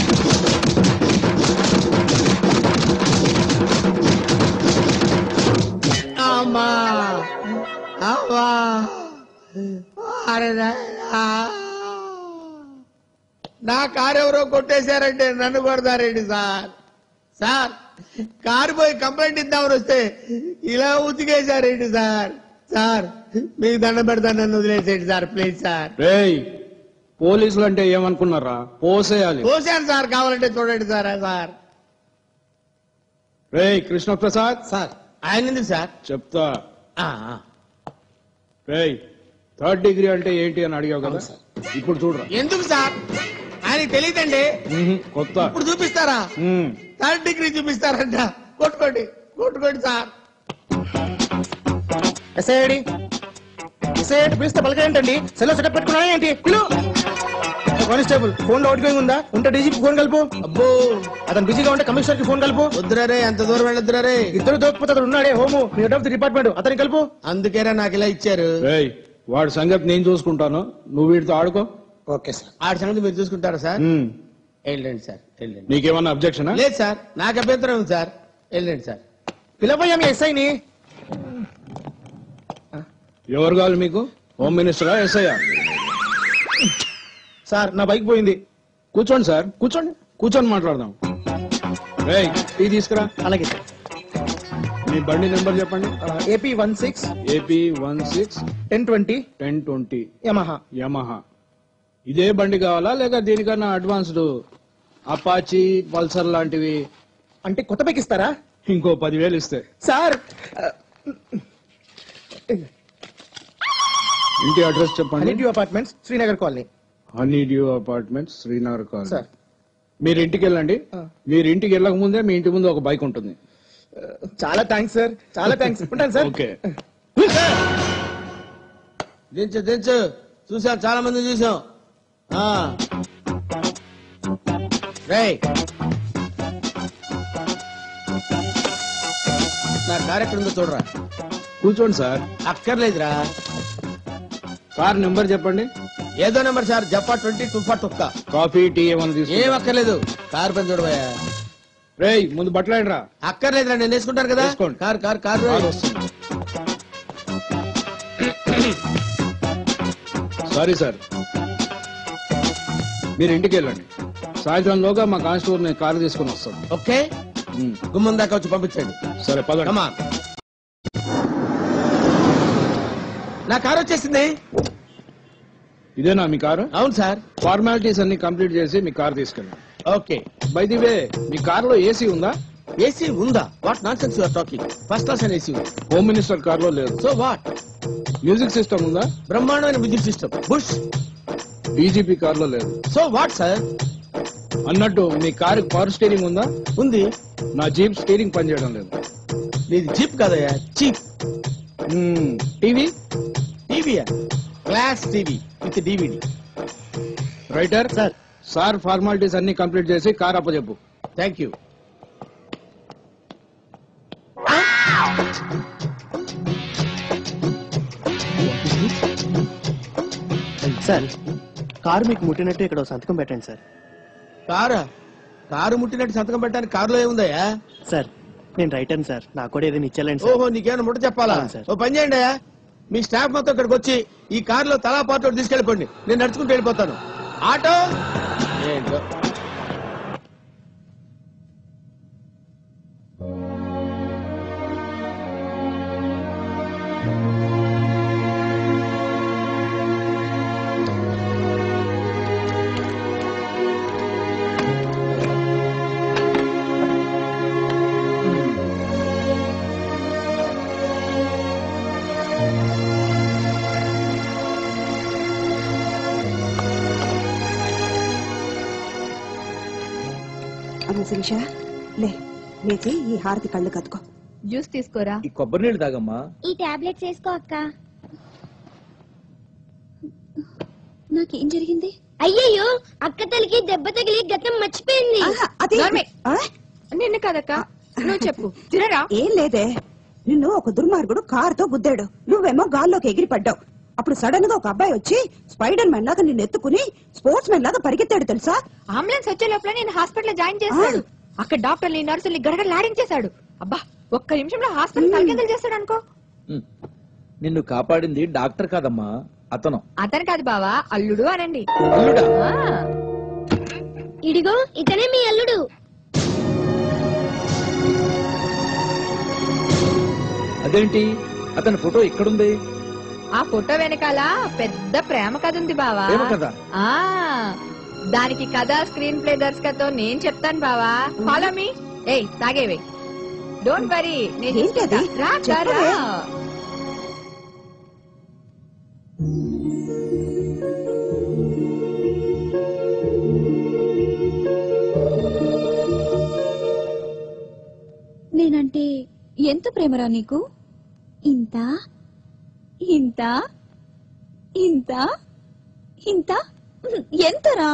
Speaker 9: అమ్మా అమ్మా, నా కారు ఎవరో కొట్టేశారంటే నన్ను కొడతారేంటి సార్? సార్, కారు పోయి కంప్లైంట్ ఇద్దామని వస్తే ఇలా ఉతికేశారేంటి సార్? సార్, మీకు దండం పెడతాను, నన్ను వదిలేసేయండి సార్ ప్లీజ్ సార్.
Speaker 4: రేయ్, పోలీసులు అంటే ఏమనుకున్నారా? పోసేయాలి.
Speaker 9: పోసాను సార్, కావాలంటే చూడండి సార్. సార్
Speaker 4: రేయ్ కృష్ణప్రసాద్
Speaker 9: సార్, ఆయన ఎందుకు సార్?
Speaker 4: చెప్తా. రేయ్, 3rd degree అంటే ఏంటి అని అడిగావు కదా, ఇప్పుడు చూడరా.
Speaker 9: ఎందుకు సార్? ఆయనకి తెలియదండి.
Speaker 4: కొత్త.
Speaker 9: ఇప్పుడు చూపిస్తారా? 3rd degree చూపిస్తారంట. కొట్టుకోండి కొట్టుకోండి సార్.
Speaker 19: ఎస్ఐ పిలిస్తే పలకేంటండి? సెల్లో సెటప్ పెట్టుకున్నా ఏంటి? కానిస్టేబుల్, ఫోన్ లో అవుట్ గోయింగ్ ఉందా? ఉంటే డీజీపీ ఫోన్ కలుపు. అబ్బో, అతను బిజీగా ఉంటే కమిషనర్ కి ఫోన్ కలుపు.
Speaker 9: వద్దురే, అంత దూరం వెళ్ళొద్దురే.
Speaker 19: ఇద్దరు దొరికిపోతే అతను ఉన్నాడే home, head of the department, అతని కలుపు.
Speaker 9: అందుకేరా నాకు ఇలా ఇచ్చారు.
Speaker 4: వాడి సంగతి నేను చూసుకుంటాను, నువ్వు వీడితో ఆడుకో.
Speaker 9: Okay sir. ఆడి సంగతి మీరు చూసుకుంటారా సార్? వెళ్ళండి సార్, వెళ్ళండి.
Speaker 4: నీకేమన్నా అబ్జెక్షనా?
Speaker 9: లేదు సార్, నాకు అభ్యంతరం ఉంది సార్. వెళ్ళండి సార్. పిలవయ్యా మీ ఎస్ఐని.
Speaker 4: ఎవరు కావాలి మీకు? హోమ్ మినిస్టరా, ఎస్ఐయా?
Speaker 9: సార్ నా బైక్ పోయింది.
Speaker 4: కూర్చోండి సార్, కూర్చోండి, కూర్చొని మాట్లాడదాం. రేయ్, టీ తీసుకురా.
Speaker 9: అలాగే సార్.
Speaker 4: మీ బండి నెంబర్ చెప్పండి.
Speaker 9: AP 16
Speaker 4: 1020 1020 Yamaha. ఇదే బండి కావాలా లేక దీనికన్నా అడ్వాన్స్డ్ అపాచీ, పల్సర్ లాంటివి?
Speaker 9: అంటే కొత్త బైక్ ఇస్తారా?
Speaker 4: ఇంకో 10,000 ఇస్తే.
Speaker 9: సార్
Speaker 4: ఇంటి అడ్రస్ చెప్పండి.
Speaker 9: Honeydew apartments, Srinagar colony.
Speaker 4: Honeydew apartments, Srinagar colony.
Speaker 9: Sir
Speaker 4: మీరు ఇంటికి వెళ్ళండి. మీరు ఇంటికి వెళ్ళక ముందే మీ ఇంటి ముందు ఒక బైక్ ఉంటుంది.
Speaker 9: చాలా థ్యాంక్స్ సార్, చాలా థ్యాంక్స్. ఉంటాను సార్.
Speaker 4: ఓకే.
Speaker 9: దించు చూసాం, చాలా మంది చూసాం. రేయ్, నా కార్ ఎక్కడ ఉందో చూడరా.
Speaker 4: కూర్చోండి సార్.
Speaker 9: అక్కర్లేదురా.
Speaker 4: కార్ నెంబర్ చెప్పండి.
Speaker 9: ఏదో నెంబర్ సార్, జప్పా 20
Speaker 4: కాఫీ, టీ ఏమన్నా తీసుకో.
Speaker 9: ఏం అక్కర్లేదు. కార్ పని చూడబోయా.
Speaker 4: రేయ్, ముందు బట్టలాడరా.
Speaker 9: అక్కర్లేదురా, నేను వేసుకుంటాను కదా. కార్ కార్ కార్
Speaker 4: వస్తుంది. సారీ సార్, మీరు ఇంటికి వెళ్ళండి. సాయంత్రంలోగా మా కానిస్టేబుల్ కారు తీసుకుని వస్తాడు.
Speaker 9: ఓకే, గుమ్మం దాకా వచ్చి పంపించండి.
Speaker 4: సరే పదండి.
Speaker 9: నా కారు వచ్చేసింది.
Speaker 4: ఇదేనా మీ కారు?
Speaker 9: అవును సార్.
Speaker 4: ఫార్మాలిటీస్ అన్ని కంప్లీట్ చేసి మీ కారు తీసుకెళ్ళండి.
Speaker 9: ఓకే.
Speaker 4: బై ది వే, మీ కారులో ఏసీ ఉందా?
Speaker 9: ఏసీ ఉందా? What nonsense you are talking. First class అని ఏసీ ఉంది.
Speaker 4: హోమ్ మినిస్టర్ కారులో లేదు.
Speaker 9: So what?
Speaker 4: మ్యూజిక్ సిస్టమ్ ఉందా?
Speaker 9: బ్రహ్మాండమైన మ్యూజిక్ సిస్టమ్. బుష్.
Speaker 4: డీజీపీ కారులో లేదు.
Speaker 9: So what sir?
Speaker 4: అన్నట్టు మీ కారు పవర్ స్టీరింగ్ ఉందా?
Speaker 9: ఉంది.
Speaker 4: నా జీప్ స్టీరింగ్ పనిచేయడం లేదు.
Speaker 9: నీది జీప్ కాదయ్యా, చీప్.
Speaker 4: టీవీ?
Speaker 9: టీవీయా? Glass TV with DVD.
Speaker 4: Writer sir formalities అన్ని కంప్లీట్ చేసి కార్ అప్పచెప్పు.
Speaker 9: Thank you.
Speaker 8: సార్, కారు మీకు ముట్టినట్టు ఇక్కడ సంతకం పెట్టండి సార్.
Speaker 9: కారు ముట్టినట్టు సంతకం పెట్టడానికి కారులో ఏముందయ్యా?
Speaker 8: సార్, నేను రైటర్ని సార్, నాకు కూడా ఏదైనా ఇచ్చేయాలండి సార్.
Speaker 9: ఓహో, నీకేమైనా ముట్ట చెప్పాలా? ఓ పని చేయండి అయ్యా, మీ స్టాఫ్ మొత్తం ఇక్కడికి వచ్చి ఈ కారులో తలా పాటు తీసుకెళ్ళిపోండి. నేను నడుచుకుంటూ వెళ్ళిపోతాను. ఆటో ఏంటో.
Speaker 17: అమ్మ శిరీష, లే లేచి ఈ హారతి కళ్ళు కదుకో.
Speaker 6: జ్యూస్ తీసుకోరా.
Speaker 15: ఈ కొబ్బరి నీళ్ళు తాగమ్మా.
Speaker 21: ఈ టాబ్లెట్స్ వేసుకో అక్క.
Speaker 10: నాకేం జరిగింది?
Speaker 16: అయ్యయ్యో, అక్క తల్లికి దెబ్బ తగిలి గతం మర్చిపోయింది.
Speaker 6: నిన్ను కదక్క, నువ్వు చెప్పు. తినరా?
Speaker 17: ఏం లేదే, నిన్ను ఒక దుర్మార్గుడు కారుతో గుద్దాడు. నువ్వేమో గాల్లోకి ఎగిరి పడ్డావు. అప్పుడు సడన్ గా ఒక అబ్బాయి వచ్చి స్పైడర్ మ్యాన్ లాగా నిన్ను ఎత్తుకుని స్పోర్ట్స్ మ్యాన్ లాగా పరిగెత్తాడు తెలుసా.
Speaker 6: అంబులెన్స్ వచ్చే లోపల నేను హాస్పిటల్ జాయిన్ చేశాడు. అక్కడ డాక్టర్ని నర్సుల్ని గడగడలాడించేశాడు. అబ్బా, ఒక్క నిమిషంలో హాస్పిటల్ తలకిందులు చేస్తాడు అనుకో.
Speaker 15: నిన్ను కాపాడింది డాక్టర్ కాదమ్మా, అతను.
Speaker 6: అతను కాదు బావా, అల్లుడు అనండి.
Speaker 16: ఇడిగో ఇతనే మీ అల్లుడు.
Speaker 15: అదేంటి, అతని ఫోటో ఇక్కడుంది?
Speaker 6: ఆ ఫోటో వెనకాల పెద్ద ప్రేమ కథ ఉంది బావా. దానికి కథ స్క్రీన్ ప్లే దర్శకత్వం నేను చెప్తాను బావా. Follow me. ఏయ్ తాగేవే, డోంట్ వరీ.
Speaker 10: నేనంటే ఎంత ప్రేమరా నీకు? ఇంత ఇంత ఇంత ఇంత ఎంతరా?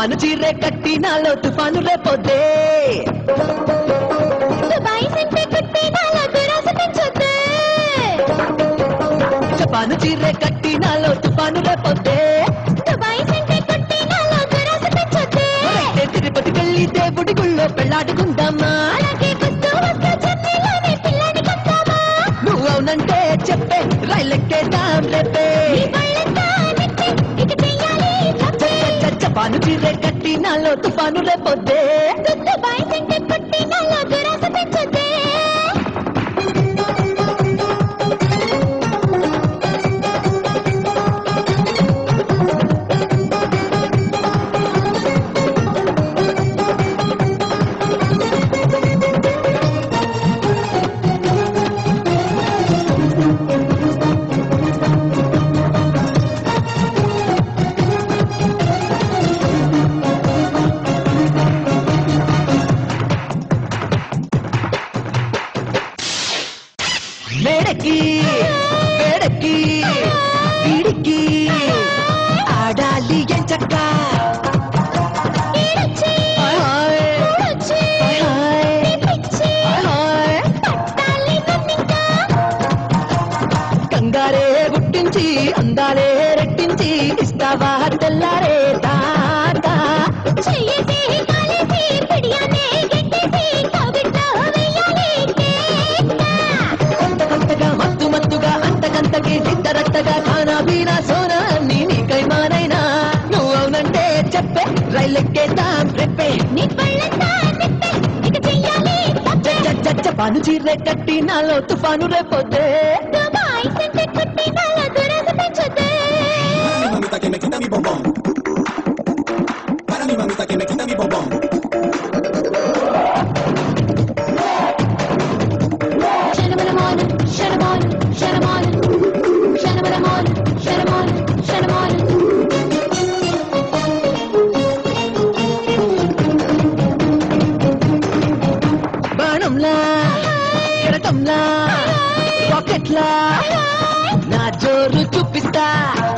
Speaker 13: జపాను చీరే కట్టి నాలో తుఫాను రేపొద్దే జపాను చీరే కట్టి నాలో తుఫాను రేపొద్దే తిరుపతికెళ్ళి దేవుడి గుళ్ళో పెళ్ళాడుకుందామా నువ్వు అవునంటే చెప్పే రైలెక్కేద్దాం రేపే జపాను చీరే కట్టి నాలో తుఫాను రేపొద్దే వేడకి వేడకి వీడికి ఆడాలి ఎంచక్క కంగారే గుట్టించి అందాలే రెట్టించి ఇస్తావా తెల్లారే తాత మత్తు మత్తుగా అంతకంతకి దిద్దరత్తగా ఖానా బీనా సోనా అన్ని నీకై మానైనా నువ్వు అవునంటే చెప్పే రైలెక్కేద్దాం రెప్పే జపాను చీరే కట్టి నాలో తుఫాను రేపొద్దే బాణంలా కెరటంలా రాకెట్లా నా జోరు చూపిస్తా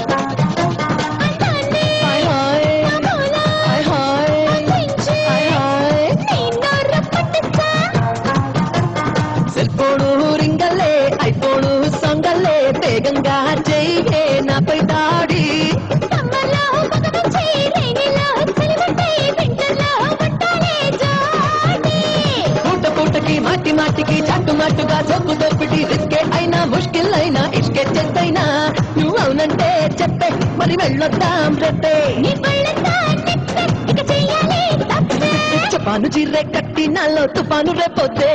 Speaker 13: సెల్ ఫోను రింగల్లే ఐఫోను సొంగల్లే వేగంగా చెయ్యే నాపై దాడి పూటకి మాటి మాటికి చాటు మాటుగా చొప్పు తొప్పిటి రిస్కే అయినా ముష్కిల్ అయినా ఇష్కే చెత్తైనా నువ్వు అవునంటే చెప్పే మరి వెళ్ళొద్దాం రేపే జపాను చీరే కట్టి నాలో తుఫాను రేపొద్దే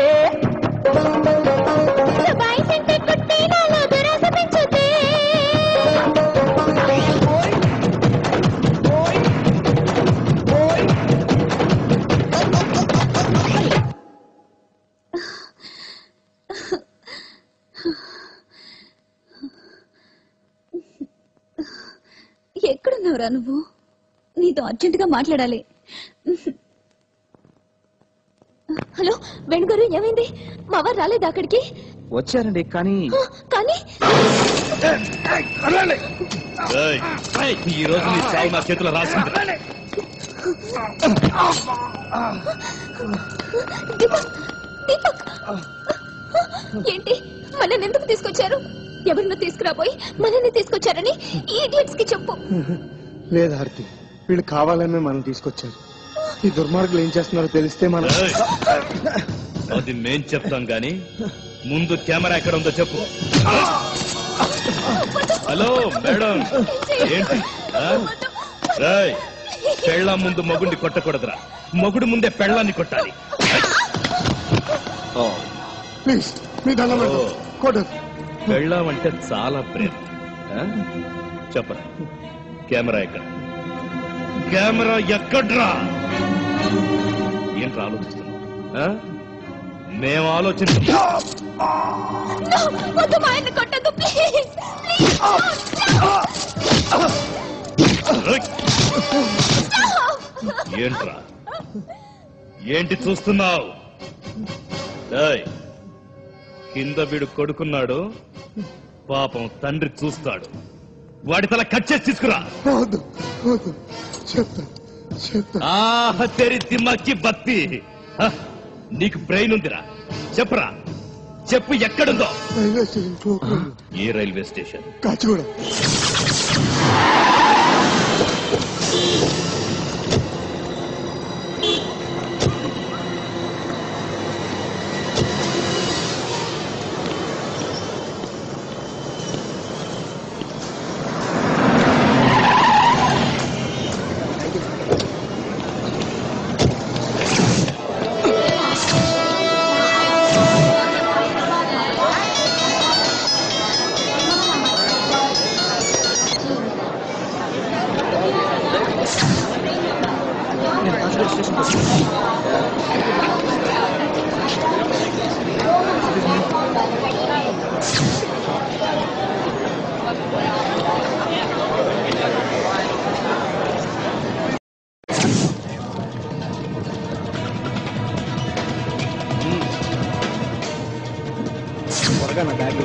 Speaker 10: ఎక్కడున్నావురా నువ్వు? నీతో అర్జెంటుగా మాట్లాడాలి.
Speaker 11: హలో వేణుగారు, ఏమైంది? మా వారు రాలేదా అక్కడికి?
Speaker 15: వచ్చారండి, కానీ
Speaker 20: ఈ రోజు నీ చావు నా చేతిలో రాసింది.
Speaker 11: దీపక్, ఏంటి మనల్ని ఎందుకు తీసుకొచ్చారు? ఎవరినో తీసుకురాబోయి మనల్ని తీసుకొచ్చారని ఈ ఇడియట్స్ కి చెప్పు.
Speaker 19: లేదు హారతి, వీళ్ళు కావాలని మనం తీసుకొచ్చారు. ఈ దుర్మార్గులు ఏం చేస్తున్నారో తెలిస్తే మనం
Speaker 20: అది మేం చెప్తాం గాని ముందు కెమెరా ఎక్కడ ఉందో చెప్పు. హలో మేడం, ఏంటి పెళ్ళాం ముందు మొగుడిని కొట్టకూడదురా, మొగుడు ముందే పెళ్ళాన్ని కొట్టాలి. పెళ్ళాం అంటే చాలా ప్రేమ. చెప్పరా కెమెరా ఎక్కడ? కెమెరా ఎక్కడ్రా? ఏంట్రా ఆలోచిస్తున్నా? మేము ఆలోచిస్తున్నాం. ఏంట్రా, ఏంటి చూస్తున్నావు? కింద వీడు కొడుకున్నాడు, పాపం తండ్రి చూస్తాడు. వాడి తల కట్ చేసి తీసుకురా.
Speaker 19: చెప్తా,
Speaker 20: తెరి దిమ్మకి బత్తి నీకు బ్రెయిన్ ఉందిరా చెప్పురా చెప్పు ఎక్కడుందో ఏ రైల్వే స్టేషన్
Speaker 19: కాచిగూడ త్వరగా నా బ్యాగ్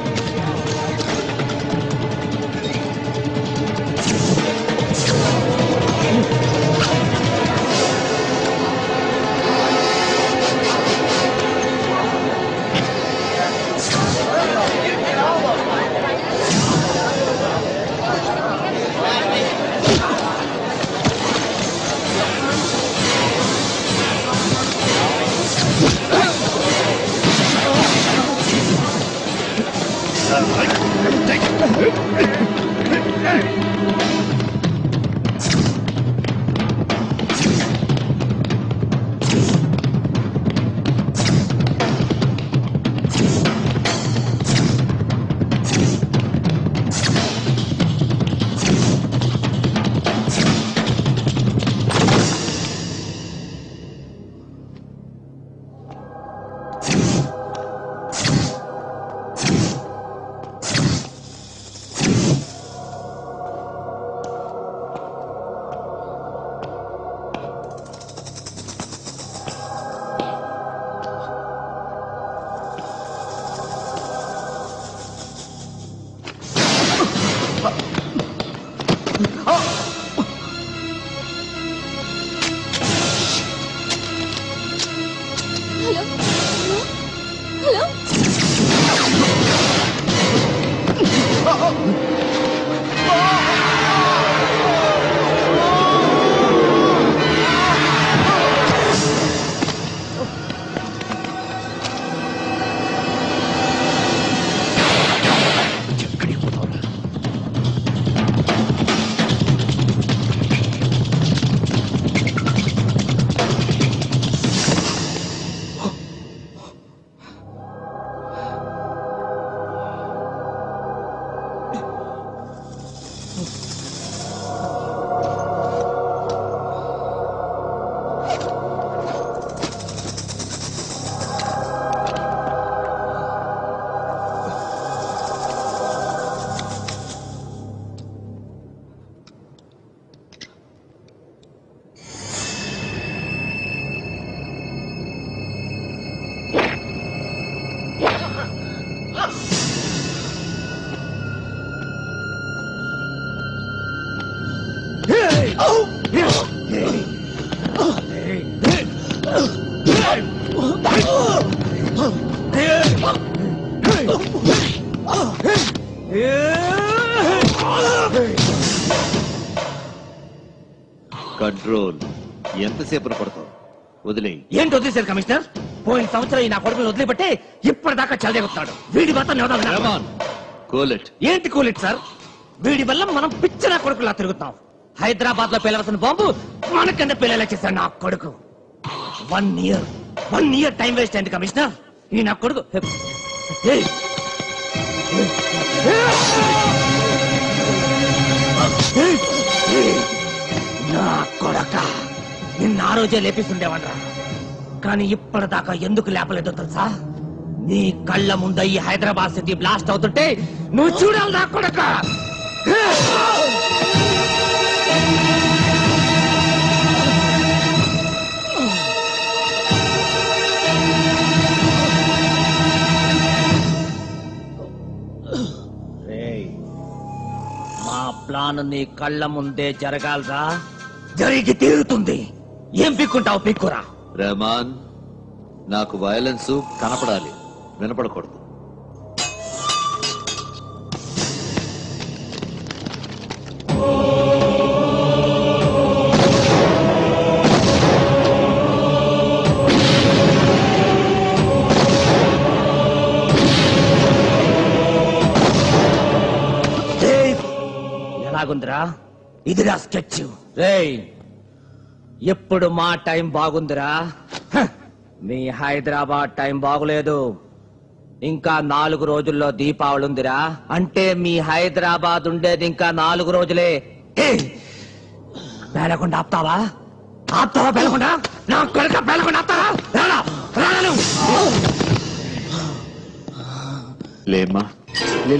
Speaker 18: కంట్రోల్ ఎంతసేపు పడతావు? వదిలే.
Speaker 3: ఏంటి వదిలేశారు కమిషనర్? పోయిన సంవత్సరం ఈ నా కొడుకుని వదిలిపెట్టే ఇప్పటిదాకా చదివేస్తాడు. వీడి మాత్రం
Speaker 18: కూలెట్.
Speaker 3: ఏంటి కూలెట్ సార్? వీడి వల్ల మనం పిచ్చిన కొడుకులా తిరుగుతాం. హైదరాబాద్ లో పేలవలసిన బాంబు మన కింద పేలేలా చేశాడు నా కొడుకు. 1 year టైం వేస్ట్ అయింది కమిషనర్. ఈ నా కొడుకు నా కొడక నిన్న ఆ రోజే లేపిస్తుండేవనరా. కానీ ఇప్పటిదాకా ఎందుకు లేపలేదో తెలుసా? నీ కళ్ళ ముంద ఈ హైదరాబాద్ సిటీ బ్లాస్ట్ అవుతుంటే నువ్వు చూడాలి నా కొడక. మా ప్లాన్ నీ కళ్ళ ముందే జరగాలరా. జరిగి తీరుతుంది. ఏం పిక్కుంటావు పిక్కురా.
Speaker 18: రెహమాన్, నాకు వయలెన్స్ కనపడాలి, వినపడకూడదు.
Speaker 3: ఎలాగుందిరా? ఇదిరా స్కెచ్. రేయ్, ఎప్పుడు మా టైం బాగుందిరా? మీ హైదరాబాద్ టైం బాగులేదు. ఇంకా 4 రోజుల్లో దీపావళి ఉందిరా. అంటే మీ హైదరాబాద్ ఉండేది ఇంకా 4 రోజులే. పేలకుండా ఆపుతావా? ఆపుతావా? పేలకుండా నా కొడుక పేలకుండా ఆపుతావా?
Speaker 18: లేమ్మా, లే.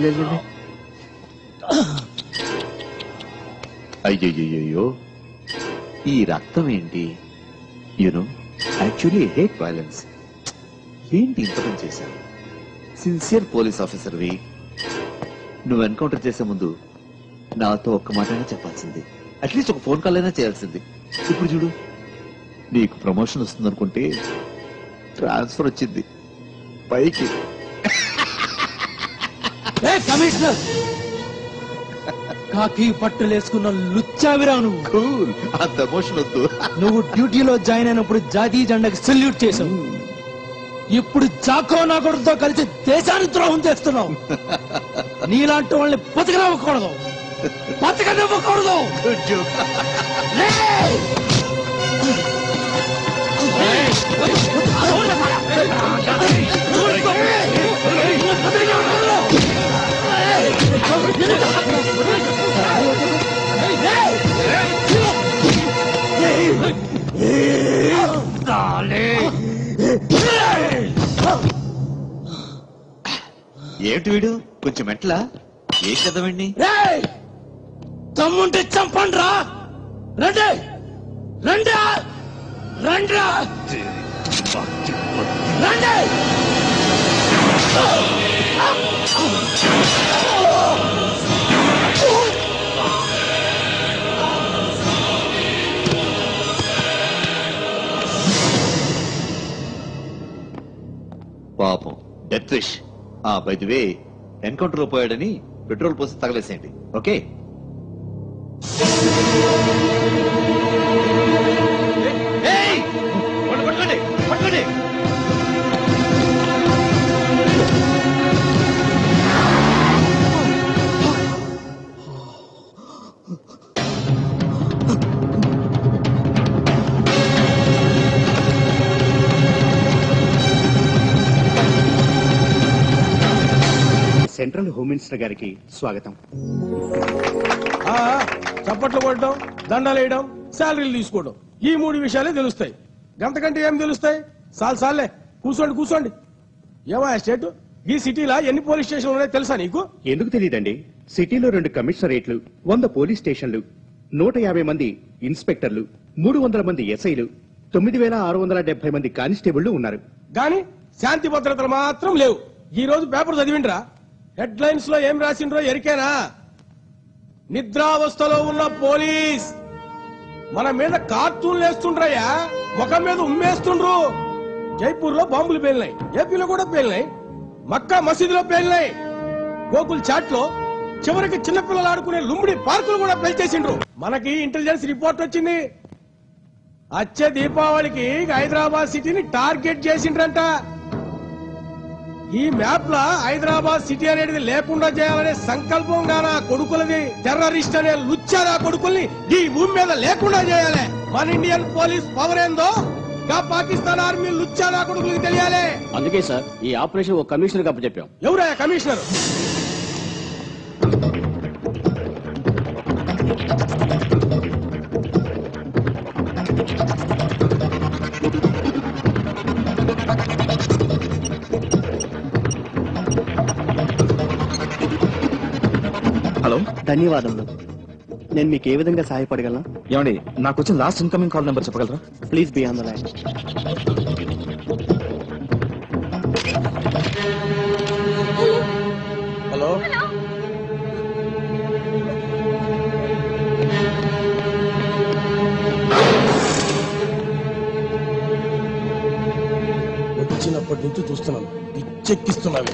Speaker 18: అయ్యయ్యో, ఈ రక్తం ఏంటి? You know, actually hate violence. ఏంటి ఇంత పని చేశావు? సిన్సియర్ పోలీస్ ఆఫీసర్వి. నువ్వు ఎన్కౌంటర్ చేసే ముందు నాతో ఒక్క మాటైనా చెప్పాల్సింది. అట్లీస్ట్ ఒక ఫోన్ కాల్ అయినా చేయాల్సింది. ఇప్పుడు చూడు, నీకు ప్రమోషన్ వస్తుంది అనుకుంటే ట్రాన్స్ఫర్ వచ్చింది పైకి.
Speaker 3: కమిషనర్, కాకి పట్టులేసుకున్న లుచ్చావిరా నువ్వు.
Speaker 18: కూల్, అంత ఎమోషన్ వద్దు.
Speaker 3: నువ్వు డ్యూటీలో జాయిన్ అయినప్పుడు జాతీయ జెండాకి సెల్యూట్ చేసావు. ఇప్పుడు చాకో నా కొడుకుతో కలిసి దేశాన్ని ద్రోహం చేస్తున్నావు. నీలాంటి వాళ్ళని బతకనివ్వకూడదు, బతకనివ్వకూడదు.
Speaker 18: ఏమిటి వీడు కొంచెం ఎట్లా? ఏ చదవండి.
Speaker 3: తమ్ముంటే చంపండ్రా. రండి రండి రండి రండి.
Speaker 18: పాపం death wish. By the way, encounter లో పోయాడని పెట్రోల్ పోసి తగలేసేయండి. ఓకే? పట్టుకోండి, పట్టుకోండి.
Speaker 12: సెంట్రల్ హోమ్ మినిస్టర్ గారికి స్వాగతం.
Speaker 22: చప్పట్లు కొట్టడం, దండాలు వేయడం, శాలరీలు తీసుకోవడం, ఈ 3 విషయాలే తెలుస్తాయి. గంతకంటే ఏం తెలుస్తాయి? సాలే కూర్చోండి కూర్చోండి. ఏమా స్టేట్, ఈ సిటీలో ఎన్ని పోలీస్ స్టేషన్లు ఉన్నాయో తెలుసా నీకు?
Speaker 12: ఎందుకు తెలియదండి. సిటీలో 2 కమిషనరేట్లు, 100 పోలీస్ స్టేషన్లు, 150 మంది ఇన్స్పెక్టర్లు, 300 మంది ఎస్ఐలు, 9670 మంది కానిస్టేబుళ్లు ఉన్నారు.
Speaker 22: గాని శాంతి భద్రతలు మాత్రం లేవు. ఈ రోజు పేపర్ చదివిండ్రా? హెడ్ లైన్స్ లో ఏం రాసిండ్రో ఎరికేనా? నిద్రావస్థలో ఉన్న పోలీస్ మన మీద కార్టూన్లు వేస్తుండ్రయ్యా, ముఖం మీద ఉమ్మేస్తుండ్రు. జైపూర్ లో బాంబులు పేలినాయి, ఏపీలో కూడా పేలినాయి, మక్కా మసీదులో పేలినాయి, గోకుల్ చాట్ లో చివరికి చిన్నపిల్లలు ఆడుకునే లుంబిడి పార్కులు కూడా పేల్చేసిండ్రు. మనకి ఇంటెలిజెన్స్ రిపోర్ట్ వచ్చింది. వచ్చే దీపావళికి హైదరాబాద్ సిటీని టార్గెట్ చేసిండ్రంట. ఈ మ్యాప్ లా హైదరాబాద్ సిటీ అనేది లేకుండా చేయాలనే సంకల్పం గానా కొడుకులది. టెర్రరిస్ట్ అనే లుచ్చారా కొడుకుల్ని ఈ భూమి మీద లేకుండా చేయాలి. మన ఇండియన్ పోలీస్ పవర్ ఏందో పాకిస్తాన్ ఆర్మీ లుచ్చారా కొడుకులకి తెలియాలి.
Speaker 23: అందుకే సార్ ఈ ఆపరేషన్ ఒక కమిషనర్ అప్పు చెప్పాం.
Speaker 22: ఎవరా కమిషనర్?
Speaker 15: హలో,
Speaker 8: ధన్యవాదములు. నేను మీకు ఏ విధంగా సహాయపడగలను?
Speaker 15: ఏమండి, నాకు వచ్చిన లాస్ట్ ఇన్కమింగ్ కాల్ నెంబర్ చెప్పగలరా?
Speaker 8: Please be on the line.
Speaker 22: Hello, వచ్చినప్పటి నుంచి చూస్తున్నాను పిచ్చెక్కిస్తున్నావు.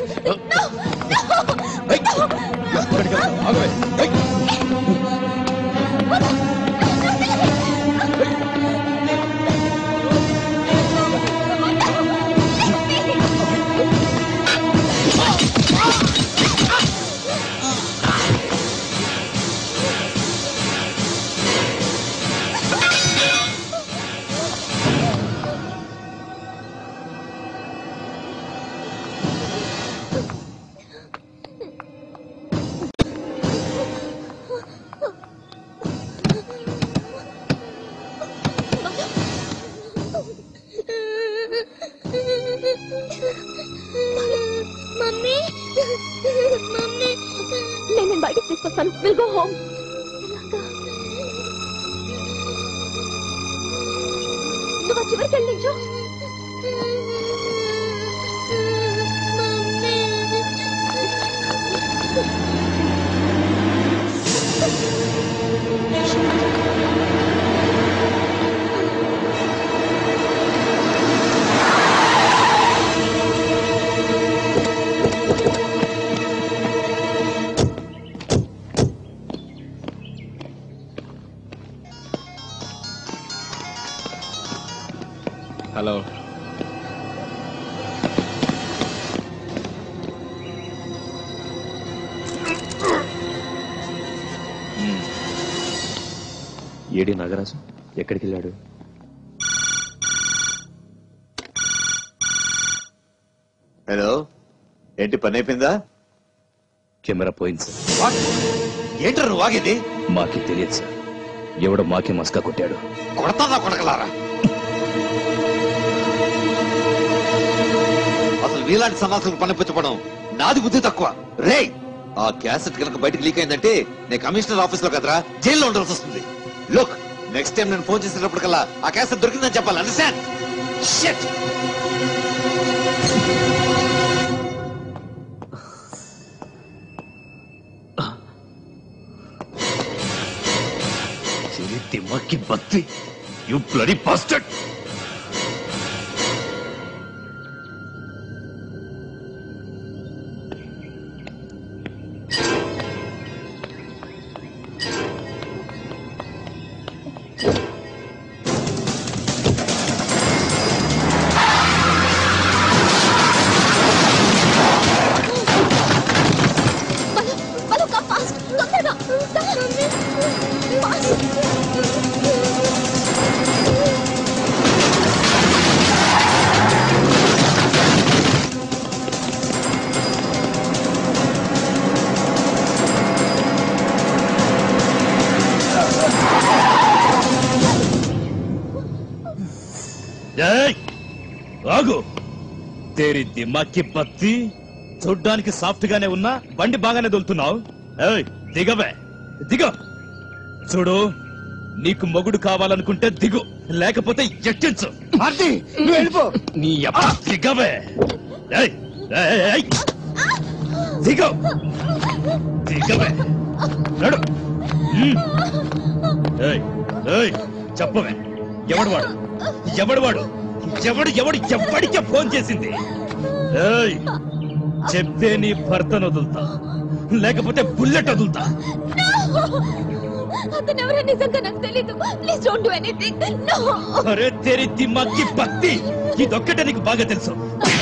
Speaker 11: మమ్మీ మమ్మీ నేను బయటకు తీసుకొస్తాను. Will go home. నువ్వు చివరికి వెళ్ళించు.
Speaker 15: హలో,
Speaker 20: ఏడి నాగరాజు ఎక్కడికి వెళ్ళాడు?
Speaker 18: హలో, ఏంటి పని అయిపోయిందా?
Speaker 20: కెమెరా పోయింది సార్.
Speaker 18: ఏంటారు నువ్వు వాగేది?
Speaker 20: మాకే తెలియదు సార్. ఎవడో మాకే మస్కా కొట్టాడు.
Speaker 18: కొడతారా కొడకలారా? అసలు వీలాంటి సమాసాలకు పనిపించడం నాది బుద్ధి తక్కువ. రే, ఆ క్యాసెట్ కనుక బయటకు లీక్ అయిందంటే నేను కమిషనర్ ఆఫీస్ లో కదరా జైల్లో ఉండాల్సి వస్తుంది. లుక్, నెక్స్ట్ టైం నేను ఫోన్ చేసేటప్పటికల్లా ఆ క్యాసెట్ దొరికిందని చెప్పాలి. అండర్స్టాండ్? షిట్.
Speaker 20: दिमाग की बत्ती, you bloody bastard! ఆగు, తేరి దిమాకి బత్తి. చూడ్డానికి సాఫ్ట్ గానే ఉన్నా బండి బాగానే దొలుతున్నావు. దిగవే, దిగ. చూడు, నీకు మొగుడు కావాలనుకుంటే దిగు, లేకపోతే ఎక్కించు. నీ దిగవే, దిగ, దిగవే. నడు. చెప్పవే, ఎవడు ఎవడు ఎవడికే ఫోన్ చేసింది? చెప్తే నీ భర్తను వదులుతా, లేకపోతే బుల్లెట్ వదులుతా.
Speaker 11: అతనెవరో నిజంగా నాకు తెలీదు. Please don't do anything. No.
Speaker 20: అరే తేరి దిమాకి బత్తి, ఇదొక్కటే నీకు బాగా తెలుసు.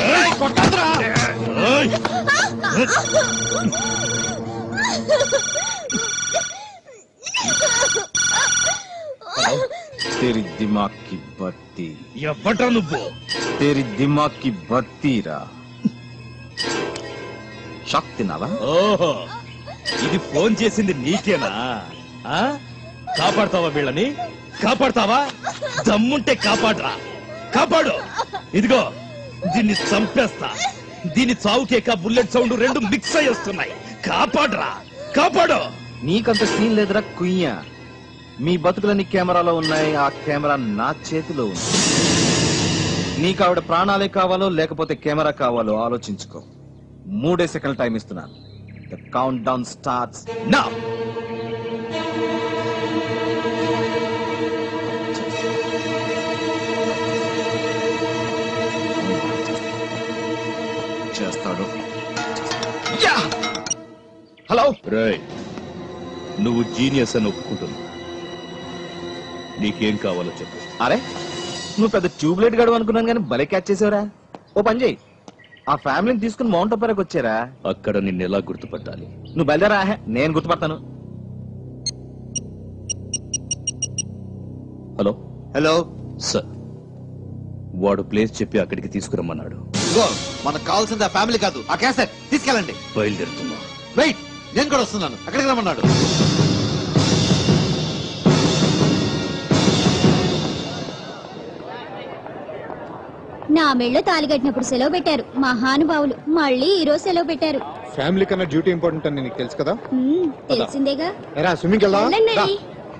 Speaker 15: तेरी दिमाग की बत्ती.
Speaker 20: ఎవడ్రా నువ్వు?
Speaker 15: तेरी दिमाग की बत्ती రా. షాక్ తినావా?
Speaker 20: ఓహో, ఇది ఫోన్ చేసింది నీకేనా? కాపాడతావా వీళ్ళని? కాపాడతావా? దమ్ముంటే కాపాడరా, కాపాడు. ఇదిగో, దీన్ని చంపేస్తా. దీని చావుకేక బుల్లెట్ సౌండ్ రెండు మిక్స్ అయి వస్తున్నాయి. కాపాడరా, కాపాడు.
Speaker 15: నీకంత సీన్ లేదురా కుయ్యా. మీ బతుకులన్నీ కెమెరాలో ఉన్నాయి, ఆ కెమెరా నా చేతిలో ఉంది. నీకు ఆవిడ ప్రాణాలే కావాలో లేకపోతే కెమెరా కావాలో ఆలోచించుకో. 3 సెకండ్ల టైం ఇస్తున్నాను. The countdown starts now.
Speaker 20: Hello రై, నువ్వు జీనియస్ అని ఒప్పుకుంటున్నా. నీకేం కావాలో చెప్పు.
Speaker 15: అరే నువ్వు పెద్ద ట్యూబ్లైట్ గడువు అనుకున్నాను కానీ భలే క్యాచ్ చేసావురా. ఓ పని చేయి, ఆ ఫ్యామిలీని తీసుకుని మౌంట్ అపరకు వచ్చారా.
Speaker 20: అక్కడ నిన్ను ఎలా గుర్తుపట్టాలి?
Speaker 15: నువ్వు బయలుదేరా, నేను గుర్తుపడతాను.
Speaker 20: హలో
Speaker 18: హలో
Speaker 20: సార్, వాడు ప్లేస్ చెప్పి అక్కడికి తీసుకురమ్మన్నాడు.
Speaker 18: ఇదిగో మనకు కావాల్సింది ఆ ఫ్యామిలీ కాదు, ఆ క్యాసెట్ తీసుకెళ్ళండి.
Speaker 20: బయలుదేరుతున్నా.
Speaker 18: వెయిట్, నేను కూడా వస్తున్నాను. అక్కడికి రమ్మన్నాడు.
Speaker 21: నా మెళ్ళో తాలి కట్టినప్పుడు సెలవు పెట్టారు మహానుభావులు, మళ్ళీ ఈ రోజు సెలవు పెట్టారు.
Speaker 19: ఫ్యామిలీ కన్నా డ్యూటీ ఇంపార్టెంట్ అని నీకు తెలుసు కదా.
Speaker 21: తెలిసిందేగా.
Speaker 19: ఎరా స్విమ్మింగ్ వెళ్దాం.
Speaker 21: వెళ్ళండి.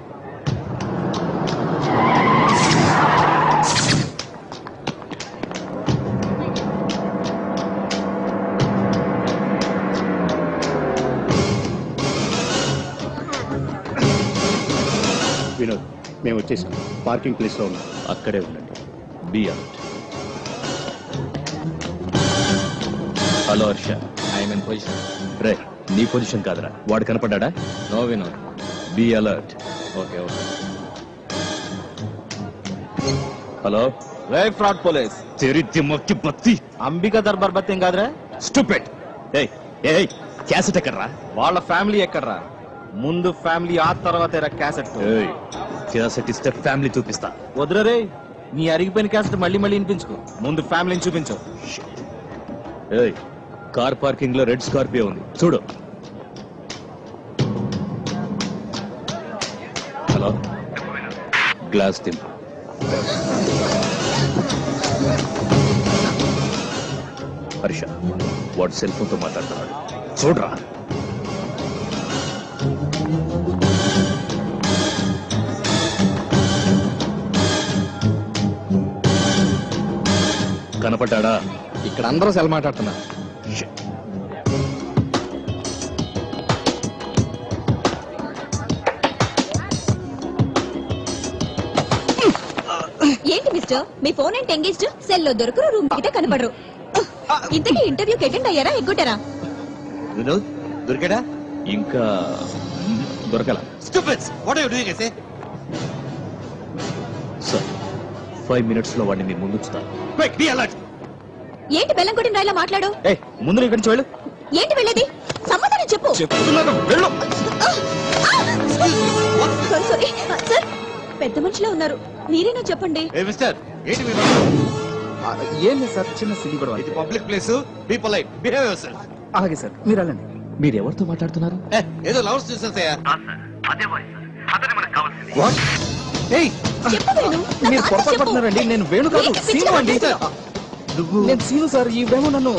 Speaker 12: వినోద్, మేము వచ్చేసాం. పార్కింగ్ ప్లేస్ లో ఉన్నాం.
Speaker 20: అక్కడే ఉండండి. Be alert. Hello Harsha, I'm in position. రే, నీ పొజిషన్ కాదురా, వాడు కనపడ్డా? No Vinod, be alert. Okay okay. Hello
Speaker 15: రే ఫ్రాడ్ పోలీస్,
Speaker 20: తెరి దిమ్మకి బత్తి.
Speaker 15: అంబికా దర్బార్ బత్తి ఏం కాదురా.
Speaker 20: స్టూపిడ్. ఏయ్ ఏయ్, క్యాసెట్ ఎక్కడ్రా?
Speaker 15: వాళ్ళ ఫ్యామిలీ ఎక్కడ్రా? ముందు ఫ్యామిలీ, ఆ తర్వాత క్యాసెట్.
Speaker 20: క్యాసెట్ ఇస్తే ఫ్యామిలీ చూపిస్తా.
Speaker 15: వద్దురా రే, నీ అరిగిపోయిన క్యాసెట్ మళ్ళీ మళ్ళీ వినిపించుకో. ముందు ఫ్యామిలీని చూపించు.
Speaker 20: ఏయ్, కార్ పార్కింగ్ లో రెడ్ స్కార్పియో ఉంది, చూడు. Hello, glass Thimphu. హర్ష, వాడు సెల్ ఫోన్ తో మాట్లాడుతున్నాడు, చూడరా. కనపడ్డా?
Speaker 15: ఇక్కడ అందరూ సెల్ మాట్లాడుతున్నారు.
Speaker 10: ఏంటి మిస్టర్, మీ ఫోన్ ఏంటి ఎంగేజ్డ్? సెల్ లో దొరకరు, రూమ్ కిట కనపడరు. ఇంతకీ ఇంటర్వ్యూకి అటెండ్ అయ్యారా, ఎగ్గొట్టారా?
Speaker 18: వినోద్ దొరికాడా?
Speaker 20: ఇంకా దొరకల.
Speaker 18: Stupids! What are you doing, I say?
Speaker 20: Sir, 5 minutes లో వాడిని మీరు ముందుంచుతారు.
Speaker 18: Quick, be alert!
Speaker 10: ఏంటి బెల్లం కొట్టిన రాయిలా మాట్లాడు?
Speaker 15: ముందు ఇక్కడి నుంచి వెళ్ళు.
Speaker 10: ఏంటి వెళ్ళేది? సమాధానం చెప్పు.
Speaker 15: చెప్తున్నాను, వెళ్ళు.
Speaker 10: సారీ సారీ సార్, పెద్ద మనిషిలో ఉన్నారు, మీరేనా చెప్పండి.
Speaker 18: Hey, mister, ఏంటి మీరు?
Speaker 15: ఏం లేదు సార్, చిన్న సిలి గొడవ.
Speaker 18: ఇది public place, be polite, behave yourself.
Speaker 15: అలాగే సార్, మీరు వెళ్ళండి.
Speaker 20: మీరు ఎవరితో మాట్లాడుతున్నారు?
Speaker 18: ఏదో లవర్స్ చూసేసా.
Speaker 15: మీరు పొరపాటు పడుతున్నారండి. నేను వేణు కాదు, సీను అండి. నేను సీను సార్, ఈ వేణు నన్ను.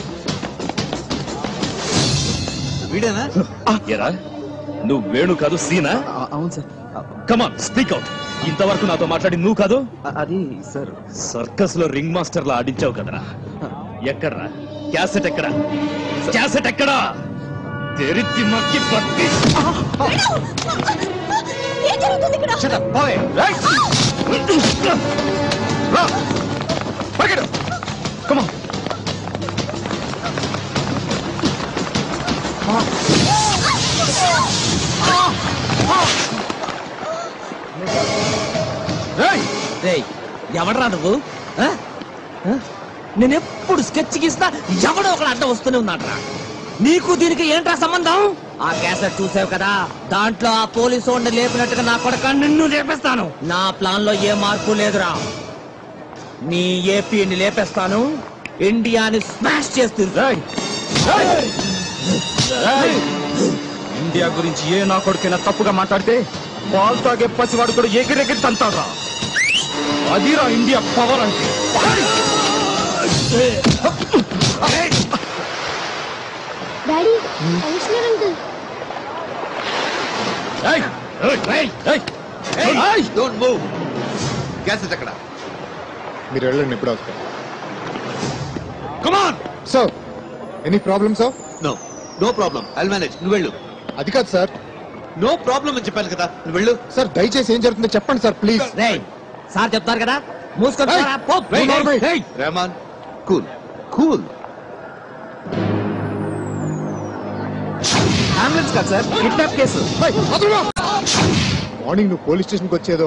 Speaker 18: వీడేనా?
Speaker 20: ఎరా, నువ్వు వేణు కాదు, సీనా?
Speaker 15: అవును సార్.
Speaker 20: కమాన్, స్పీక్ అవుట్. ఇంతవరకు నాతో మాట్లాడి నువ్వు కాదు?
Speaker 15: అది సార్,
Speaker 20: సర్కస్ లో రింగ్ మాస్టర్ లా ఆడించావు కదరా. ఎక్కడ్రా క్యాసెట్? ఎక్కడ క్యాసెట్? ఎక్కడా? తెరిచి మక్కి పట్టి.
Speaker 10: ఏం జరుగుతుంది ఇక్కడ?
Speaker 18: Shut up, boy.
Speaker 15: Come on.
Speaker 3: ఎవడరా నువ్వు? నేనెప్పుడు స్కెచ్ గీస్తా ఎవడో ఒకడు అడ్డం వస్తూనే ఉన్నాడ్రా. నీకు దీనికి ఏంట్రా సంబంధం? ఆ క్యాసెట్ చూసావు కదా, దాంట్లో ఆ పోలీసు వాడిని లేపినట్టుగా నా కొడుక నిన్ను లేపేస్తాను. నా ప్లాన్ లో ఏ మార్పు లేదురా. నీ ఏపీని లేపేస్తాను, ఇండియాని స్మాష్ చేస్తుంది.
Speaker 15: ఇండియా గురించి ఏ నా కొడుకైనా తప్పుగా మాట్లాడితే పాలు తాగే పసివాడు కూడా ఎగిరెగిరి తంతాడ్రా. అదిరా ఇండియా పవర్ అంటే.
Speaker 16: Daddy, commissioner uncle.
Speaker 18: Don't move. Cassette ఎక్కడ?
Speaker 19: మీరు వెళ్ళండి, ఇప్పుడు వస్తాం.
Speaker 18: Come on.
Speaker 19: Sir, any problem sir?
Speaker 18: No, no problem. I'll manage. నువ్వు వెళ్ళు.
Speaker 19: అది కాదు సార్.
Speaker 18: నో ప్రాబ్లం అని చెప్పాను కదా, నువ్వు వెళ్ళు.
Speaker 19: సార్ దయచేసి ఏం జరుగుతుందో చెప్పండి సార్, ప్లీజ్.
Speaker 3: సార్ చెప్తారు కదా, మూసుకొని.
Speaker 18: Rehman, cool cool.
Speaker 15: అంబులెన్స్ కాదు సార్, కిడ్నాప్ కేసు.
Speaker 19: మార్నింగ్ నువ్వు పోలీస్ స్టేషన్కి వచ్చేదో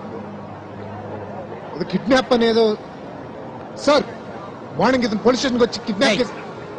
Speaker 19: కిడ్నాప్ అనేదో. సార్ మార్నింగ్ ఇతను పోలీస్ స్టేషన్కి వచ్చి kidnap case.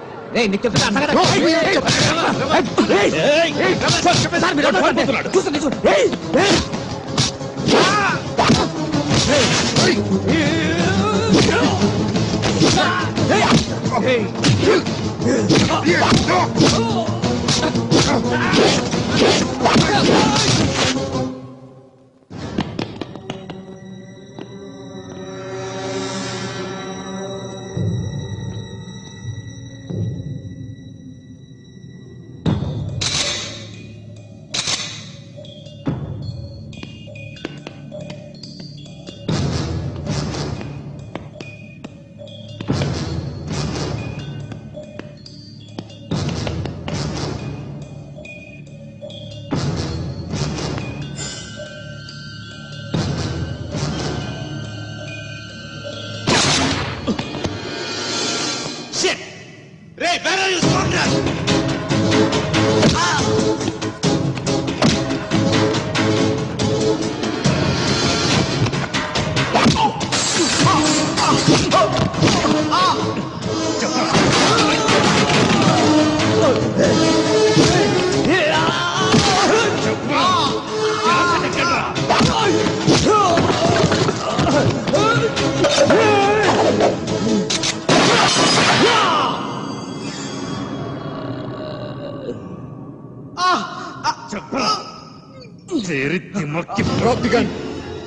Speaker 19: Drop the gun.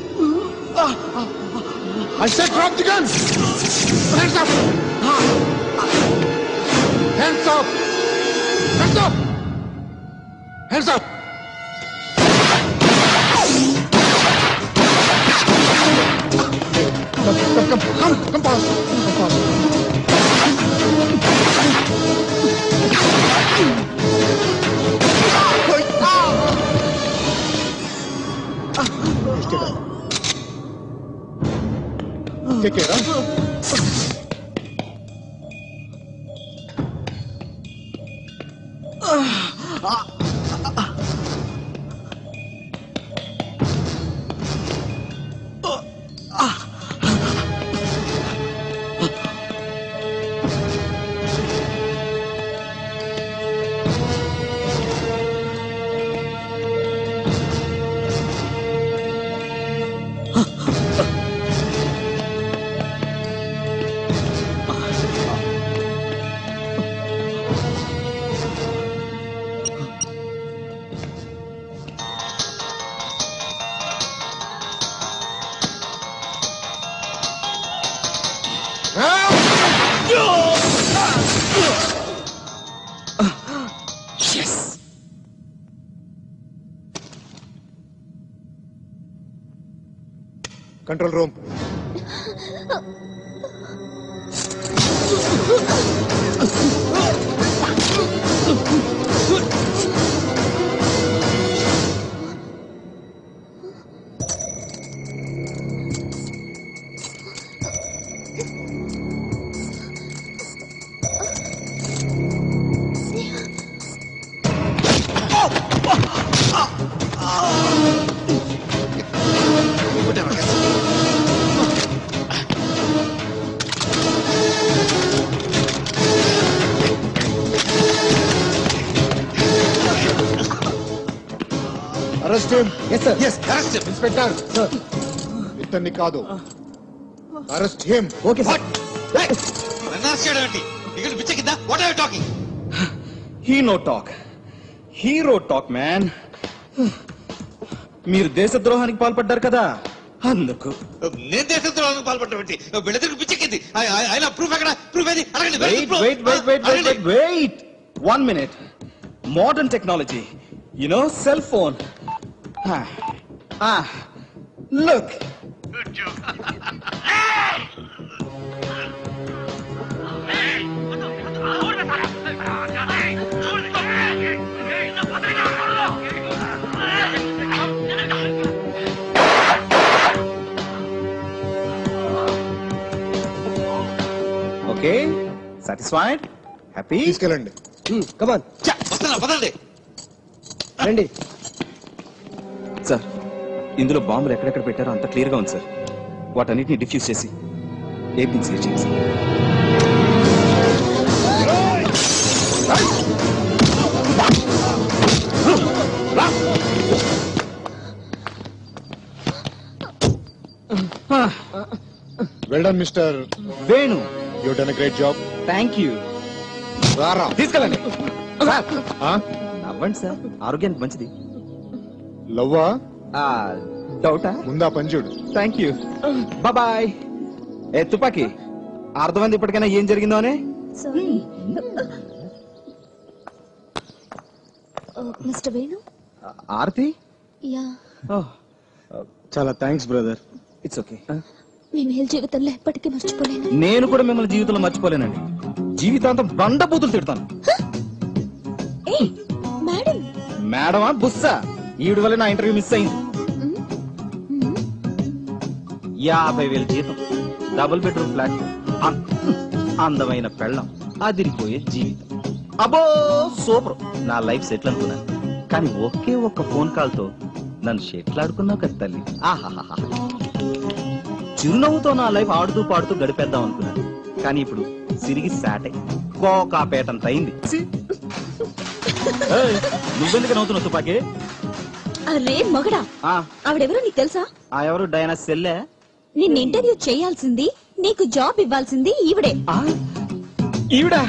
Speaker 19: I said drop the gun. Hands up. Hands up. Hands up. Hands up. Come past. Take care, huh? Yes. Control room. Arrest him.
Speaker 9: Yes, sir.
Speaker 19: Yes, arrest him. Inspector.
Speaker 9: Sir.
Speaker 19: ఇతన్ని కాదు. Arrest him.
Speaker 9: Okay, sir.
Speaker 20: What are you talking? He no talk. Hero talk, man. మీరు దేశద్రోహానికి పాల్పడ్డారు కదా అందుకు.
Speaker 18: నేను దేశద్రోహానికి పాల్పడ్డామంటే వీళ్ళిద్దరికి పిచ్చెక్కింది. ఆయన proof ఎక్కడ? ప్రూఫ్ ఏది? అడగండి.
Speaker 20: Wait. 1 minute. Modern technology. You know, cell phone. Look. Good joke.
Speaker 15: Okay? Satisfied? Happy?
Speaker 19: తీసుకెళ్ళండి.
Speaker 9: Come on.
Speaker 18: వస్తున్నా పదండి.
Speaker 9: రండి.
Speaker 15: సార్ ఇందులో బాంబులు ఎక్కడెక్కడ పెట్టారో అంత క్లియర్ గా ఉంది సార్. వాటన్నిటిని డిఫ్యూజ్ చేసి ఏపీని సీల్ చేయండి sir.
Speaker 19: Well done mister
Speaker 15: Venu.
Speaker 19: You done great job.
Speaker 15: Thank you.
Speaker 19: రారా
Speaker 15: తీసుకెళ్ళండి అవ్వండి సార్, ఆరోగ్యానికి మంచిది.
Speaker 19: లవ్వా
Speaker 15: డౌటా?
Speaker 19: ముందా పని చూడు.
Speaker 15: Thank you. బాయ్. ఏ తుపాకి, అర్థమైంది ఇప్పటికైనా ఏం జరిగిందో అని?
Speaker 11: మిస్టర్ వేణు.
Speaker 15: ఆర్తి,
Speaker 11: యా,
Speaker 19: చాలా థ్యాంక్స్ బ్రదర్.
Speaker 15: It's okay.
Speaker 11: మీ మేలు జీవితంలో ఎప్పటికీ మర్చిపోలేను.
Speaker 15: నేను కూడా మిమ్మల్ని జీవితంలో మర్చిపోలేనండి. జీవితాంతం బండ బూతులు తిడతాను.
Speaker 11: మేడం.
Speaker 15: మేడమా బుస్సా? ఈవిడ వల్ల నా ఇంటర్వ్యూ మిస్ అయింది. 50,000 జీతం, డబుల్ బెడ్రూమ్ ఫ్లాట్, అందమైన పెళ్ళం, అదిరిపోయే జీవితం. అబ్బో సూపర్. నా లైఫ్ సెటిల్ అనుకున్నాను. కానీ ఒకే ఒక్క ఫోన్ కాల్ తో నన్ను షెట్లాడుకున్నావు కదా తల్లి. ఆహాహా. చిరునవ్వుతో నా లైఫ్ ఆడుతూ పాడుతూ గడిపేద్దాం అనుకున్నాను. కానీ ఇప్పుడు సిరిగి సాటే కోకాపేటంత అయింది. నువ్వెందుకు నవ్వుతున్నావు తుపాకి?
Speaker 10: అరే మగడా, ఆవిడెవరో నీకు తెలుసా?
Speaker 15: ఎవరు? డైనా సెల్లే.
Speaker 10: నిన్ను ఇంటర్వ్యూ చేయాల్సింది, నీకు జాబ్ ఇవ్వాల్సింది ఈవిడే.
Speaker 15: ఈవిడా?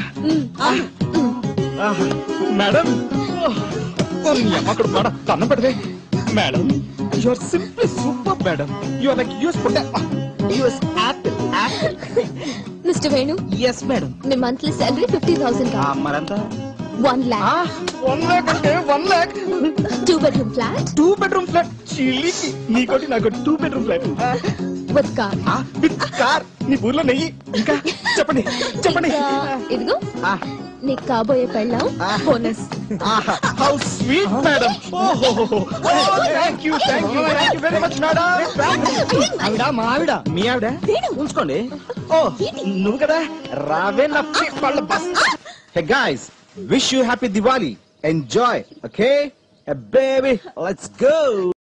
Speaker 15: మేడం అక్కడ మేడం కన్నం పెడదే. Madam you are simply super madam. You are like US apple.
Speaker 11: Mister Venu.
Speaker 15: Yes madam.
Speaker 11: మీ మంత్లీ సాలరీ 50,000.
Speaker 15: మరంతా
Speaker 11: 1 lakh.
Speaker 15: 1 lakh అంటే 1 lakh.
Speaker 11: 2 bedroom flat.
Speaker 15: 2 bedroom flat. చిల్లికి నీకోటి నాకు 2 bedroom flat.
Speaker 11: With car.
Speaker 15: With car. నీ ఊర్లో నెయ్యి. ఇంకా చెప్పండి చెప్పండి.
Speaker 11: ఇదిగో నీకు కాబోయే పెళ్ళాం bonus.
Speaker 15: How sweet madam. Thank you very much madam. ఆవిడ మా ఆవిడ. మీ ఆవిడ ఉంచుకోండి. ఓ నువ్వు కదా రావే నా వాళ్ళ bus. Hey guys, wish you happy Diwali. Enjoy, okay? Hey baby, let's go.